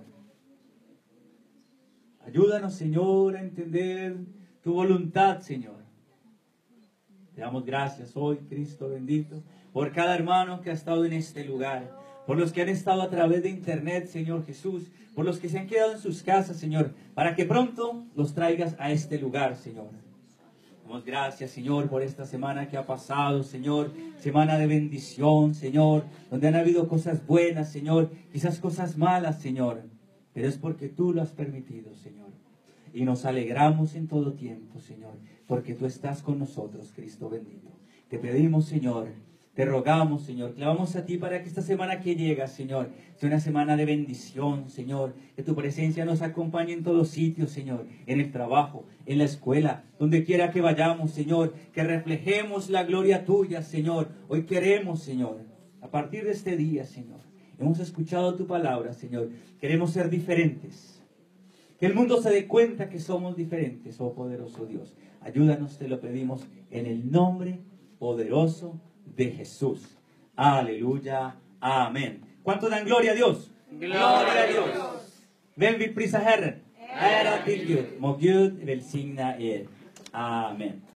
Ayúdanos, Señor, a entender tu voluntad, Señor. Te damos gracias hoy, Cristo bendito, por cada hermano que ha estado en este lugar, por los que han estado a través de internet, Señor Jesús, por los que se han quedado en sus casas, Señor, para que pronto los traigas a este lugar, Señor. Damos gracias, Señor, por esta semana que ha pasado, Señor, semana de bendición, Señor, donde han habido cosas buenas, Señor, quizás cosas malas, Señor, pero es porque tú lo has permitido, Señor. Y nos alegramos en todo tiempo, Señor, porque tú estás con nosotros, Cristo bendito. Te pedimos, Señor, te rogamos, Señor, clamamos a ti para que esta semana que llega, Señor, sea una semana de bendición, Señor, que tu presencia nos acompañe en todos sitios, Señor, en el trabajo, en la escuela, donde quiera que vayamos, Señor, que reflejemos la gloria tuya, Señor. Hoy queremos, Señor, a partir de este día, Señor, hemos escuchado tu palabra, Señor, queremos ser diferentes. Que el mundo se dé cuenta que somos diferentes, oh poderoso Dios. Ayúdanos, te lo pedimos, en el nombre poderoso de Jesús. Aleluya. Amén. ¿Cuánto dan gloria a Dios? Gloria a Dios. Vem vi prisa Herren. Ära till Gud. Må Gud välsigna er. Amen.